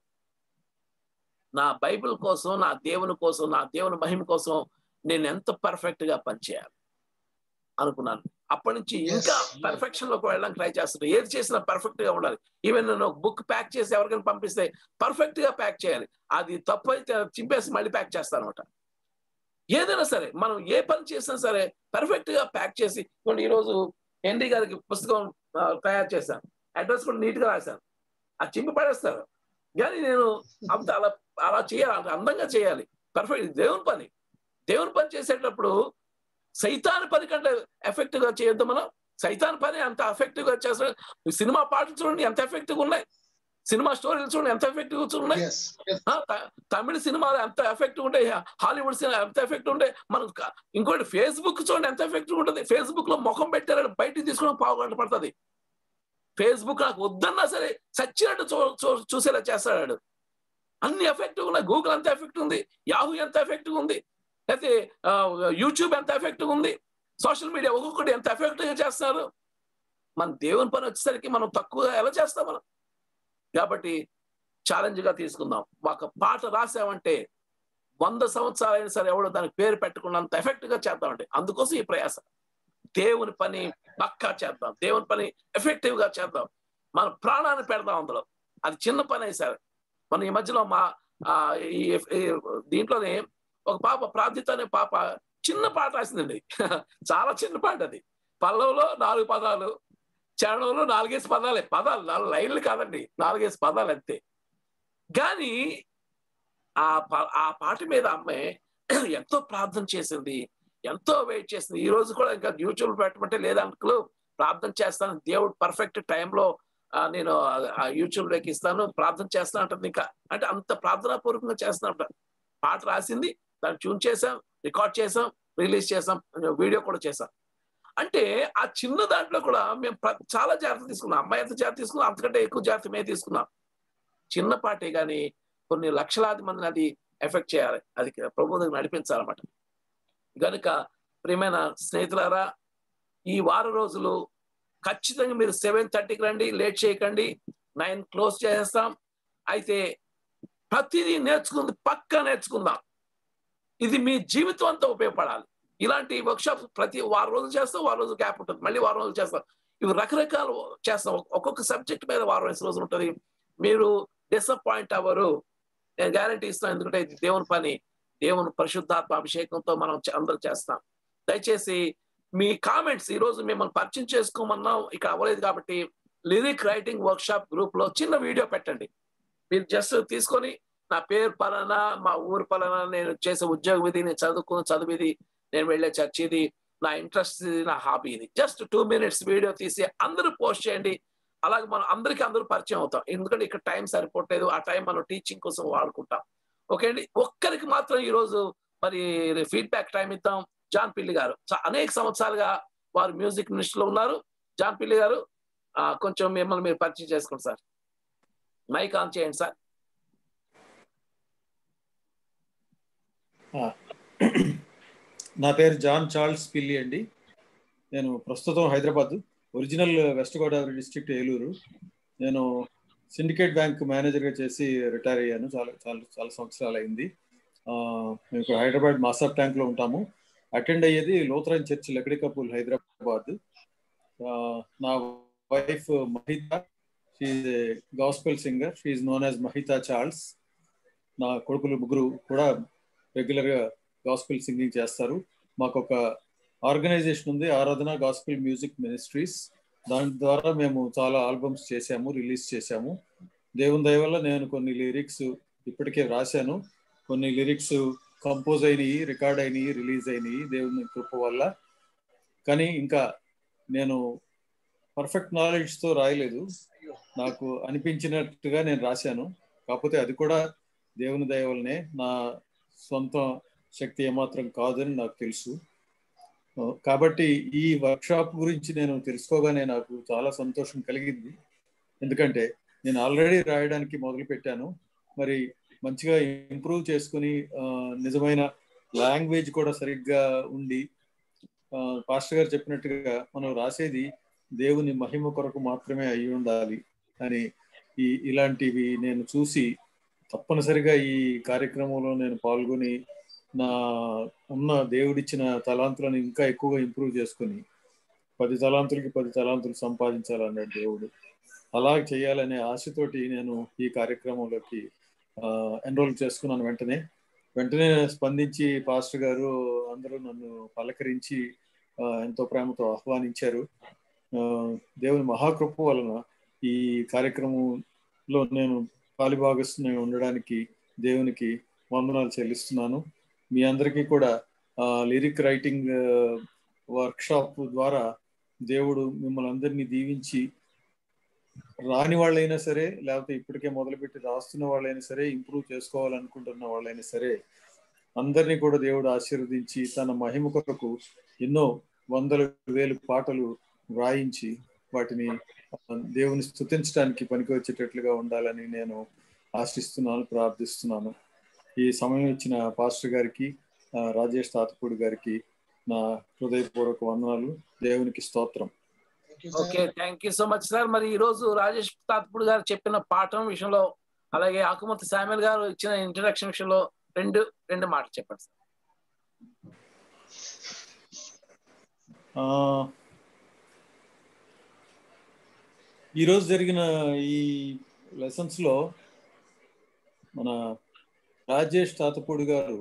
నా బైబిల్ కోసం, నా దేవుని కోసం, నా దేవుని మహిమ కోసం నేను ఎంత పర్ఫెక్ట్ గా పనిచేయాలి అనుకున్నాను. అప్పటి నుంచి ఇంకా పర్ఫెక్షన్ లోకి వెళ్ళడానికి ట్రై చేస్తున్నాను. ఏది చేసినా పర్ఫెక్ట్ గా ఉండాలి. ఈవెన్ నేను ఒక బుక్ ప్యాక్ చేసి ఎవరికైనా పంపిస్తే పర్ఫెక్ట్ గా ప్యాక్ చేయాలి. అది తప్పు అయితే చింపేసి మళ్ళీ ప్యాక్ చేస్తాను అనమాట. ఏదైనా సరే మనం ఏ పని చేసినా సరే పర్ఫెక్ట్ గా ప్యాక్ చేసి. ఈరోజు హెన్రీ గారికి పుస్తకం తయారు చేశాను, అడ్రస్ కూడా నీట్ గా రాశాను. అది చింపి పడేస్తారు. కానీ నేను అంత అలా చేయాలి, అందంగా చేయాలి. పర్ఫెక్ట్. దేవుని పని చేసేటప్పుడు సైతాన్ పని కంటే ఎఫెక్టివ్ గా చేయొద్దు మనం. సైతాన్ పని అంత ఎఫెక్టివ్ గా చేస్తాడు. సినిమా పాటలు చూడండి ఎంత ఎఫెక్టివ్ ఉన్నాయి, సినిమా స్టోరీలు చూడండి ఎంత ఎఫెక్టివ్ ఉన్నాయి. తమిళ సినిమాలు ఎంత ఎఫెక్టివ్ ఉంటాయి, హాలీవుడ్ సినిమా ఎంత ఎఫెక్టివ్ ఉంటాయి. మనం ఇంకోటి ఫేస్బుక్ చూడండి ఎంత ఎఫెక్టివ్ ఉంటుంది. ఫేస్బుక్ లో ముఖం పెట్టారు బయటికి తీసుకోవడం 1/2 గంట పడుతుంది. ఫేస్బుక్ నాకు వద్దన్నా సరే చచ్చినట్టు చూసేలా చేస్తాడు. అన్ని ఎఫెక్టివ్ ఉన్నాయి. గూగుల్ ఎంత ఎఫెక్టివ్ ఉంది, యాహూ ఎంత ఎఫెక్టివ్ ఉంది, లేకపోతే యూట్యూబ్ ఎంత ఎఫెక్టివ్ ఉంది, సోషల్ మీడియా ఒక్కొక్కటి ఎంత ఎఫెక్టివ్ గా చేస్తున్నారు. మన దేవుని పని వచ్చేసరికి మనం తక్కువగా ఎలా చేస్తాం మనం. కాబట్టి ఛాలెంజ్ గా తీసుకుందాం. ఒక పాట రాసామంటే 100 సంవత్సరాలు అయినా సరే ఎవడో దానికి పేరు పెట్టుకున్నంత ఎఫెక్టివ్ గా చేద్దామంటే. అందుకోసం ఈ ప్రయాస. దేవుని పని పక్కా చేద్దాం, దేవుని పని ఎఫెక్టివ్ గా చేద్దాం, మన ప్రాణాన్ని పెడదాం అందులో. అది చిన్న పని అయితే సరే. మన ఈ మధ్యలో దీంట్లోనే ఒక పాప ప్రార్థిత అనే పాప చిన్న పాట రాసిందండి. చాలా చిన్న పాట అది. పల్లవులో 4 పదాలు, చరణంలో 4-5 పదాలే. 4 లైన్లు కాదండి, 4-5 పదాలు అంతే. కానీ ఆ పాట మీద అమ్మాయి ఎంతో ప్రార్థన చేసింది, ఎంతో వెయిట్ చేసింది. ఈ రోజు కూడా ఇంకా యూట్యూబ్ పెట్టమంటే లేదంటులు ప్రార్థన చేస్తాను, దేవుడు పర్ఫెక్ట్ టైంలో నేను యూట్యూబ్ లోకి ఇస్తాను, ప్రార్థన చేస్తాను అంటుంది. ఇంకా అంటే అంత ప్రార్థనాపూర్వకంగా చేస్తానంట. పాట రాసింది, దాన్ని ట్యూన్ చేసాం, రికార్డ్ చేసాం, రిలీజ్ చేసాం, వీడియో కూడా చేసాం. అంటే ఆ చిన్న దాంట్లో కూడా మేము చాలా జాగ్రత్త తీసుకున్నాం. అమ్మాయి ఎంత జాగ్రత్త తీసుకున్నాం అంతకంటే ఎక్కువ జాగ్రత్త మేము తీసుకున్నాం. చిన్న పాటే కానీ కొన్ని లక్షలాది మందిని అది ఎఫెక్ట్ చేయాలి, అది ప్రభు దగ్గర నడిపించాలన్నమాట. కనుక ప్రియమైన స్నేహితులారా, ఈ వారం రోజులు ఖచ్చితంగా మీరు 7:30కి రండి, లేట్ చేయకండి. 9 క్లోజ్ చేసేస్తాం. అయితే ప్రతిదీ పక్కా నేర్చుకుందాం. ఇది మీ జీవితం అంతా ఉపయోగపడాలి. ఇలాంటి వర్క్షాప్ ప్రతి వారం రోజులు చేస్తాం, వారం రోజులు గ్యాప్ ఉంటుంది, మళ్ళీ వారం రోజులు చేస్తాం. ఇవి రకరకాలు చేస్తాం. ఒక్కొక్క సబ్జెక్ట్ మీద వారం 5 రోజులు ఉంటుంది. మీరు డిసప్పాయింట్ అవ్వరు, నేను గ్యారంటీ ఇస్తాను. ఎందుకంటే ఇది దేవుని పని, దేవుని పరిశుద్ధాత్మ అభిషేకంతో మనం అందరూ చేస్తాం. దయచేసి మీ కామెంట్స్, ఈ రోజు మిమ్మల్ని పరిచయం చేసుకోమన్నాం, ఇక్కడ అవ్వలేదు కాబట్టి లిరిక్ రైటింగ్ వర్క్షాప్ గ్రూప్ లో చిన్న వీడియో పెట్టండి. మీరు జస్ట్ తీసుకొని నా పేరు పలానా, మా ఊరు పలానా, నేను చేసే ఉద్యోగం ఇది, నేను చదువుకున్న చదువు ఇది, నేను వెళ్ళే చర్చ్ ఇది, నా ఇంట్రెస్ట్, నా హాబీ ఇది. జస్ట్ 2 minutes వీడియో తీసి అందరూ పోస్ట్ చేయండి. అలాగే మనం అందరూ పరిచయం అవుతాం. ఎందుకంటే ఇక్కడ టైం సరిపోవట్లేదు. ఆ టైం మనం టీచింగ్ కోసం వాడుకుంటాం. ఓకే అండి. ఒక్కరికి మాత్రం ఈరోజు మరి ఫీడ్బ్యాక్ టైం ఇద్దాం. జాన్ పిల్లి గారు అనేక సంవత్సరాలుగా వారు మ్యూజిక్ మినిస్టర్లో ఉన్నారు. జాన్ పిల్లి గారు కొంచెం మిమ్మల్ని మీరు పరిచయం చేసుకోండి సార్. మైక్ ఆన్ చేయండి సార్.
నా పేరు జాన్ చార్ల్స్ పిల్లి అండి. నేను ప్రస్తుతం Hyderabad, original west Godavari district Eluru. నేను సిండికేట్ బ్యాంక్ మేనేజర్గా చేసి రిటైర్ అయ్యాను. చాలా సంవత్సరాలు అయింది. మేము ఇక్కడ హైదరాబాద్ మాసాబ్ ట్యాంక్లో ఉంటాము. అటెండ్ అయ్యేది లూథరన్ చర్చ్ లకడికపూల్ హైదరాబాద్. నా wife Mahita, she a gospel singer, she known as Mahita Charles. నా కొడుకులు ముగ్గురు కూడా రెగ్యులర్గా గాస్పెల్ సింగింగ్ చేస్తారు. మాకు ఒక ఆర్గనైజేషన్ ఉంది, ఆరాధన గాస్పెల్ మ్యూజిక్ మినిస్ట్రీస్. దాని ద్వారా మేము చాలా ఆల్బమ్స్ చేశాము, రిలీజ్ చేశాము. దేవుని దయ వల్ల నేను కొన్ని లిరిక్స్ ఇప్పటికే రాశాను. కొన్ని లిరిక్స్ కంపోజ్ అయినాయి, రికార్డ్ అయినాయి, రిలీజ్ అయినాయి దేవుని కృప వల్ల. కానీ ఇంకా నేను పర్ఫెక్ట్ నాలెడ్జ్తో రాయలేదు. నాకు అనిపించినట్టుగా నేను రాశాను. కాకపోతే అది కూడా దేవుని దయ వల్లనే, నా సొంత శక్తి ఏమాత్రం కాదని నాకు తెలుసు. కాబట్టి ఈ వర్క్షాప్ గురించి నేను తెలుసుకోగానే నాకు చాలా సంతోషం కలిగింది. ఎందుకంటే నేను ఆల్రెడీ రాయడానికి మొదలు పెట్టాను. మరి మంచిగా ఇంప్రూవ్ చేసుకుని నిజమైన లాంగ్వేజ్ కూడా సరిగ్గా ఉండి, పాస్టర్ గారు చెప్పినట్టుగా మనం రాసేది దేవుని మహిమ కొరకు మాత్రమే అయి ఉండాలి అని ఇలాంటివి నేను చూసి తప్పనిసరిగా ఈ కార్యక్రమంలో నేను పాల్గొని నా ఉన్న దేవుడిచ్చిన తలాంతులను ఇంకా ఎక్కువగా ఇంప్రూవ్ చేసుకుని 10 తలాంతులకి 10 తలాంతులు సంపాదించాలన్నాడు దేవుడు. అలా చేయాలనే ఆశతోటి నేను ఈ కార్యక్రమంలోకి ఎన్రోల్ చేసుకున్నాను. వెంటనే స్పందించి పాస్టర్ గారు అందరూ నన్ను పలకరించి ఎంతో ప్రేమతో ఆహ్వానించారు. దేవుని మహాకృప వలన ఈ కార్యక్రమంలో నేను పాలిభాగస్తుని ఉండడానికి దేవునికి వందనాలు చెల్లిస్తున్నాను. మీ అందరికీ కూడా లిరిక్ రైటింగ్ వర్క్షాప్ ద్వారా దేవుడు మిమ్మల్ని అందరినీ దీవించి, రాని వాళ్ళైనా సరే, లేకపోతే ఇప్పటికే మొదలుపెట్టి రాస్తున్న వాళ్ళైనా సరే, ఇంప్రూవ్ చేసుకోవాలనుకుంటున్న వాళ్ళైనా సరే, అందరినీ కూడా దేవుడు ఆశీర్వదించి తన మహిమ కొరకు ఎన్నో 100,000 పాటలు వ్రాయించి వాటిని దేవుని స్తుతించడానికి పనికి వచ్చేటట్లుగా ఉండాలని నేను ఆశిస్తున్నాను, ప్రార్థిస్తున్నాను. ఈ సమయం ఇచ్చిన పాస్టర్ గారికి, రాజేష్ తాతపూడి గారికి నా హృదయపూర్వక వందనాలు. దేవునికి స్తోత్రం.
Okay, thank you so much sir. మరి ఈ రోజు రాజేష్ తాతపూడి గారు చెప్పిన పాఠం విషయంలో, అలాగే ఆకుమతి శామ్యూల్ గారు ఇచ్చిన ఇంట్రడక్షన్ విషయంలో రెండు మాటలు చెప్పండి సార్.
ఈరోజు జరిగిన ఈ లెసన్స్ లో మన రాజేష్ తాతపూడి గారు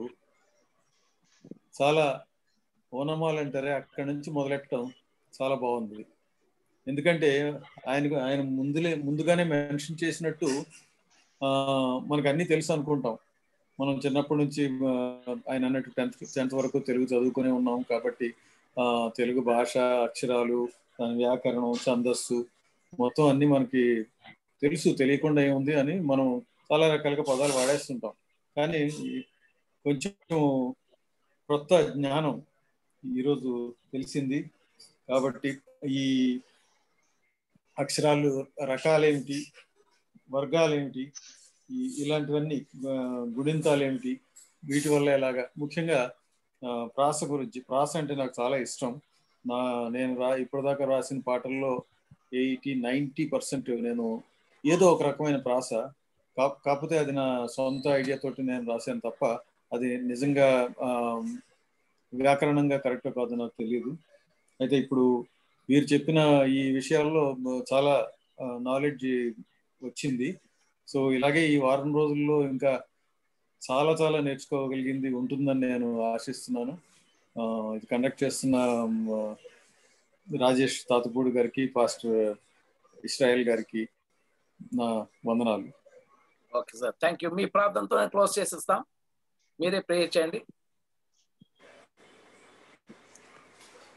చాలా ఓనమాలంటారే అక్కడి నుంచి మొదలెట్టడం చాలా బాగుంది. ఎందుకంటే ఆయన ముందుగానే మెన్షన్ చేసినట్టు మనకు అన్నీ తెలుసు అనుకుంటాం. మనం చిన్నప్పటి నుంచి ఆయన అన్నట్టు 10th వరకు తెలుగు చదువుకునే ఉన్నాం కాబట్టి తెలుగు భాష, అక్షరాలు, దాని వ్యాకరణం, ఛందస్సు మొత్తం అన్ని మనకి తెలుసు. తెలియకుండా ఏముంది అని మనం చాలా రకాలుగా పదాలు వాడేస్తుంటాం. కానీ కొంచెం కొత్త జ్ఞానం ఈరోజు తెలిసింది. కాబట్టి ఈ అక్షరాలు రకాలేమిటి, వర్గాలేమిటి, ఇలాంటివన్నీ, గుణింతాలేమిటి, వీటి వల్ల ఎలాగా, ముఖ్యంగా ప్రాస గురించి. ప్రాస అంటే నాకు చాలా ఇష్టం. నేను ఇప్పటిదాకా రాసిన పాటల్లో 80-90% నేను ఏదో ఒక రకమైన ప్రాస. కాకపోతే అది నా సొంత ఐడియా తోటి నేను రాశాను తప్ప అది నిజంగా వ్యాకరణంగా కరెక్ట్ కాదు నాకు తెలియదు. అయితే ఇప్పుడు మీరు చెప్పిన ఈ విషయాల్లో చాలా నాలెడ్జ్ వచ్చింది. సో ఇలాగే ఈ వారం రోజుల్లో ఇంకా చాలా చాలా నేర్చుకోగలిగింది ఉంటుందని నేను ఆశిస్తున్నాను. ఇది కండక్ట్ చేస్తున్న రాజేష్ తాతపూడి గారికి, పాస్టర్ ఇస్రాయల్ గారికి నా వందనాలు.
Okay sir, thank you. మీ ప్రార్థనతో క్లోజ్ చేసేస్తాం, మీరే ప్రేయర్ చేయండి.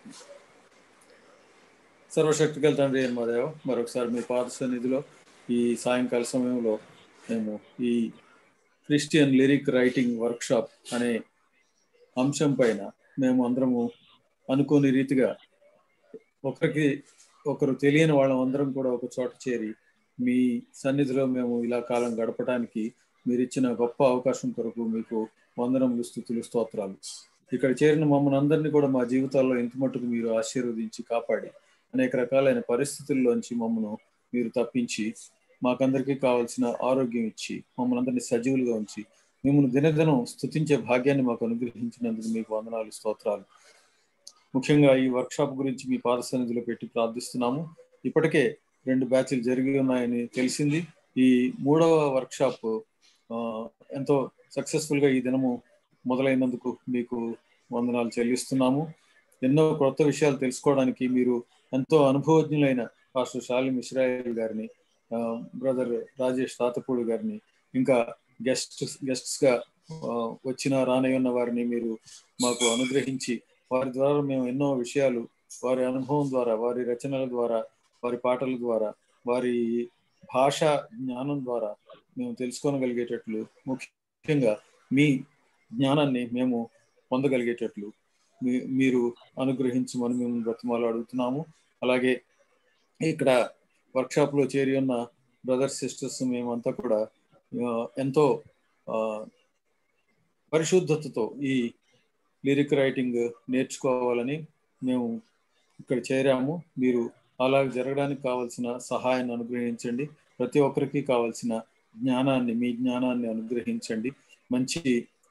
సర్వశక్తిగల తండ్రి అయిన మా దేవ, మరొకసారి మీ పాద సన్నిధిలో ఈ సాయంకాల సమయంలో మేము ఈ క్రిస్టియన్ లిరిక్ రైటింగ్ వర్క్షాప్ అనే అంశం పైన మేము అందరము అనుకోని రీతిగా ఒకరికి ఒకరు తెలియని వాళ్ళం అందరం కూడా ఒక చోట చేరి మీ సన్నిధిలో మేము ఇలా కాలం గడపడానికి మీరు ఇచ్చిన గొప్ప అవకాశం కొరకు మీకు వందనములు, స్తుతులు, స్తోత్రాలు. ఇక్కడ చేరిన మమ్మల్ని అందరినీ కూడా మా జీవితాల్లో ఇంత మట్టుకు మీరు ఆశీర్వదించి కాపాడి అనేక రకాలైన పరిస్థితుల్లోంచి మమ్మల్ని మీరు తప్పించి మాకందరికీ కావాల్సిన ఆరోగ్యం ఇచ్చి మమ్మల్ని అందరినీ సజీవులుగా ఉంచి మిమ్మల్ని దినదినం స్తుతించే భాగ్యాన్ని మాకు అనుగ్రహించినందుకు మీకు వందనాలు, స్తోత్రాలు. ముఖ్యంగా ఈ వర్క్షాప్ గురించి మీ పాద సన్నిధిలో పెట్టి ప్రార్థిస్తున్నాము. ఇప్పటికే 2 బ్యాచ్లు జరిగి ఉన్నాయని తెలిసింది. ఈ 3వ వర్క్షాప్ ఎంతో సక్సెస్ఫుల్ గా ఈ దినము మొదలైనందుకు మీకు వందనాలు చెల్లిస్తున్నాము. ఎన్నో కొత్త విషయాలు తెలుసుకోవడానికి మీరు ఎంతో అనుభవజ్ఞులైన పాస్టర్ షాలిం ఇస్రాయేల్ గారిని, బ్రదర్ రాజేష్ తాతపూడి గారిని, ఇంకా గెస్ట్స్ గా వచ్చిన రానయ్యున్న వారిని మీరు మాకు అనుగ్రహించి వారి ద్వారా మేము ఎన్నో విషయాలు వారి అనుభవం ద్వారా, వారి రచనల ద్వారా, వారి పాటల ద్వారా, వారి భాషా జ్ఞానం ద్వారా మేము తెలుసుకోగలిగేటట్లు, ముఖ్యంగా మీ జ్ఞానాన్ని మేము పొందగలిగేటట్లు మీరు అనుగ్రహించమని మేము బ్రతిమాలు అడుగుతున్నాము. అలాగే ఇక్కడ వర్క్షాప్లో చేరి ఉన్న బ్రదర్స్, సిస్టర్స్ మేమంతా కూడా ఎంతో పరిశుద్ధతతో ఈ లిరిక్ రైటింగ్ నేర్చుకోవాలని మేము ఇక్కడ చేరాము. మీరు అలా జరగడానికి కావాల్సిన సహాయాన్ని అనుగ్రహించండి. ప్రతి ఒక్కరికి కావాల్సిన జ్ఞానాన్ని, మీ జ్ఞానాన్ని అనుగ్రహించండి. మంచి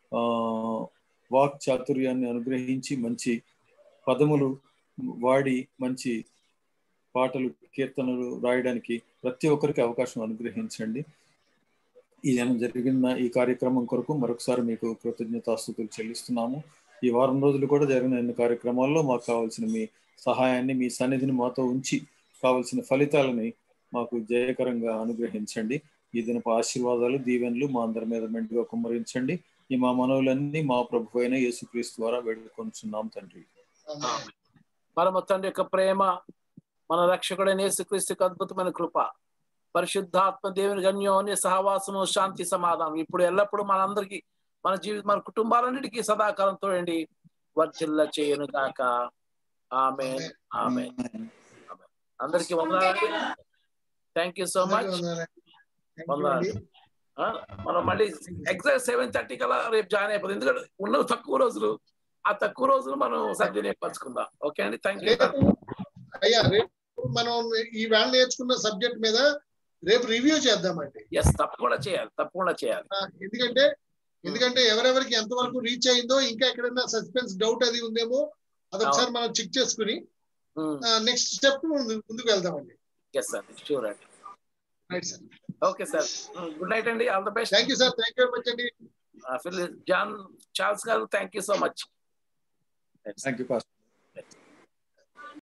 వాక్ చాతుర్యాన్ని అనుగ్రహించి మంచి పదములు వాడి మంచి పాటలు, కీర్తనలు రాయడానికి ప్రతి ఒక్కరికి అవకాశం అనుగ్రహించండి. ఈ జరిగిన ఈ కార్యక్రమం కొరకు మరొకసారి మీకు కృతజ్ఞతాస్తుతులు చెల్లిస్తున్నాము. ఈ వారం రోజులు కూడా జరిగిన ఎన్ని కార్యక్రమాల్లో మాకు కావాల్సిన మీ సహాయాన్ని, మీ సన్నిధిని మాతో ఉంచి కావలసిన ఫలితాలని మాకు జయకరంగా అనుగ్రహించండి. ఈ దినపు ఆశీర్వాదాలు, దీవెనలు మా అందరి మీద మెండుగా కుమ్మరించండి. ఈ మా మనవులన్నీ మా ప్రభు అయిన యేసుక్రీస్తు ద్వారా వేడుకొంచున్నాం తండ్రి.
పరమ తండ్రి యొక్క ప్రేమ, మన రక్షకుడైన యేసుక్రీస్తు అద్భుతమైన కృప, పరిశుద్ధాత్మ దేవుని గణ్యోన్య సహవాసము, శాంతి, సమాధానం ఇప్పుడు ఎల్లప్పుడూ మనందరికీ, మన కుటుంబాలన్నిటికీ సదాకాలం తోడండి వర్ధిల్ల చేయను గాక. ఆమేన్, ఆమేన్. అందరికీ వందనాలు. Thank you so much. వందనాలు. మనం మళ్ళీ ఎగ్జాక్ట్ 7:30 కల్లా రేపు జాయిన్ అయిపోతుంది. ఎందుకంటే ఉన్న తక్కువ రోజులు, ఆ తక్కువ రోజులు మనం సద్వినియోగపరచుకుందాం. ఓకే అండి, థ్యాంక్ యూ.
అయ్యా, రేపు మనం ఈ వేళ నేర్చుకున్న సబ్జెక్ట్ మీద రేపు రివ్యూ చేద్దామండి.
ఎస్, తప్పకుండా చేయాలి.
ఎందుకంటే ఎవరెవరికి ఎంతవరకు రీచ్ అయిందో, ఇంకా ఎక్కడైనా సస్పెన్స్ డౌట్ అది ఉందేమో అదొకసారి మనం చెక్ చేసుకుని నెక్స్ట్ స్టెప్ ముందుకు వెళ్దామండి.
ఎస్ సార్, షూర్ అండి.
Right sir.
Okay sir, good night అండి. All the best.
Thank you sir. Thank you very much అండి.
జాన్ చార్ల్స్ గారు, thank you so much.
Thank you pastor.